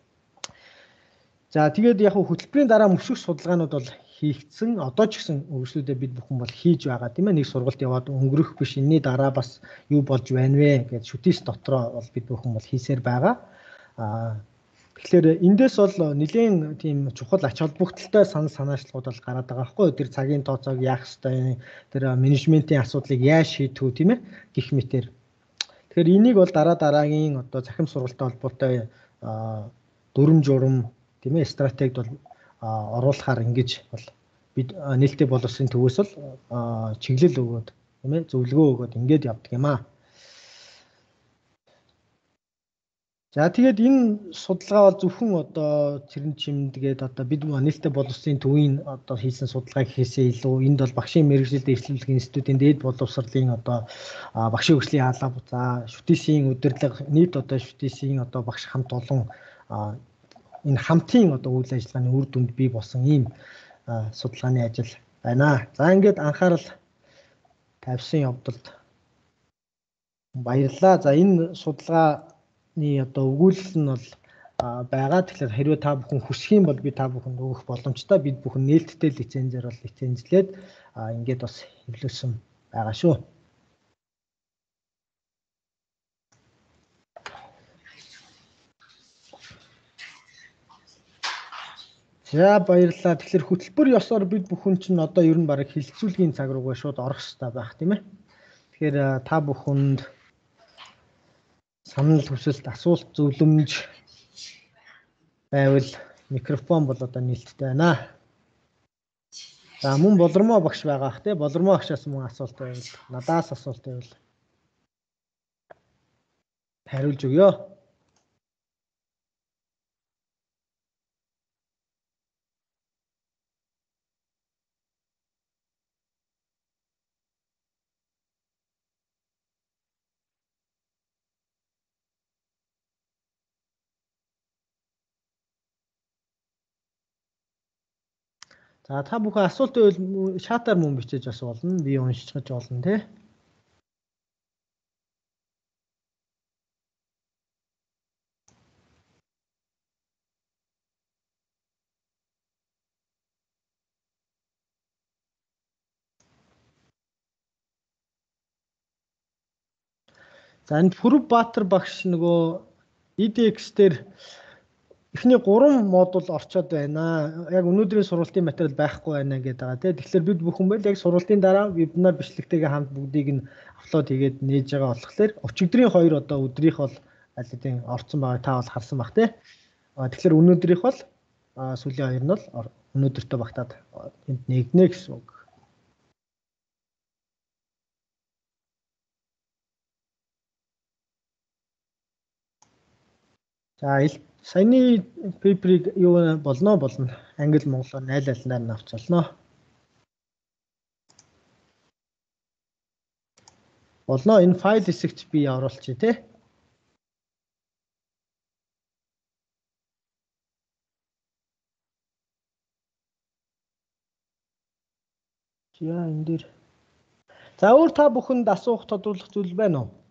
За тэгээд яг хөтөлбөрийн дараа мөшөх судалгаанууд бол хийгдсэн. Одоо ч гэсэн үргэлжлүүлээ бид бүхэн бол хийж байгаа тийм ээ. Нэг сургалт яваад өнгөрөх биш. Энэний дараа бас юу болж байна вэ гэж шүтээс дотроо бол бид бүхэн бол хийсээр байгаа. Тэгэхээр эндээс бол нэгэн тийм чухал ач холбогдолтой санаачлалууд бол гараад байгаа байхгүй. Тэр цагийн тооцоог яах ёстой, тэр менежментийн асуудлыг яаж шийдэх үү тийм ээ гэх мэтэр. Тэгэхээр энийг бол дараагийн одоо захим сургалттай холбоотой дүрм журам тийм ээ стратегид бол оруулахаар ингэж бол бид нээлттэй боловсрын төвөөс л чиглэл өгөөд тийм ээ зөвлөгөө өгөөд ингэж явдаг юм аа. За тэгээд энэ судалгаа бол зөвхөн одоо цэрэн чимдгээд одоо бид нээлттэй боловсрын төвийн одоо хийсэн судалгаа гэхээсээ илүү энд бол багшийн мэрэгжил дэвшлүүлэх институтын дээд боловсролын одоо багшийн хөгжлийн алба за шүтээсийн удирдлага нийт одоо шүтээсийн одоо багш хамт олон энэ хамтын одоо үйл ажиллагааны үр дүнд бий болсон ийм судалгааны ажил байна. За ингээд анхаарал тавьсан явдалд баярлалаа. За энэ судалгааны одоо өгүүлэл нь бол байгаа. Тэгэхээр хэрвээ та бүхэн хүсэх юм бол би та бүхэнд өгөх боломжтой. Бид бүхэн нээлттэй лицензээр бол лицензлээд ингээд бас хэвлүүлсэн байгаа шүү. За баярлалаа. Тэгэхээр хөтөлбөр ёсоор бид бүхэн чинь одоо ер нь бараг хилцүүлгийн цаг руугаа шууд орох хэрэгтэй байх тийм ээ. Тэгэхээр та бүхэнд санал хүсэлт асуулт зөвлөмж байвал микрофон бол одоо нээлттэй байна. За мөн болормоо багш байгаа ах тий болормоо багшаас мөн асуулт байвал надаас асуулт байвал хариулж өгье. За та бүхэн асуулт байвал шатаар мөн бичиж бас болно. Би уншиж болно тий. За энэ Пүрэв Баатар багш нөгөө EDX дээр эхний 3 модуль орчоод байна. Яг өнөөдрийн сургалтын материал байхгүй байна гэдэг байгаа тийм. Тэгэхээр бид бүхэн бол яг сургалтын дараа вебинар бичлэгтэйгээ хамт бүгдийг нь аплод хийгээд нээж байгаа болохоор өчигдрийн 2 одоо өдрийнх бол аль хэдийн орцсон байгаа та бол харсан баг тийм. Тэгэхээр өнөөдрийнх бол сүүлийн 2 нь бол өнөөдөртөө багтаад энд нэгнэ гэсэн үг. За саяны пейперийг юу болно. Англи монголоор найлалнаар нь авч болно. Энэ файл хэсэгт би оруулчих тий. Энэ дээр. За өөр та бүхэнд асуух тодруулах зүйл байна уу?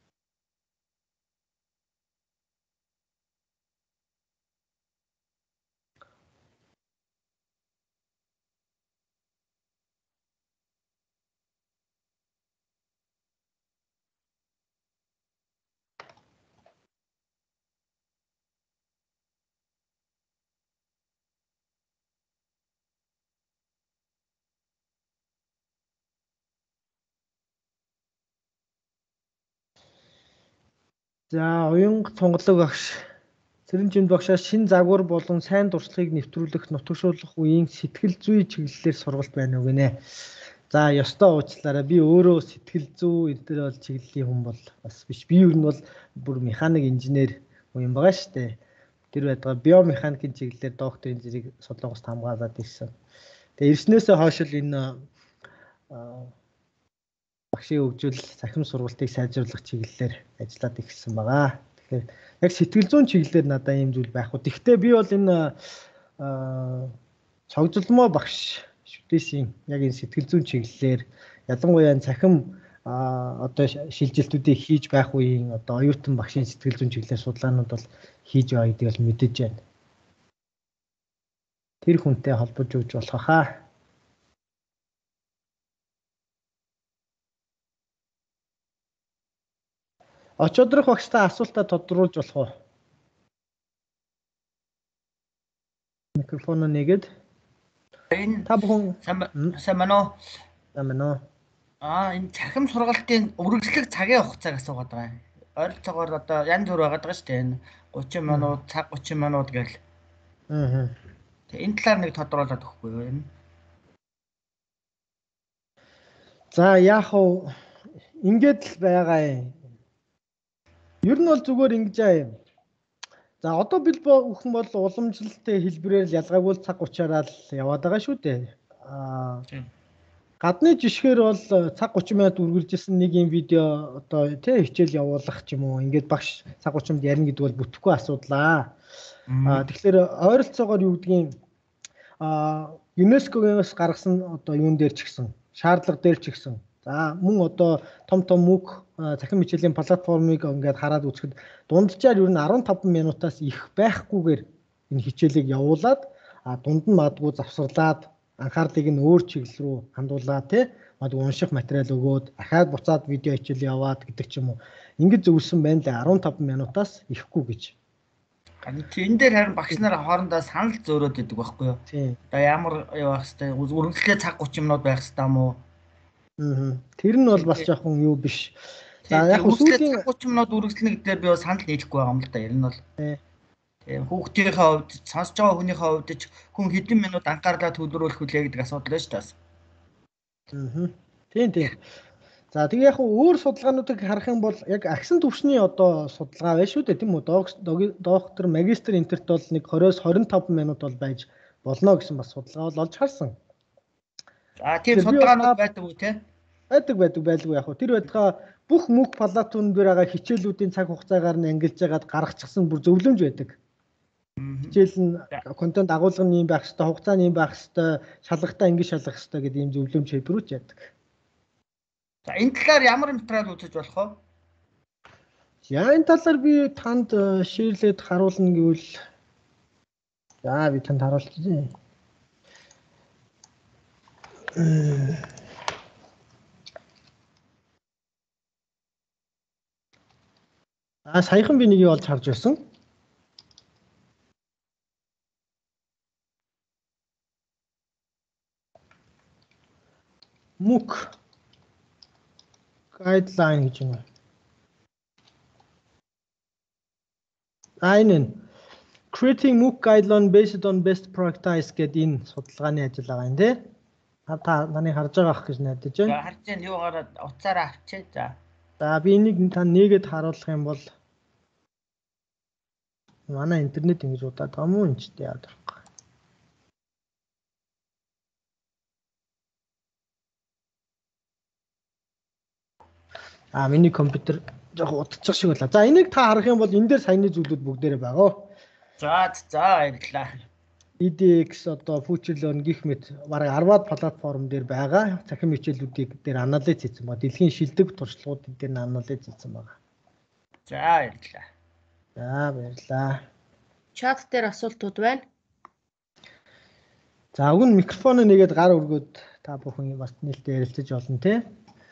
За уянга тунгалаг багш Цэрэнжимд багшаас шинэ загвар болон сайн дурсгалыг нэвтрүүлэх, нутагшуулах үеийн сэтгэл зүй чиглэлээр сургалт байна уу гинэ. За ёстой уучлаарай. Би өөрөө сэтгэл зүй энэ төр бол чиглэлийн хүн бол бас биш. Би юу нь бол бүр механик инженер юм байгаа шүү дээ. Тэр байтугай биомеханикийн чиглэлээр докторийн зэрэг Солонгост хамгаалаад ирсэн. Тэгээ ирснээсээ хойш л энэ багшийн хөгжил цахим сургалтыг сайжруулах чиглэлээр ажиллаад эхэлсэн байгаа. Тэгэхээр яг сэтгэл зүйн чиглэлээр надад ийм зүйл байхгүй. Гэхдээ би бол энэ цогцлмоо багш шүтээсийн яг энэ сэтгэл зүйн чиглэлээр ялангуяа цахим одоо шилжилтүүдийг хийж байх үеийн одоо оюутан багшийн сэтгэл зүйн чиглэлээр судалгаанууд бол хийж байгаа гэдгийг л мэдэж байна. Тэр хүнтэй холбож өгч болох хаа. Очодрох багштай асуултаа тодруулж болох уу? Микрофон нэгэд. Та бүхэн сайн байна уу? Сайн байна уу? Энэ цахим сургалтын үргэлжлэх цагийн хугацааг асуугаад байгаа. Ойролцоогоор одоо янз бүр байгаад байгаа шүү дээ. Энэ 30 минут, цаг 30 минут гэл. Тэгээ энэ талаар нэг тодруулаад өгөхгүй юу энэ? За яах вэ? Ингээд л байгаа юм. Ер нь бол зүгээр ингэж аа. За одоо бэлбо өхөн бол уламжлалтай хэлбэрээр л ялгаагүй цаг 30-аараа л яваад байгаа шүү дээ. Гадны жишгээр бол цаг 30 минут үргэлжилсэн нэг юм видео одоо тий хичээл явуулах ч юм уу. Ингээд багш цаг 30 минут ярина гэдэг бол бүтэхгүй асуудлаа. Тэгэхээр ойролцоогоор юу гэдгийг ЮНЕСКО-гоос гаргасан одоо юун дээр ч гэсэн шаардлага дээр ч гэсэн за мөн одоо том мөг цахим хичээлийн платформыг ингээд хараад үзэхэд дунджаар ер нь 15 минутаас их байхгүйгээр энэ хичээлийг явуулаад дунд нь магадгүй завсарлаад анхаарлыг нь өөр чиглэл рүү хандуулаад тий магадгүй унших материал өгөөд дахиад буцаад видео хичээл яваад гэдэг ч юм уу ингэж зөвлөсөн байна лээ 15 минутаас ихгүй гэж. Энэ дээр харин багш нар хоорондоо санал зөөрөөд идэг байхгүй юу? Одоо ямар явах хэвээр үргэлжлээ цаг 30 минут байх хэвээр юм уу? Тэр нь бол бас жоохон юу биш. За яг сүүлийн 30 минут үргэлжлэнэ гэдгээр би бас санал нийлэхгүй байгаа юм л да. Ер нь бол. Тийм хүүхдийнхээ хувьд сонсож байгаа хүнийхээ хувьд ч хүн хэдэн минут анхаарлаа төвлөрүүлэх үлээ гэдэг асуудал байна шүү дээ. Тийм. За тэгээ яг өөр судалгаануудыг харах юм бол яг агсан түвшний одоо судалгаа байна шүү дээ тийм үү? Доктор, магистр энтерт бол нэг 20-с 25 минут бол байж болно гэсэн бас судалгаа бол олж харсан. Тийм судалгаанууд байдаг уу те? Байлгүй яг. Тэр байтугай бүх мөг платформ дээр байгаа хичээлүүдийн цаг хугацаагаар нь ангилж яагаад гаргачихсан бүр зөвлөмж байдаг. Хичээл нь контент агуулга нь юм байх хэвээр, хугацаа нь юм байх хэвээр, шалгалтаа ингэ шалгах хэвээр гэдэг ийм зөвлөмж хэлбэрүүч яадаг. За энэ талаар ямар материал үзэж болох вэ? За энэ талаар би танд ширлээд харуулна гэвэл за би танд харуулчихъя. Саяхан би нэг олж харж байсан. MOOC guideline гэж юм. Creating MOOC guideline based on best practice гэдэг энэ судалгааны ажил байгаа юм тий. Та наны харж байгаа ах гэж найдаж байна. За харж байна. Юугаараа утсаараа авчээ. За. За би энийг та нэгэд харуулах юм бол Манай интернет ингэж удаад байгаа мó энэ ч яагаад вэ? Миний компьютер жоох удчих шиг байлаа. За энийг та харах юм бол энэ дээр саяны зүйлүүд бүгдээрээ байгаа. За баярлалаа. EDX одоо Future Learn гэх мэт бараг 10-аад платформ дээр байгаа. Цахим хичээлүүдийг дээр анализ хийсэн байгаа. Дэлхийн шилдэг туршлагууд дээр анализ хийсэн байгаа. За баярлалаа. За баярлалаа. Чат дээр асуултууд байна. За өгн микрофон нэгээд гар өргөөд та бүхэн бас нээлттэй ярилцаж болно те.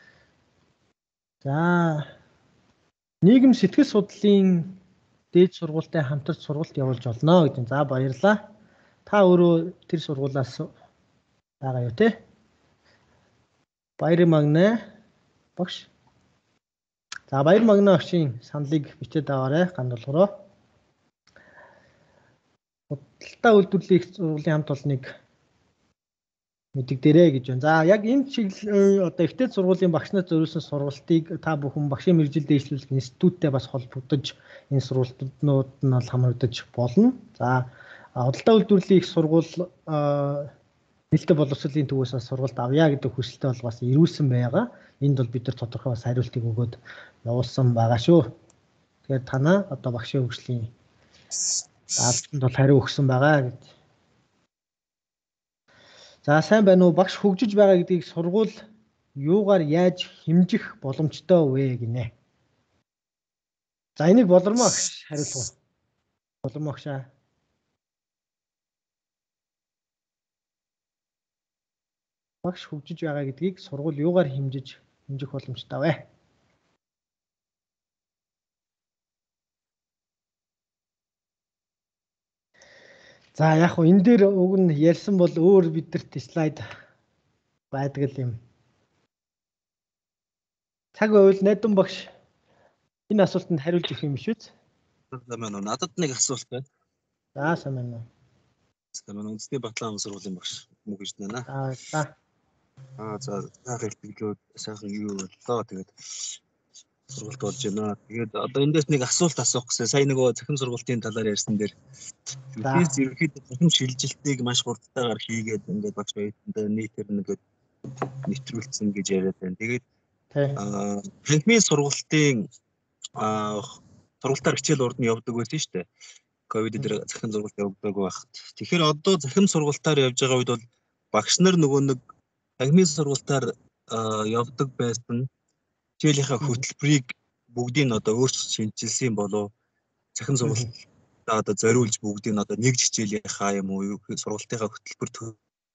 За нийгэм сэтгэл судлалын дээд сургуультай хамтарч сургалт явуулж болно гэдэг. За баярлалаа. Та өөрөө тэр сургуулиас байгаа юу те? Баяр магнаа багш. За баяр магнаа багшийн саналыг бичээд аваарай гандуулгараа. Худалдаа үйлдвэрлэлийн их сургуулийн хамт олныг мэдэгдэрэй гэж байна. За яг энэ чиглэл одоо ихтэй сургуулийн багш нар зориулсан сургалтыг та бүхэн багшийн мэргэжил дэвшлүүлэх институттэй бас холбогдож энэ сургалтууд нь бол хамрагдаж болно. За худалдаа үйлдвэрлэлийн их сургууль нээлттэй боловсролын төвөөс сургалт авъя гэдэг хүсэлтэй бол бас ирүүлсэн байгаа. Энд бол бид нар тодорхой бас хариултыг өгөөд явуулсан байгаа шүү. Тэгэхээр танаа одоо багшийн хөгжлийн даалтанд бол хариу өгсөн байгаа гэж. За сайн байна уу? Багш хөгжиж байгаа гэдгийг сургууль юугаар яаж хэмжих боломжтой вэ гинэ. За энийг болормоо багш хариулах. Болормоо багшаа. Багш хөгжиж байгаа гэдгийг сургууль юугаар хэмжих боломжтой вэ? За яг хөө энэ дээр уг нь ярьсан бол өөр бидэрт слайд байдаг юм. Цаг байвал найдан багш энэ асуултанд хариулж өгөх юм шүү дээ. За манай надад нэг асуулт байна. За сайн байна уу? Манай үндэсний батлан сургуулийн багш мөн гэж байна. За. За хэлбэлүүд сайхан юу боллоо тэгээд сургалт болж байна. Тэгээд одоо эндээс нэг асуулт асуух гэсэн. Сая нөгөө захим сургалтын талаар ярьсан дээр физ ерөнхийдөө захим шилжилтийг маш хурдтайгаар хийгээд ингээд багш баятанд нийтээр нэгээд нэвтрүүлсэн гэж яриад байна. Тэгээд танхимын сургалтын сургалтаар хичээл урд нь явдаг байсан шүү дээ. Ковид дээр захим сургалт явагдаагүй байхад. Тэгэхээр одоо захим сургалтаар явж байгаа үед бол багш нар нөгөө нэг танхимын сургалтаар явдаг байсан хичээлийнхаа хөтөлбөрийг бүгдийг нь одоо өөрчлөж шинжилсэн болов захим сургалтаа одоо зориулж бүгдийг нь одоо нэг хичээлийнхаа юм уу сургалтынхаа хөтөлбөр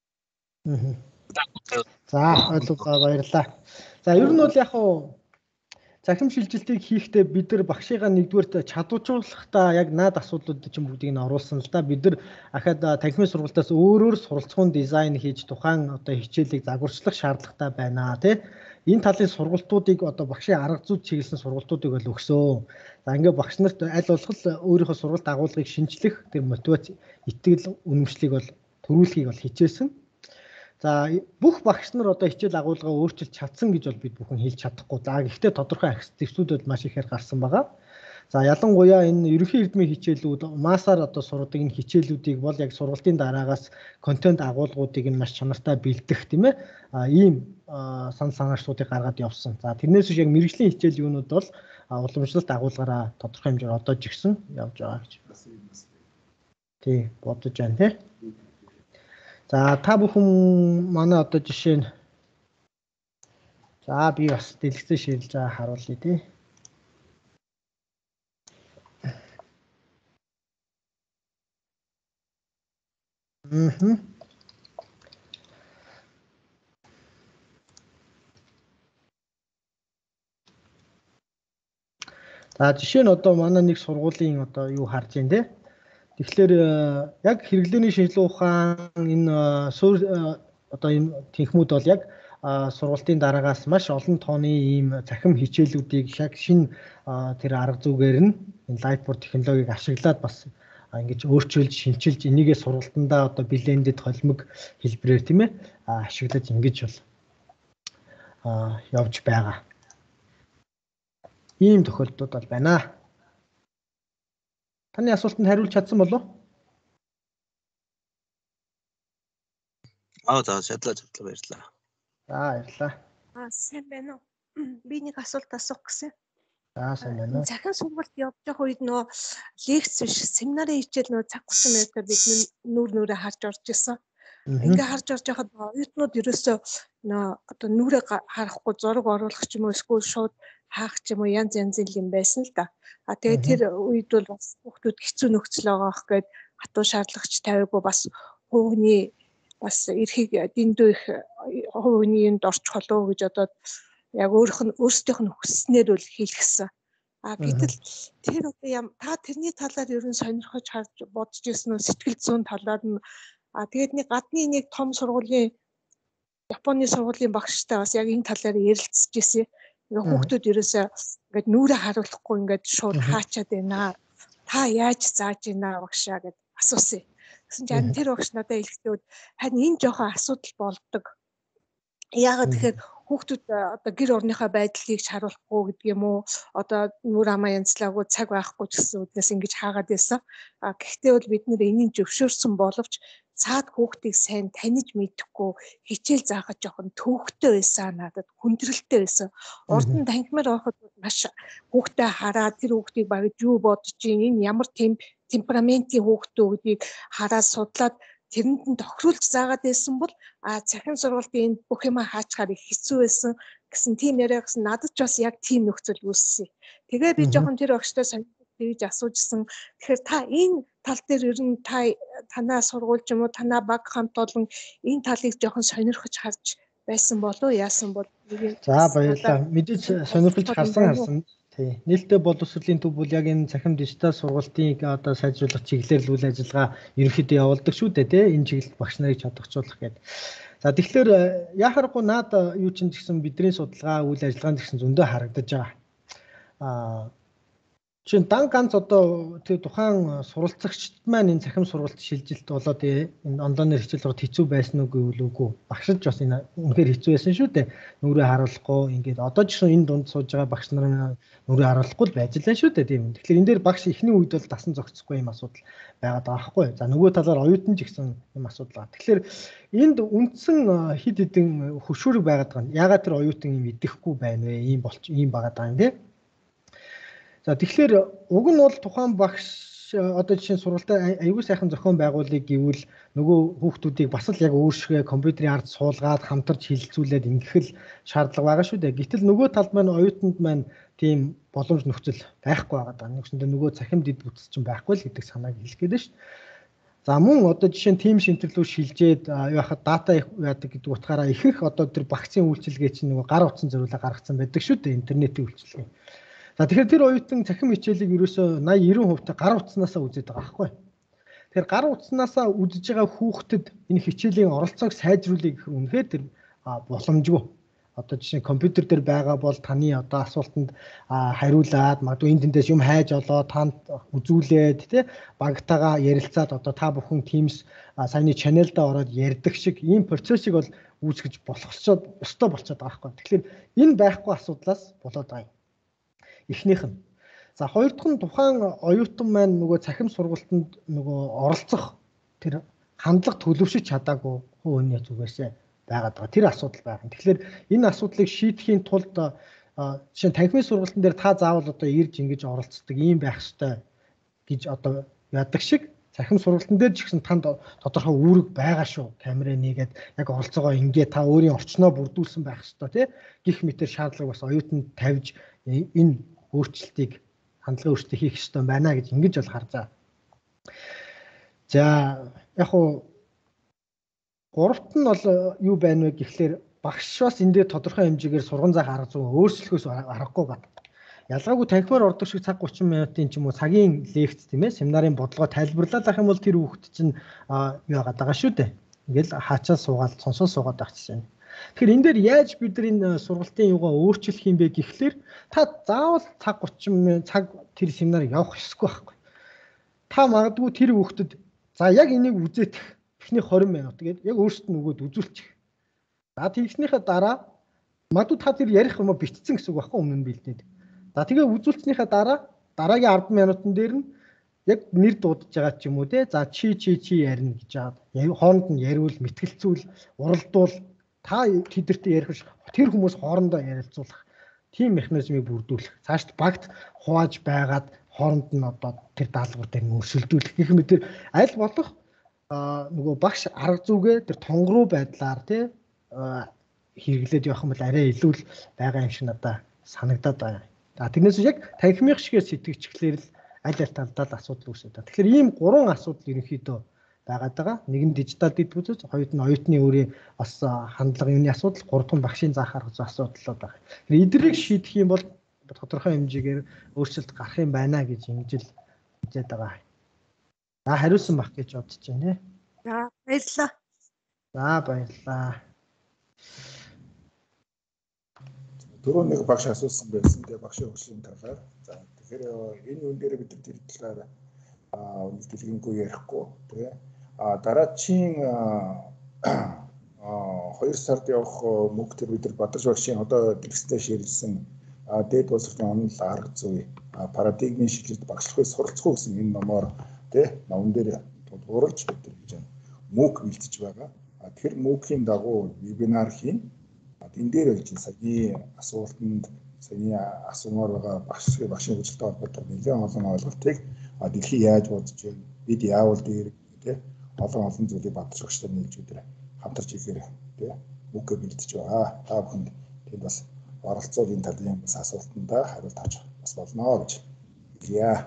За ойлгоо баярлалаа. За ер нь бол яг хуу захим шилжилтийг хийхдээ бид нар багшигаа нэгдүгээр чадваржуулахдаа яг наад асуудлууд чинь бүгдийг нь оруулсан л да. Бид нар ахад танхимын сургалтаас өөрөөр суралцгуун дизайн хийж тухайн одоо хичээлийг загварчлах шаардлагатай байна тий. Энэ талын сургалтуудыг одоо багшийн арга зүй чиглэсэн сургалтуудыг бол өгсөө. За ингээд багш нарт аль болох өөрийнхөө сургалт агуулгыг шинжлэх тэр мотивац итгэл үнэмшлийг бол төрүүлэхийг бол хичээсэн. За бүх багш нар одоо хичээл агуулгаа өөрчилж чадсан гэж бол бид бүхэн хэлж чадахгүй. За гэхдээ тодорхой зэвсүүд бол маш ихээр гарсан байгаа. За ялангуяа энэ ерөнхий эрдмийн хичээлүүд масаар одоо сурдаг энэ хичээлүүдийг бол яг сургалтын дараагаас контент агуулгуудыг нь маш чанартай бэлдэх тийм ээ. Ийм санаачлуудыг гаргаад явсан. За тэрнээс биш яг мэргэжлийн хичээл юунууд бол уламжлалт агуулгаараа тодорхой хэмжээр одоо жигсэн явж байгаа гэж. Тий бодож байна тий. За та бүхэн манай одоо жишээ нь за би бас дэлгэцэн ширлж байгаа харуулъя тий. За жишээ нь одоо манай нэг сургуулийн одоо юу харж байна те. Тэгэхээр яг хэрэглээний шинжилгээ ухаан энэ одоо энэ техникүүд бол яг сургалтын дараагаас маш олон тооны ийм захим хичээлүүдийг яг шинэ тэр арга зүгээр нь энэ лайфбор технологиг ашиглаад бас ингэж өөрчилж шинчилж энийгээ сургалтандаа одоо блендed холимог хэлбэрээр тийм ээ ашиглаж ингэж бол явж байгаа. Ийм тохиолдлууд бол байна. Таны асуултанд хариулж чадсан болов уу? За шатлаа баярлалаа. За баярлалаа. Сайн байна уу? Би нэг асуулт асуух гэсэн. За сайн байна уу? Захин сургалт явж байгаа үед нөө лекц биш семинарын хичээл нөө цаг 30 минутаар бид нүрээ харж орж исэн. Ингээ харж орж байхад оюутнууд ерөөсөө нөө одоо нүрээ харахгүй зураг оруулах ч юм уу эсвэл шууд хаах ч юм уу янз янзын юм байсан л да. Тэгээд тэр үед бол бас хүүхдүүд хэцүү нөхцөл байгаа ах гээд хатуу шаардлагач тавиагүй бас хувийн бас эрхийг дэндүү их хувийн юмд орч холоо гэж одоо яг өөрсдийнх нь хүсснээр үл хийлгсэн. Гэтэл тэр одоо та тэрний талаар ер нь сонирхож харж бодож ирсэн үү? Сэтгэл зүйн талаар нь тэгээд нэг гадны нэг том сургуулийн Японы сургуулийн багштай бас яг энэ талаар ярилцж ирсэн. Ингээ хүүхдүүд ерөөсөө ингээд нүрээ харуулахгүй ингээд шууд хаачаад байна. Та яаж зааж байна багшаа гэд асуусан. Гэсэн чинь тэр багш надад хэлэхдээ харин энэ жоохон асуудал болдог. Яагаад тэгэхээр хүүхдүүд одоо гэр орныхоо байдлыг харуулахгүй гэдэг юм уу? Одоо нүр амаа янзлаагүй цаг байхгүй ч гэсэн үднээс ингэж хаагаад байсан. Гэхдээ бол бид нэр энийг зөвшөөрсөн боловч цаад хүүхдийг сайн таних мэдэхгүй хичээл заахад жоохон төвөгтэй байсан надад хүндрэлтэй байсан. Урд нь танхимаар байхад маш хүүхдээ хараад тэр хүүхдийг багж юу бодож ийн энэ ямар темпераментийн хүүхдөө гэдгийг хараад судлаад тэрэнд нь тохируулж заагаад байсан бол цахим сургалтын бүх юм хаачаар их хэцүү байсан гэсэн тийм яриа гэсэн надад ч бас яг тийм нөхцөл үүссэн. Тэгээ би жоохон тэр багштай тэгж асуужсэн. Тэгэхээр та энэ тал дээр ер нь танаа сургууль ч юм уу танаа баг хамт олон энэ талыг жоохон сонирхож харж байсан болов яасан бол За баярлалаа. Мэдээж сонирхож харсан. Тий. Нээлттэй боловсролын төв бол яг энэ цахим дижитал сургалтыг одоо сайжруулах чиглэлээр л үйл ажиллагаа ерөнхийдөө явуулдаг шүү дээ тий. Энэ чиглэлд багш нарыг чадварчуулах гэдэг. За тэгэхээр яхахгүй наад юу ч гэсэн бидний судалгаа үйл ажиллагаанд гэсэн зөндөө харагдаж байгаа. Чин дан ганц одоо тэр тухайн суралцагчд маань энэ цахим сургалт шилжилт болоод энэ онлайнаар хичээл сурах хэцүү байсан уу үгүй. Багшилж бас энэ үнэхээр хэцүү байсан шүү дээ. Нүрээ харуулахгүй ингээд одоо ч гэсэн энэ дунд сууж байгаа багш нарын нүрээ харуулахгүй л байж лээ шүү дээ тийм. Тэгэхээр энэ дээр багш ихний үед бол дасан зохицохгүй юм асуудал байгаад байгаа байхгүй. За нөгөө талаар оюутан ч гэсэн юм асуудал байгаа. Тэгэхээр энд үндсэн хид хідэн хөшүүрэг байгаад байгаа. Ягаад тэр оюутан юм идэхгүй байна вэ? Ийм байгаад байгаа юм тийм. За тэгэхээр уг нь бол тухайн багш одоо жишээ нь сургалтад аягүй сайхан зохион байгуулыг гэвэл нөгөө хүүхдүүдийг бас л яг өөрсгөө компьютерийн ард суулгаад хамтарч хилцүүлээд ингэх л шаардлага байгаа шүү дээ. Гэтэл нөгөө талд маань оюутанд маань тийм боломж нөхцөл байхгүй байгаа. Нэгсэндээ нөгөө цахим дэд бүтц чинь байхгүй л гэдэг санааг хэлэх гээд шүү дээ. За мөн одоо жишээ нь тим шинтэрлүү шилжээд яхад дата яадаг гэдэг утгаараа ихэнх одоо тэр багцын үйлчилгээ чинь нөгөө гар утсан зориулаа гаргацсан байдаг шүү дээ интернетийн үйлчилгээ. За тэгэхээр тэр оюутан цахим хичээлийг ерөөсөө 80-90% гар утснаасаа үзээд байгаа байхгүй. Тэгэхээр гар утснаасаа үзэж байгаа хүүхдэд энэ хичээлийн оролцоог сайжруулах гэх үнэхээр тэр боломжгүй. Одоо жишээ нь компьютер дээр байгаа бол таны одоо асуултанд хариулаад магадгүй энэ тэндээс юм хайж олоод танд үзүүлээд тий багтаага ярилцаад одоо та бүхэн Teams саяны channel-даа ороод ярьдаг шиг ийм процессыг бол үүсгэж болохсоо өстой болчиход байгаа байхгүй. Тэгэхээр энэ байхгүй асуудлаас болоод байгаа юм. Эхнийх нь. За хоёр дахь нь тухайн оюутан маань нөгөө цахим сургалтанд нөгөө оролцох тэр хандлага төлөвшөж чадаагүй хөөний зүгээсээ байгаад байгаа. Тэр асуудал байгаа. Тэгэхээр энэ асуудлыг шийдэхийн тулд жишээ нь танхимын сургалтын дээр та заавал одоо ирж ингэж оролцдог ийм байх ёстой гэж одоо яадаг шиг цахим сургалтын дээр ч гэсэн танд тодорхой үүрэг байгаа шүү. Камераа нээгээд яг оролцоогоо ингээ та өөрийн орчноо бүрдүүлсэн байх ёстой тий. Гэх мэтэр шаардлага бас оюутанд тавьж энэ өөрчлөлтийг хандлагын өөрчлөлт хийх ёстой байна гэж ингэж бол харж байгаа. За яг хуу гуравт нь бол юу байна вэ гэхлээр багш бас энэ дээр тодорхой хэмжээгээр сурган заах арга зүй өөрчлөхөөс аргагүй байна. Ялгаагүй танхимаар ордог шиг цаг 30 минутын ч юм уу цагийн лекц тийм ээ семинарын бодлогоо тайлбарлаад авах юм бол тэр хүүхэд чинь юу яагаад байгаа шүү дээ. Ингээл хаачаа суугаад сонсоо суугаад байх чинь. Тэгэхээр энэ дээр яаж бид энэ сургалтын юугаа өөрчлөх юм бэ гэхлээр та заавал цаг 30 цаг тэр семинарыг явах ёсгүй байхгүй. Та магадгүй тэр хүүхдэд за яг энийг үзээд эхний 20 минут гээд яг өөрсдөө нөгөөд үзүүлчих. За тэгснийхээ дараа магадгүй та тэр ярих юм бичсэн гэсэн үг байхгүй өмнө нь бэлдээд. За тэгээ үзүүлснийхээ дараа дараагийн 10 минутын дээр нь яг нэр дуудаж байгаа ч юм уу те. За чи ярина гэж жаад хооронд нь яриул, мэтгэлцүүл, уралдуул та тэдэртээ ярих биш. Тэр хүмүүс хоорондоо ярилцуулах тийм механизмыг бүрдүүлэх. Цаашд багт хувааж байгаад хооронд нь одоо тэр даалгаврыг өршөлдүүлэх гэх мэт тэр аль болох нөгөө багш арга зүгээ тэр тонгоруу байдлаар те хэрэглээд явах юм бол арай илүү л байгаа юм шиг надад санагдаад байна. За тэрнээс яг танхимын шигээ сэтгэгчглэр л аль талдаа л асуудал үүсэж байна. Тэгэхээр ийм 3 асуудал ерөнхийдөө байгаад байгаа. Нэг нь дижитал дэд бүзүүц, хоёрд нь оюутны өөрийн бас хандлага юуны асуудал, гурав дахь нь багшийн заах арга зүй асуудлууд байгаа. Тэгэхээр эднийг шийдэх юм бол тодорхой хэмжээгээр өөрчлөлт гарах юм байна гэж ингэж л хэлээд байгаа. За хариулсан баг гэж бодож байна. За баярлалаа. За баярлалаа. Түрүү нэг багш асуусан байсан. Тэгээ багшийн хөгжлийн талаар. За тэгэхээр энэ үн дээр бид тэр талаар дэлгэнгүй ярихгүй тий. Дараагийн 2 сард явах мөнгө төр бид Бадарч багшийн одоо дэлгэцтэй шийдэлсэн дээд боловсролын онол арга зүй парадигмын шилжилт багшлахыг суралцах гэсэн энэ номоор тий номон дээр тулгуурлаж бид гэж мөнгө бэлтэж байгаа. Тэр мөнгөний дагуу вебинар хийн. Энэ дээр чинь саяны асуултанд саяны асуумаар байгаа багшийн хөгжилтэй холбоотой нэлээд олон ойлголтыг дэлхий яаж бодож байна, бид яавал дээр тий олон зүйлийг Бадарч багштай нийлж өдрө хамтарч ихээр тий мөнгө бэлтэж байгаа. Та бүхэнд тэнд бас оролцоод энэ талын бас асуултандаа хариулт авч бас болно гэж хэлье.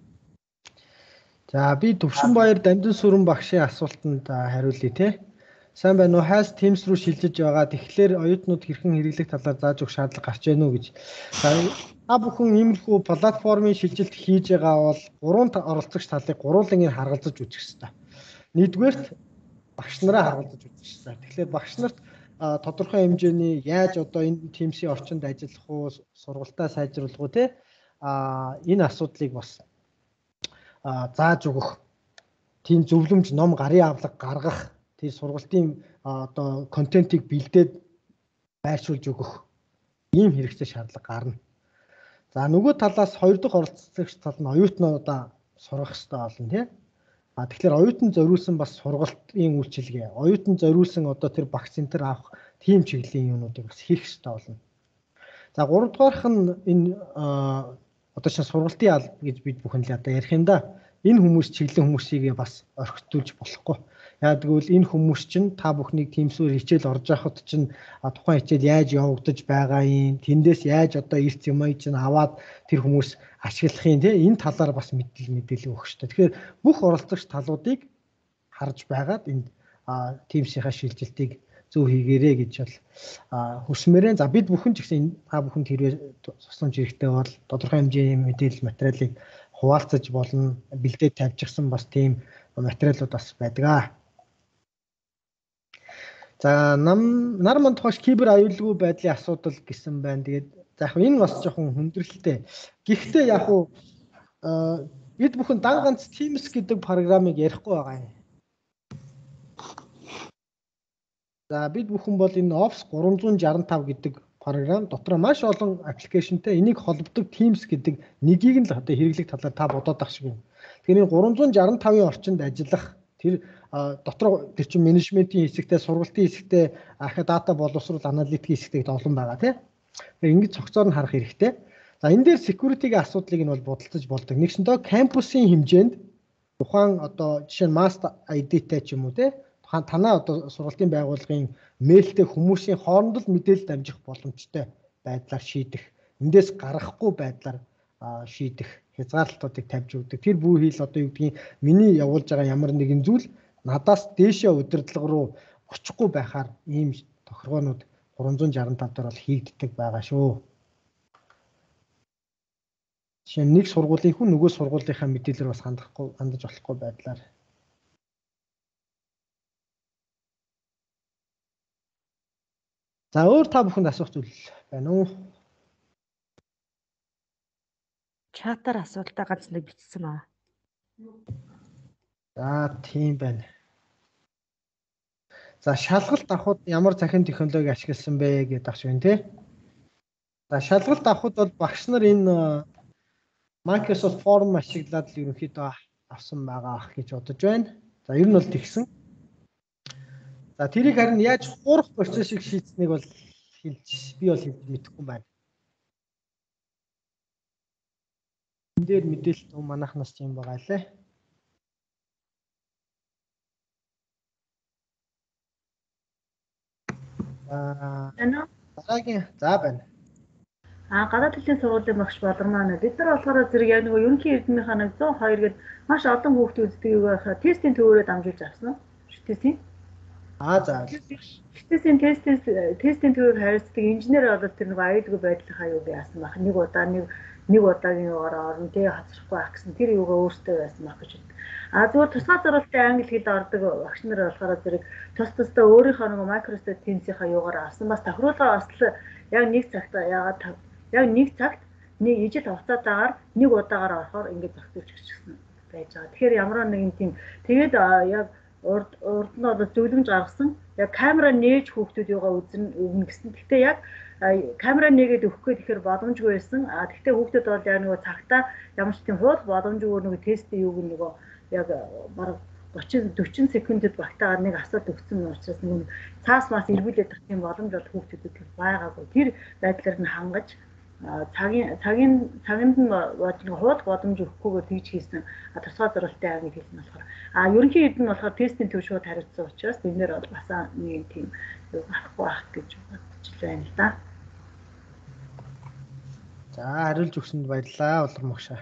За би Төвшинбаяр Дамжин Сүрэн багшийн асуултанд хариулъя тий. Сайн байна уу? Хайс Teams руу шилжиж байгаа. Тэгэхээр оюутнууд хэрхэн хэрэглэх талаар зааж өгөх шаардлага гарч байна уу гэж. Та бүхэн иймэрхүү платформын шилжилт хийж байгаа бол 3 оролцогч талыг гурвангийн харгалзаж үзэх хэрэгтэй. Нэгдүгээрт багш нараа харгалзаж үзэх хэрэгтэй. Тэгэхээр багш нарт тодорхой хэмжээний яаж одоо энэ Teams-ийн орчинд ажиллах уу, сургалтаа сайжруулах уу те энэ асуудлыг бас зааж өгөх. Тийм зөвлөмж ном гарын авлага гаргах тэр сургалтын одоо контентийг бэлдээд байршуулж өгөх ийм хэрэгцээ шаардлага гарна. За нөгөө талаас 2 дахь оролцогч тал нь оюутнуудаа сургах хэрэгтэй болно тийм. Тэгэхээр оюутан зориулсан бас сургалтын үйлчилгээ, оюутан зориулсан одоо тэр багц центр авах тийм чиглэлийн юмнуудыг бас хийх хэрэгтэй болно. За 3 дугаарх нь энэ одоо шинэ сургалтын алба гэж бид бүхэн л одоо ярих юм да. Энэ хүмүүс чиглэн хүмүүсийг бас орхитуулж болохгүй. Яг тэгвэл энэ хүмүүс чинь та бүхнийг Teams-ээр хичээл орж байхад чинь тухайн хичээл яаж явагдаж байгаа юм, тэндээс яаж одоо эрт юмыг чинь аваад тэр хүмүүс ашиглахын тийм энэ талаар бас мэдээлэл өгөх хэрэгтэй. Тэгэхээр бүх оролцогч талуудыг харж байгаад энэ Teams-ийнхаа шилжилтийг зөв хийгээрэй гэж бол хүсмээрэн. За бид бүхэн ч гэсэн та бүхэнд хэрвээ тусламж хэрэгтэй бол тодорхой хэмжээний мэдээлэл материалыг хуваалцаж болно, бэлдээд тавьчихсан бас тийм материалууд бас байдаг. За нар манд хоош кибер аюулгүй байдлын асуудал гэсэн байна. Тэгээд за яг энэ бас жоохон хүндрэлтэй. Гэхдээ яг бид бүхэн дан ганц Teams гэдэг програмыг ярихгүй байгаа юм. За бид бүхэн бол энэ Office 365 гэдэг програм дотор маш олон аппликейшнтэй энийг холбодог Teams гэдэг нэгийг нь л одоо хэрэглэх талаар та бодоод ах шиг байна. Тэгэхээр энэ 365-ын орчинд ажиллах тэр дотор тэр чинь менежментийн хэсэгтэй, сургалтын хэсэгтэй, дата боловсрол аналитикийн хэсэгтэй олон байгаа тийм. Тэгэхээр ингэж цогцоор нь харах хэрэгтэй. За энэ дээр security-гийн асуудлыг нь бол бодолцож болдог. Нэгсэндээ кампусын хэмжээнд тухайн одоо жишээ нь master ID-тэй ч юм уу тийм. Танаа одоо сургалтын байгууллагын мэйлтэй хүмүүсийн хоорондол мэдээлэл дамжих боломжтой байдлаар шийдэх, эндээс гаргахгүй байдлаар шийдэх хязгаарлалтуудыг тавьж өгдөг. Тэр бүх хил одоо юу гэдгийг миний явуулж байгаа ямар нэгэн зүйл надаас дээшээ удирдлага руу очихгүй байхаар ийм тохиргоонууд 365 дээр бол хийгддэг байгаа шүү. Жишээ нь нэг сургуулийн хүн нөгөө сургуулийнхаа мэдээлэлээр бас хандаж болохгүй байдлаар. За өөр та бүхэнд асуух зүйл байна уу? Чатаар асуултаа ганц нэг бичсэн баа. За тийм байна. За шалгалт авахд ямар цахим технологи ашигласан бэ гэдэг ахш байна тий. За шалгалт авахд бол багш нар энэ Microsoft Form ашиглаад л ерөнхийдөө авсан байгаа гэж бодож байна. За ер нь бол тэгсэн. За тэрийг харин яаж хуурах процессыг шийдсэнийг бол би бол хэлж мэдэхгүй байна. Энд дээр мэдээлэл туу манайхнаас юм байгаа лээ. Дараагийн байна. Гадаад хэлний сургуулийн багш болгоно. Бид нар болохоор зэрэг яг нөгөө ерөнхий эрдмийнхаа 102 гээд маш олон хүүхдүүд үздэг юу байхаа тестийн төвөөрөө дамжуулж авсан уу? Тестийн. За. Тестийн төвөөр харилцдаг инженер болоод тэр нөгөө аюулгүй байдлынхаа юу яасан баг. Нэг удаагийн югаар орно тий хацрахгүй ах гэсэн тэр юугаа өөртөө байсан баг гэж. Зүгээр тусгай зорилттой англи хэл ордог багш нар болохоор зэрэг тусдаа өөрийнхөө нөгөө Microsoft Teams-ийнхаа юугаар авсан. Бас тохируулгаа бас яг нэг цагт нэг ижил хугацаатаагаар нэг удаагаар орохоор ингэж зохицуулж өгсөн байж байгаа. Тэгэхээр ямар нэгэн тийм тэгээд яг урд нь одоо зөвлөмж гаргасан яг камера нээж хүүхдүүд юугаа үзнэ гэсэн. Гэхдээ яг камера нээгээд өгөх гэхээр боломжгүй байсан. Гэхдээ хүүхдүүд бол яг нөгөө цагтаа ямар ч тийм хуулах боломжгүй нөгөө тестийн юуг нөгөө яг бараг 30-40 секундэд багтаагаар нэг асуулт өгсөн учраас нэг цаас мас эргүүлээд авах юм боломж бол хүүхдүүдэд байгаагүй. Тэр байдлаар нь хангаж цагинд нь хуулах боломж өгөхгүйгээр тэгж хийсэн тусгай зорилттой англи хэл нь болохоор ерөнхий эрд нь болохоор тестийн төв шууд хариуцсан учраас бид нэр бол бас нэг тийм гарахгүй байх гэж бодож байна л да. За хариулж өгсөнд баярлалаа Улам багшаа.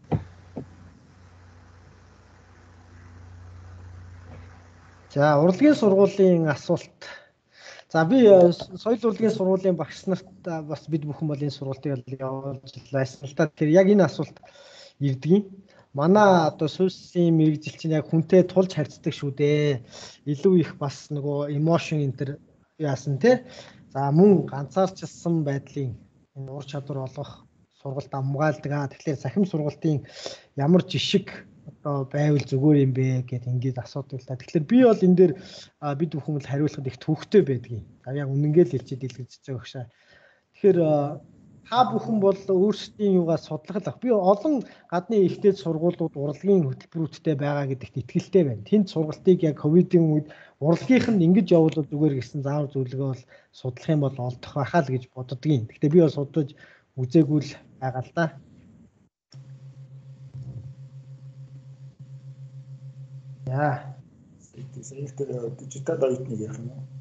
За урлагийн сургуулийн асуулт. За би соёл урлагийн сургуулийн багш нарт бас бид бүхэн бол энэ сургалтыг явуулж байсан л да. Тэр яг энэ асуулт ирдэг. Манай одоо сүүлийн мэргэжил чинь яг хүнтэй тулж харьцдаг шүү дээ. Илүү их бас нөгөө emotion энэ яасан тий. За мөн ганцаарчилсан байдлын энэ ур чадвар олгох сургалт амгаалдаг. Тэгэхээр сахим сургалтын ямар жишг одоо байвал зүгээр юм бэ гэд ингээд асуудаг л та. Тэгэхээр би бол энэ дээр бид бүхэн л хариулахад их төвхтэй байдгийг. Яг үнэнгээл хэлчихэд илэрч байгаа гшаа. Тэгэхээр та бүхэн бол өөрсдийн юугаа судлах л. Би олон гадны ихтэй сургуулиуд урлагийн хөтөлбөрүүдтэй байгаа гэдэгт итгэлтэй байна. Тэнд сургалтыг яг ковидын үед урлагийнх нь ингэж явуулбал зүгээр гэсэн заавар зөвлөгөө бол судлах юм бол олдох байхаа л гэж боддгийн. Гэхдээ би бол судалж үзээгүй л байгаа л да. Яа. Тэгэхээр дижитал оюутныг ярих юм уу?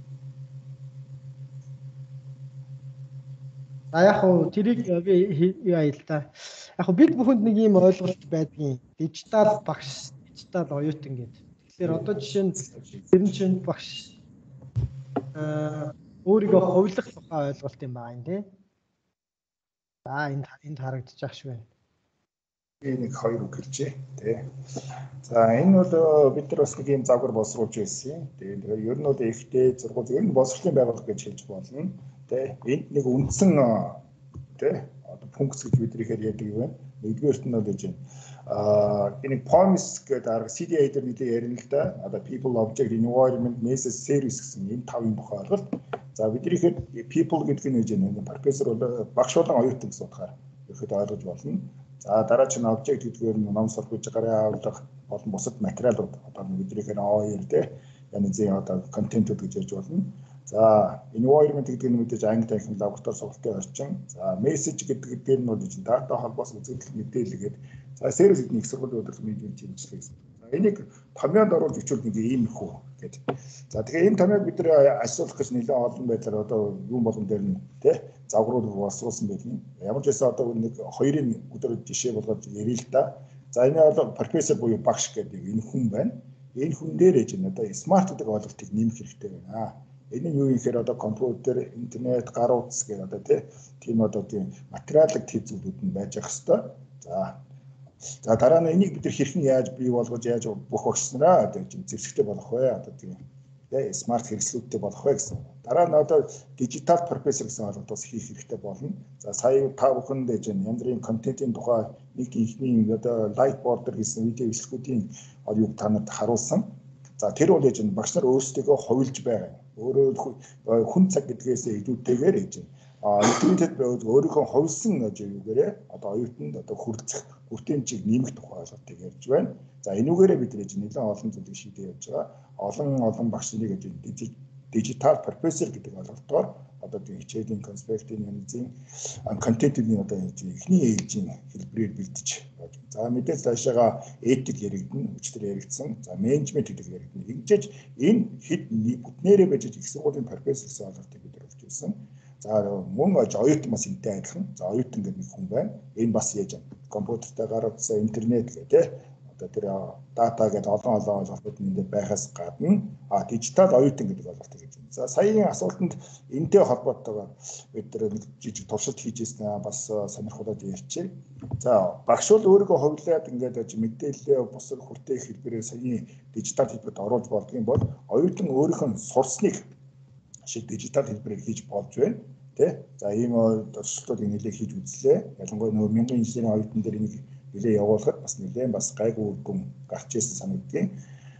Яг хөө тэрийг би яа л да. Яг бид бүхэнд нэг юм ойлголт байдгийн. Дижитал багш, дижитал оюутан гэдэг. Тэгэхээр одоо жишээ нь тэр нь чинь багш өөрийгөө хувилах тухай ойлголт юм байна тий. За энд харагдчих шүү байна. Нэг хоёр үг хэлжээ тий. За энэ бол бид нар бас нэг юм загвар боловсруулж байсан. Тэгээд ер нь бол ихтэй зургууд ер нь боловсролын байгууллага гэж хэлж болно. Тэ энд нэг үндсэн тэ одоо функц гэж бид нэгээр ярьдаг юм байна. Нэгдүгээрт нь бол гэж энэ promise гэдэг арга CDA дээр нэлээ ярина л да. Одоо people, object, environment, message, service гэсэн энэ тавын тухай ойлголт. За бид нэгээр people гэдэг нь гэж байна. Профессор бол багш болон оюутан гэсэн утгаар ихэд ойлгож болно. За дараа чинь object гэдгээр нь ном сурах гэж гарын авлага болон бусад материалууд одоо бид нэгээр OER тэ янз бүрийн одоо контентууд гэж ярьж болно. За environment гэдэг нь мэдээж англи дахин лаборатори сургалтын орчин. За message гэдэг дээр нь бол дата холбоос үзэгдэл мэдээлэл гэдэг. За сервис гэдэг нь их сургуулийн удирдлага менежмент хэмжлэг гэсэн. За энийг томьёонд оруулж өчүүл нэг ийм хөө гэдэг. За тэгэхээр энэ томьёог бид нэр асуулах гэж нэлээд олон байдлаар одоо юм болгон дээр нь тий загварууд боловсруулсан байдаг. Ямар ч байсан одоо нэг хоёрын өдөр жишээ болгоод ярил л да. За энэ бол профессор буюу багш гэдэг энэ хүн байна. Энэ хүн дээр ээж нь одоо смарт гэдэг ойлголтыг нэмэх хэрэгтэй байна. Энэ нь юу гэхээр одоо компьютер, интернет, гар утас гэх одоо тийм одоо тийм материалын төв зүйлүүд нь байж ах хэвээр. За дараа нь энийг бид нар хэрхэн яаж бий болгож яаж бүх багшнараа одоо зэвсэгтэй болох вэ? Одоо тийм смарт хэрэгслүүдтэй болох вэ гэсэн. Дараа нь одоо дижитал профессор гэсэн ойлголт бас хийх хэрэгтэй болно. За сая та бүхэнд ээж янз бүрийн контентын тухай нэг ихний одоо лайт бордер гэсэн видео бичлэгүүдийн юуг та нарт харуулсан. За тэр бол ээж багш нар өөрсдөө хувилж байгаа. Өөрөө хүн цаг гэдгээс илүүтэйгээр ээж. интернетэд байвал өөрийнхөө хувьсан юугээрээ одоо оюутанд одоо хүртээмжийг нэмэх тухай ойлголтыг ярьж байна. За энүүгээрээ бид нэлээд олон зүйлийг шийдэж явж байгаа. Олон багш нарыг дижитал профессор гэдэг ойлголтоор одоо хичээлийн конспектын янзын контентын одоо эхний ээлжийн хэлбэрээр бэлдэж байна. За мэдээж цаашаага этик яригдана, хүчтэй яригдсан. За менежмент гэдэг яригдана. Ингэж энэ хэд бүтнээрээ байж их сургуулийн профессор гэсэн ойлголтыг бид өгч байсан. За мөн оюутан бас энтэй адилхан. За оюутан гэдэг нэг хүн байна. Энэ бас яаж компьютертэй гаргасан интернет гэдэг одоо тэр дата гэдэг олон ойлголтууд нэндээ байхаас гадна дижитал оюутан гэдэг ойлголтыг гэж байна. За саяын асуултанд энтэй холбоотойгоор бид нэг жижиг туршилт хийж ирсэн бас сонирхолтой ярьчих. За багш бол өөрийгөө хувилаад ингээд мэдээлэл бусад хүртээх хэлбэрээр саяын дижитал хэлбэрт оруулж болдгийн бол оюутан өөрийнх нь сурсныг шиг дижитал хэлбэрээр хийж болж байна. Тэ? За ийм туршилтуудыг нэлээд хийж үзлээ. Ялангуяа нөгөө мянган инженерийн оюутан дээр энийг нэлээд явуулахад бас нэлээд бас гайгүй үр дүн гарч ирсэн санагдгийг.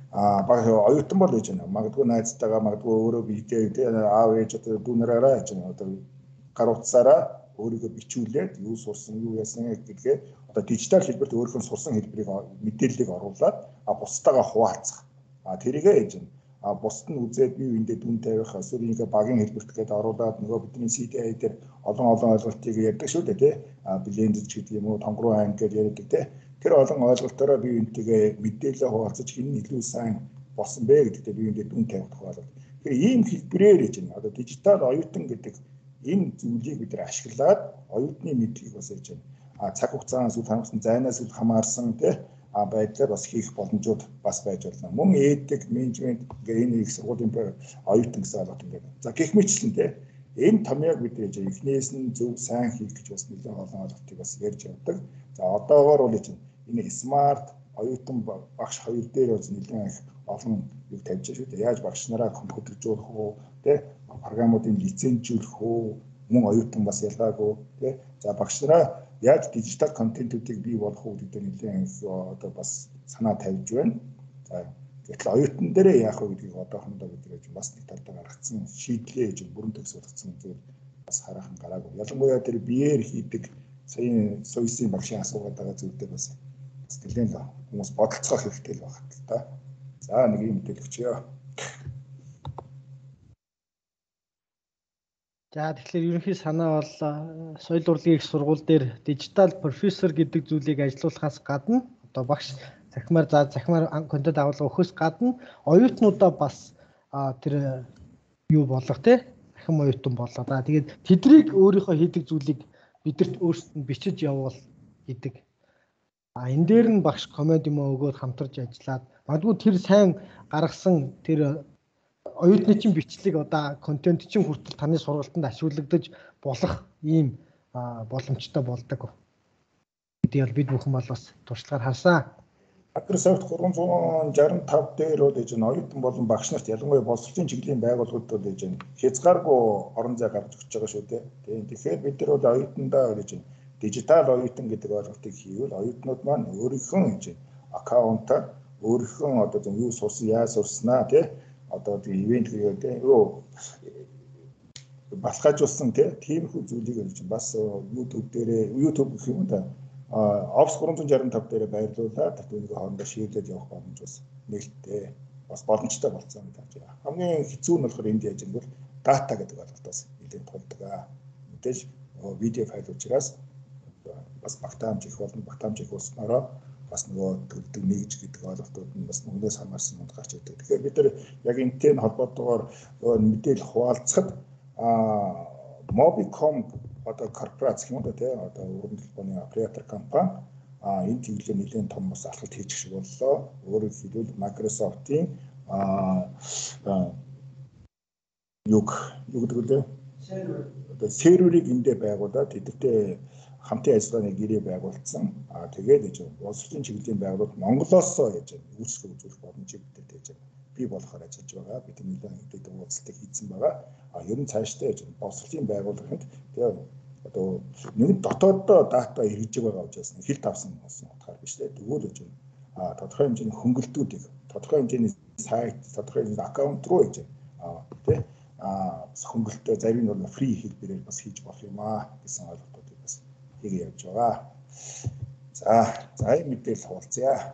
Баг оюутан бол гэж байна. Магадгүй найзтайгаа магадгүй өөрөө видео аав ээж одоо дүүнэрээрээ гэж байна. Одоо гар утсаараа өөрийгөө бичүүлээд юу сурсан, юу яасан гэдгээ одоо дижитал хэлбэрт өөрийнхөө сурсан хэлбэрийг мэдээллийг оруулаад бусдаагаа хуваалцах. Тэрийгээ хийж байна. Бусд нь үзээд бие биендээ дүн тавих эсвэл ингээ багийн хэлбэрт гээд оруулаад нөгөө бидний CDI дээр олон ойлголтыг ярьдаг шүү дээ тий. Блендж гэдэг юм уу, тонгруу айн гэж ярьдаг тий. Тэр олон ойлголтоороо бие биентэйгээ мэдээлэл хуваалцаж хэн илүү сайн болсон бэ гэдэгтээ бие биендээ дүн тавих тухай. Тэгэхээр ийм хэлбэрээр хийж байна. Одоо дижитал оюутан гэдэг энэ зүйлийг бид ашиглаад оюутны мэдлэгийг бас хийж байна. Цаг хугацаанаас үл хамаарсан, зайнаас үл хамаарсан тий байдлаар бас хийх боломжууд бас байж болно. Мөн этик, менежмент гэх энэ их сургуулийн оюутан гэсэн ойлголт ингээд. За гэх мэтчлэн тий энэ томьёог бид эхнээс нь зөв сайн хийх гэж бас нэлээд олон ойлголтыг бас ярьж явдаг. За одоогоор бол энэ смарт оюутан багш хоёр дээр бас нэлээд их олон юу тавьж шүү дээ. Яаж багш нараа компьютержуулах уу, тий програмуудыг лицензжүүлэх үү, мөн оюутан бас ялгаагүй тий. За багш нараа яаж дижитал контентуудыг бий болгох уу гэдэг нэлээд одоо бас санаа тавьж байна. За гэтэл оюутан дээрээ яах вэ гэдгийг одоохондоо бид бас нэг талдаа гаргацсан шийдлээ гэж бүрэн төгсгөлтсөн зүйл бас хараахан гараагүй. Ялангуяа тэр биеэр хийдэг саяын сойсын багшийн асуугаад байгаа зүйлдээ бас нэлээд хүмүүс бодолцоох хэрэгтэй л байна л да. За нэг юм мэдээлэл өгчөө. За тэгэхээр ерөнхий санаа бол соёл урлагийн их сургууль дээр дижитал профессор гэдэг зүйлийг ажилуулахаас гадна одоо багш захимаар контент агуулга өгөхөөс гадна оюутнуудаа бас тэр юу болгох те ахим оюутан болгоо. Тэгээд тэднийг өөрийнхөө хийдэг зүйлийг бидэрт өөрсдөд нь бичиж явуул гэдэг. Энэ дээр нь багш комент юм өгөөд хамтарч ажиллаад магадгүй тэр сайн гаргасан тэр оюутны чинь бичлэг одоо контент чинь хүртэл таны сургалтанд ашиглагдаж болох ийм боломжтой болдог. Гэдгийг бол бид бүхэн бол бас туршлагаар харсан. Microsoft 365 дээр бол гэж оюутан болон багш нарт ялангуяа боловсролын чиглэлийн байгууллагууд бол гэж хязгааргүй орон зай гаргаж өгч байгаа шүү дээ. Тэгэхээр бид нар бол оюутандаа гэж дижитал оюутан гэдэг ойлголтыг хийвэл оюутнууд маань өөрийнхөө гэж аккаунтаар өөрийнхөө одоо юу сурсан, яаж сурснаа тий одоо ивент хийгээд юу баталгаажуулсан тиймэрхүү зүйлийг гэж бас YouTube дээрээ YouTube гэх юм да Office 365 дээр байрлуулаад түүнийг хоорондоо шийдээд явах боломж бас нээлттэй бас боломжтой болсон гэж байна. Хамгийн хэцүү нь болохоор энд яаж юм бол дата гэдэг ойлголтоос нэлээд тулдаг. Мэдээж видео файл учраас бас багтаамж их болно. Багтаамж их болсноороо бас нөгөө төлдөг нэгж гэдэг ойлголтууд нь бас нүгнээс хамаарсан юм гарч ирдэг. Тэгэхээр бид нар яг энэтэй холбоотойгоор мэдээлэл хуваалцахад Mobicom одоо корпорац юм да тий одоо уран төлбөрийн оператор компани энэ чиглэлээр нэлээд том бас алхалт хийж шиг боллоо. Өөрөөр хэлбэл Microsoft-ийн юу гэдэг вэ? Одоо серверийг эндээ байгуулад тэдэртэй хамтын ажиллагааны гэрээ байгуулсан. Тэгээд гэж боловсролын чиглэлийн байгууллагууд Монголоос гэж үүсгэх үзүүлэх боломжийг бидэд гэж бий болохоор ажиллаж байгаа. Бид нэлээд хэдэн уулзалтыг хийсэн байгаа. Ер нь цаашдаа гэж боловсролын байгууллаганд тэгээд одоо нэг дотооддоо дата эргэж байгаа учраас хилт авсан утгаар биш дээ. Тэгвэл гэж тодорхой хэмжээний хөнгөлтүүдийг тодорхой хэмжээний сайт, тодорхой хэмжээний аккаунт руу гэж тий хөнгөлтөө зарим нь бол фри хэлбэрээр бас хийж болох юм гэсэн ойлголтуудыг бас хийгээ явж байгаа. За энэ мэдээлэл хуваалцъя.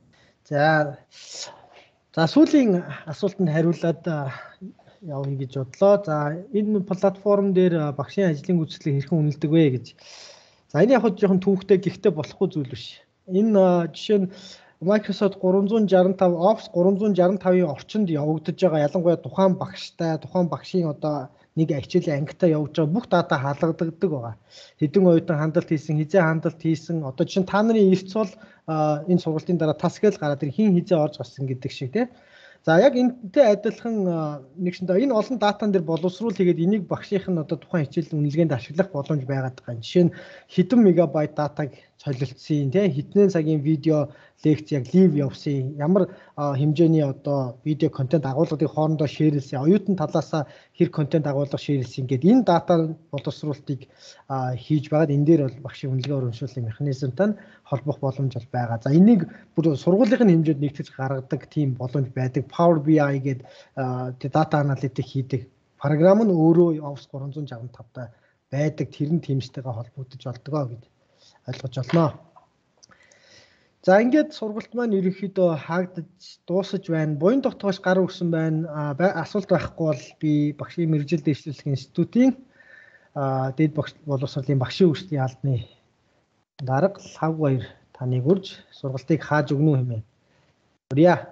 За сүүлийн асуултанд хариулаад явъя гэж бодлоо. За энэ платформ дээр багшийн ажлын гүйцэтгэлийг хэрхэн үнэлдэг вэ гэж. За энэ яг хөө жоохон түүхтэй гэхдээ болохгүй зүйл биш. Энэ жишээ нь Microsoft 365 Office 365-ийн орчинд явагдаж байгаа ялангуяа тухайн багшийн одоо нэг хичээлийн ангитаа явж байгаа бүх дата хаалгадагддаг байгаа. Хэдэн оюутан хандлт хийсэн, хизээ хандлт хийсэн. Одоо чинь та нарын эрс бол энэ сургалтын дараа тасгал гараад хин хизээ орж гарсан гэдэг шиг тийм. За яг энэтэй адилхан нэгшэндээ энэ олон датан дээр боловсруул хийгээд энийг багшийнх нь одоо тухайн хичээлийн үнэлгээнд ашиглах боломж байгаад байгаа. Жишээ нь хэдэн мегабайт датаг солилцсон, тийм хэдэн цагийн видео лекц яг лив явсан, ямар хэмжээний одоо видео контент агуулгыг хоорондоо шеэрлсэн, оюутан талаасаа хэр контент агуулга шеэрлсэн гэдэг энэ дата боловсруулалтыг хийж байгаад энэ дээр бол багшийн үнэлгээ урамшууллын механизмтай нь холбох боломж бол байгаа. За энийг бүр сургуулийн хэмжээнд нэгтгэж гаргадаг тийм боломж байдаг. Power BI гэдэг дата аналитик хийдэг програм нь өөрөө Office 365-тай байдаг. Тэр нь Teams-тэйгээ холбогдож болдгоо гэж ойлгож байна. За ингээд сургалт маань ерөнхийдөө хаагдаж дуусаж байна. Буян тогтоогоос гар өрсөн байна. Асуулт байхгүй бол би багшийн мэргэжил дэвшлүүлэх институтийн дэд боловсролын багшийн өрсөлдөлийн албаны дарга Лав баяр таныг урьж сургалтыг хааж өгнө үү хэмээн. Урья.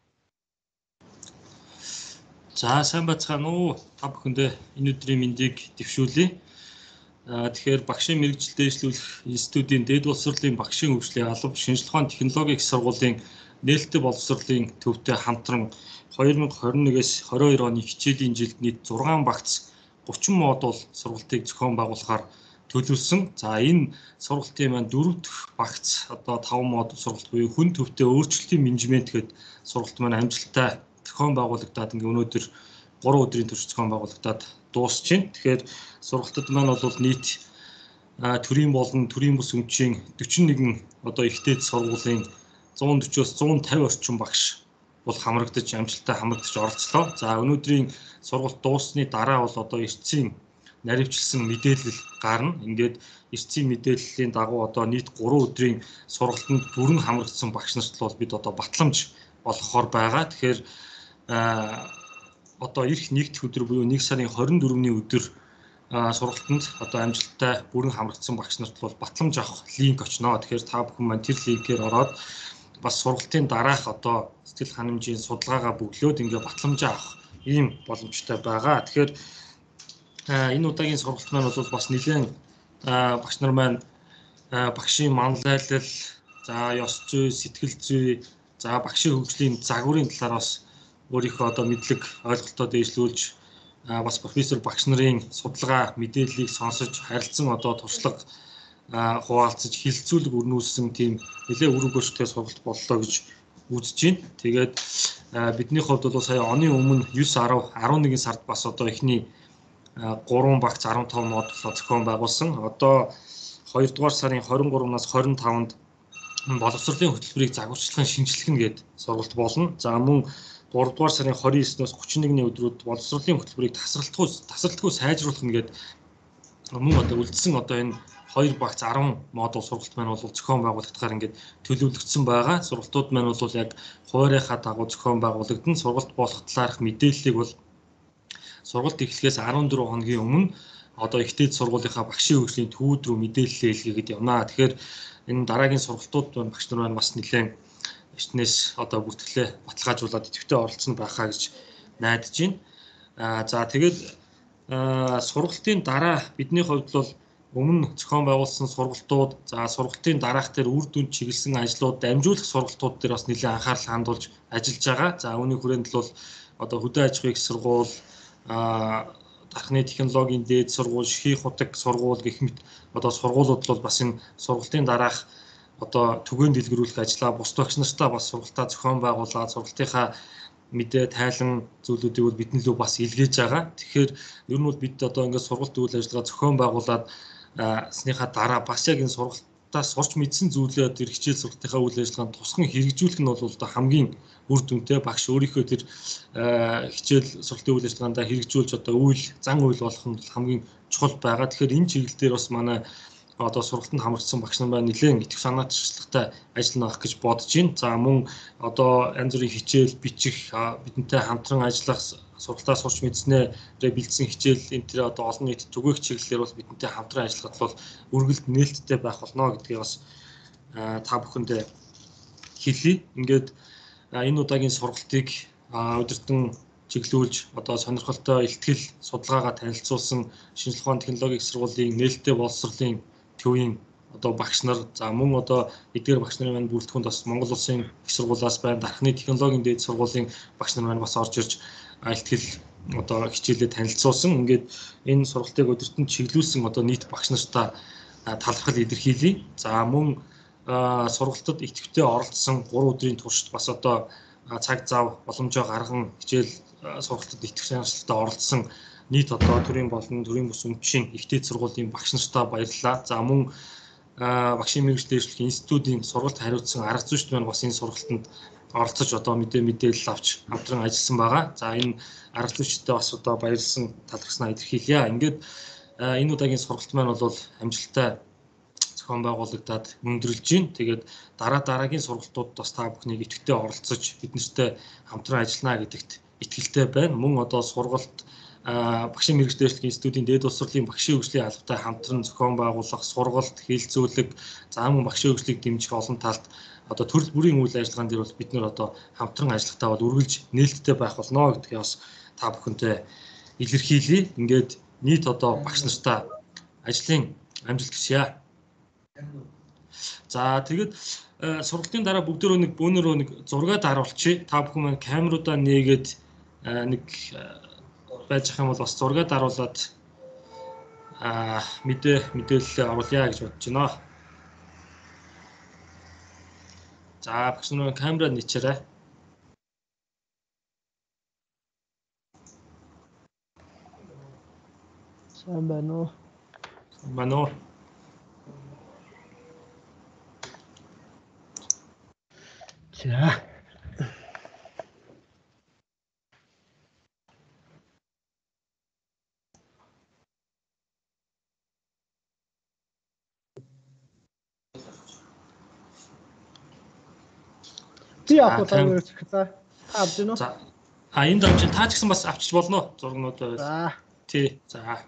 За сайн бацгаана уу. Та бүхэндээ энэ өдрийн мэндийг дэвшүүлье. Тэгэхээр багшийн мэргэжил дэвшлүүлэх институтийн дэд боловсролын багшийн хөгжлийн алба шинжилгээ ухааны технологийн их сургуулийн нээлттэй боловсролын төвтэй хамтран 2021-с 22 оны хичээлийн жилд нийт 6 багц 30 модуль сургалтыг зохион байгуулахаар төлөвлөсөн. За энэ сургалтын маань 4 дахь багц одоо 5 модуль сургалт буюу хүн төвтэй өөрчлөлтийн менежмент гэдэг сургалт маань амжилттай зохион байгуулагдаад ингээ өнөөдөр 3 өдрийн турш зохион байгуулагдаад дуусч байна. Тэгэхээр сургалтад маань бол нийт төрийн болон төрийн бус өмчийн 41 одоо ихтэй сургуулийн 140-оос 150 орчим багш бол хамрагдаж амжилттай хамрагдаж оролцлоо. За өнөөдрийн сургалт дууссаны дараа бол одоо эртцийн наривчлсан мэдээлэл гарна. Ингээд эртцийн мэдээллийн дагуу одоо нийт 3 өдрийн сургалтанд бүрэн хамрагдсан багш нарт бол бид одоо батламж олгохоор байгаа. Тэгэхээр одоо ирэх нэгдүгээр өдөр буюу 1 сарын 24-ний өдөр сургалтанд одоо амжилттай бүрэн хамрагдсан багш нарт бол батламж авах линк очно. Тэгэхээр та бүхэн маань тэр линкээр ороод бас сургалтын дараах одоо сэтгэл ханамжийн судалгаагаа бөглөөд ингээ батламж авах ийм боломжтой байгаа. Тэгэхээр энэ удаагийн сургалт маань бол бас нэлээд багш нар маань багшийн манлайлал, за ёс зүй, сэтгэл зүй, за багшийн хөгжлийн загварын талаар бас өөрийнхөө одоо мэдлэг ойлголтоо дэвшлүүлж бас профессор багш нарын судалгаа мэдээллийг сонсож харилцан одоо туршлага хуваалцаж хилцүүлэг өрнүүлсэн тийм нэлээд үр өгөөжтэй сургалт боллоо гэж үзэж байна. Тэгээд бидний хувьд бол сая оны өмнө 9-10 11 сард бас одоо эхний 3 багц 15 модуль зохион байгуулсан. Одоо 2 дугаар сарын 23-наас 25-нд боловсролын хөтөлбөрийг загварчлахын шинжилгэн гээд сургалт болно. За мөн 3 дугаар сарын 29-ноос 31-ний өдрүүд боловсролын хөтөлбөрийг тасралтгүй сайжруулах нэгэд мөн одоо үлдсэн одоо энэ 2 багц 10 модуль сургалт маань бол зохион байгуулагдахаар ингээд төлөвлөгдсөн байгаа. Сургалтууд маань бол яг хуваарийнхаа дагуу зохион байгуулагдана. Сургалт болох талаарх мэдээллийг бол сургалт эхлэхээс 14 хоногийн өмнө одоо ихтэй сургуулийнхаа багшийн хөгжлийн төвүүд рүү мэдээлэл илгээгээд явна. Тэгэхээр энэ дараагийн сургалтууд багш нар маань бас нэлээд эртнээс одоо бүртгэлээ баталгаажуулаад идэвхтэй оролцсон байхаа гэж найдаж байна. За тэгээд сургалтын дараа бидний хувьд бол өмнө зохион байгуулсан сургалтууд, за сургалтын дараах дээр үр дүнд чиглэсэн ажлууд, дамжуулах сургалтууд дээр бас нэлээд анхаарал хандуулж ажиллаж байгаа. За үүний хүрээнд бол одоо хөдөө аж ахуйн их сургууль, дархны технологийн дээд сургууль, шихий хутаг сургууль гэх мэт одоо сургуулиуд бол бас энэ сургалтын дараах одоо түгээн дэлгэрүүлэх ажлаа бус багш нартаа бас сургалтаа зохион байгуулаад сургалтынхаа мэдээ тайлан зүйлүүдийг бол бидний лөө бас илгээж байгаа. Тэгэхээр ер нь бол бид одоо ингээд сургалт үйл ажиллагаа зохион байгуулаад сныхаа дараа бас яг энэ сургалт сургалтаас сурч мэдсэн зүйлээ одоо хичээл сургалтынхаа үйл ажиллагаанд тусган хэрэгжүүлэх нь бол одоо хамгийн үр дүнтэй. Багш өөрийнхөө тэр хичээл сургалтын үйл ажиллагаанд хэрэгжүүлж одоо зан үйл болох нь хамгийн чухал байгаа. Тэгэхээр энэ чиглэл дээр бас манай одоо сургалтанд хамрагдсан багш нар байна нэлээд итгэх санаачлагтай ажиллана авах гэж бодож байна. За мөн одоо янз бүрийн хичээл бичих бидэнтэй хамтран ажиллах сургалтаас сурч мэдснээрээ бэлдсэн хичээл энэ тэр одоо олон нийт түгээх чиглэлээр бол бидэнтэй хамтран ажиллахад бол үргэлж нээлттэй байх болно гэдгийг бас та бүхэндээ хэлье. Ингээд энэ удаагийн сургалтыг удирдан чиглүүлж одоо сонирхолтой ихтгэл судалгаагаа танилцуулсан шинжилгээ ухааны технологийн сургуулийн нээлттэй боловсролын төвийн одоо багш нар за мөн одоо эдгээр багш нарын маань бүрэлдэхүүнд бас Монгол Улсын их сургуулиас байна, Дархны технологийн дээд сургуулийн багш нар маань бас орж ирж ихтгэл одоо хичээлээ танилцуулсан. Ингээд энэ сургалтыг удирдан чиглүүлсэн одоо нийт багш нартаа талархал илэрхийлье. За мөн сургалтад идэвхтэй оролцсон 3 өдрийн туршид бас одоо цаг зав боломжоо гарган хичээл сургалтад идэвх санаачлалтад оролцсон нийт одоо төрийн болон төрийн бус өмчийн ихтэй сургуулийн багш нартаа баярлалаа. За мөн багшийн мэргэжил дэвшлэх институтийн сургалт хариуцсан арга зүйчд маань бас энэ сургалтанд оролцож одоо мэдээлэл авч хамтран ажилласан байгаа. За энэ арга зүйчдтэй бас одоо баярлсан талархснаа илэрхийлье. Ингээд энэ удаагийн сургалт маань бол амжилттай зохион байгуулагдаад өндөрлж байна. Тэгээд дараагийн сургалтууд бас та бүхнийг идэвхтэй оролцож бид нартай хамтран ажиллана гэдэгт итгэлтэй байна. Мөн одоо сургалт багшийн мэргэжил дэвшлэх институтийн дээд боловсролын багшийн хөгжлийн албатай хамтран зохион байгуулах сургалт, хэлэлцүүлэг, за мөн багшийн хөгжлийг дэмжих олон талд одоо төрөл бүрийн үйл ажиллагаан дээр бол бид нэр одоо хамтран ажиллахтаа бол үргэлж нээлттэй байх болно гэдгийг бас та бүхэнтэй илэрхийлье. Ингээд нийт одоо багш нартаа ажлын амжилт хүсье. За тэгээд сургалтын дараа бүгдөө нэг бөөнөрөө нэг зураг даруулчих. Та бүхэн маань камеруудаа нээгээд нэг байж ах юм бол бас зураг даруулаад мэдээлэл оруулъя гэж бодож байна. За багш нар камера нээчээрэй. Сайн байна уу? Байна уу? За. Чи яг таагаар чигтаа авч гинөө. За. Энэ дамжин та ч гэсэн бас авчиж болно зургнуудаа. За. Тий. За.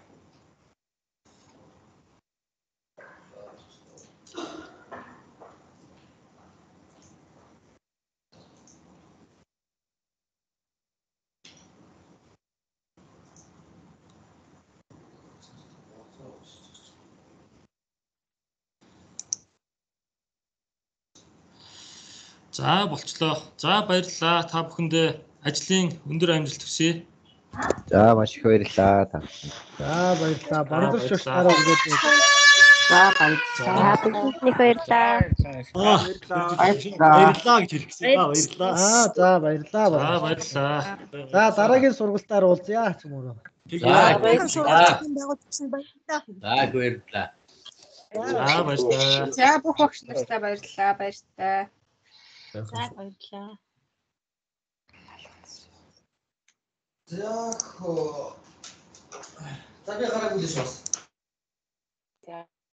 За болчлоо. За баярлалаа. Та бүхэндээ ажлын өндөр амжилт хүсье. За маш их баярлалаа. За баярлалаа. Бамдарч өгсөөрөө өгөөд. За баярлалаа. Бүгднийг баярлалаа. Баярлалаа гэж хэлчихсэн. Баярлалаа. За баярлалаа. За баярлалаа. За дараагийн сургалтаар уулзъя цөмөрөө. За баярлалаа. За баярлалаа. За баярлалаа. За бүх багш нартаа баярлалаа. Баярлалаа. За баярлалаа. За хөө. За би хараагүй л шээс.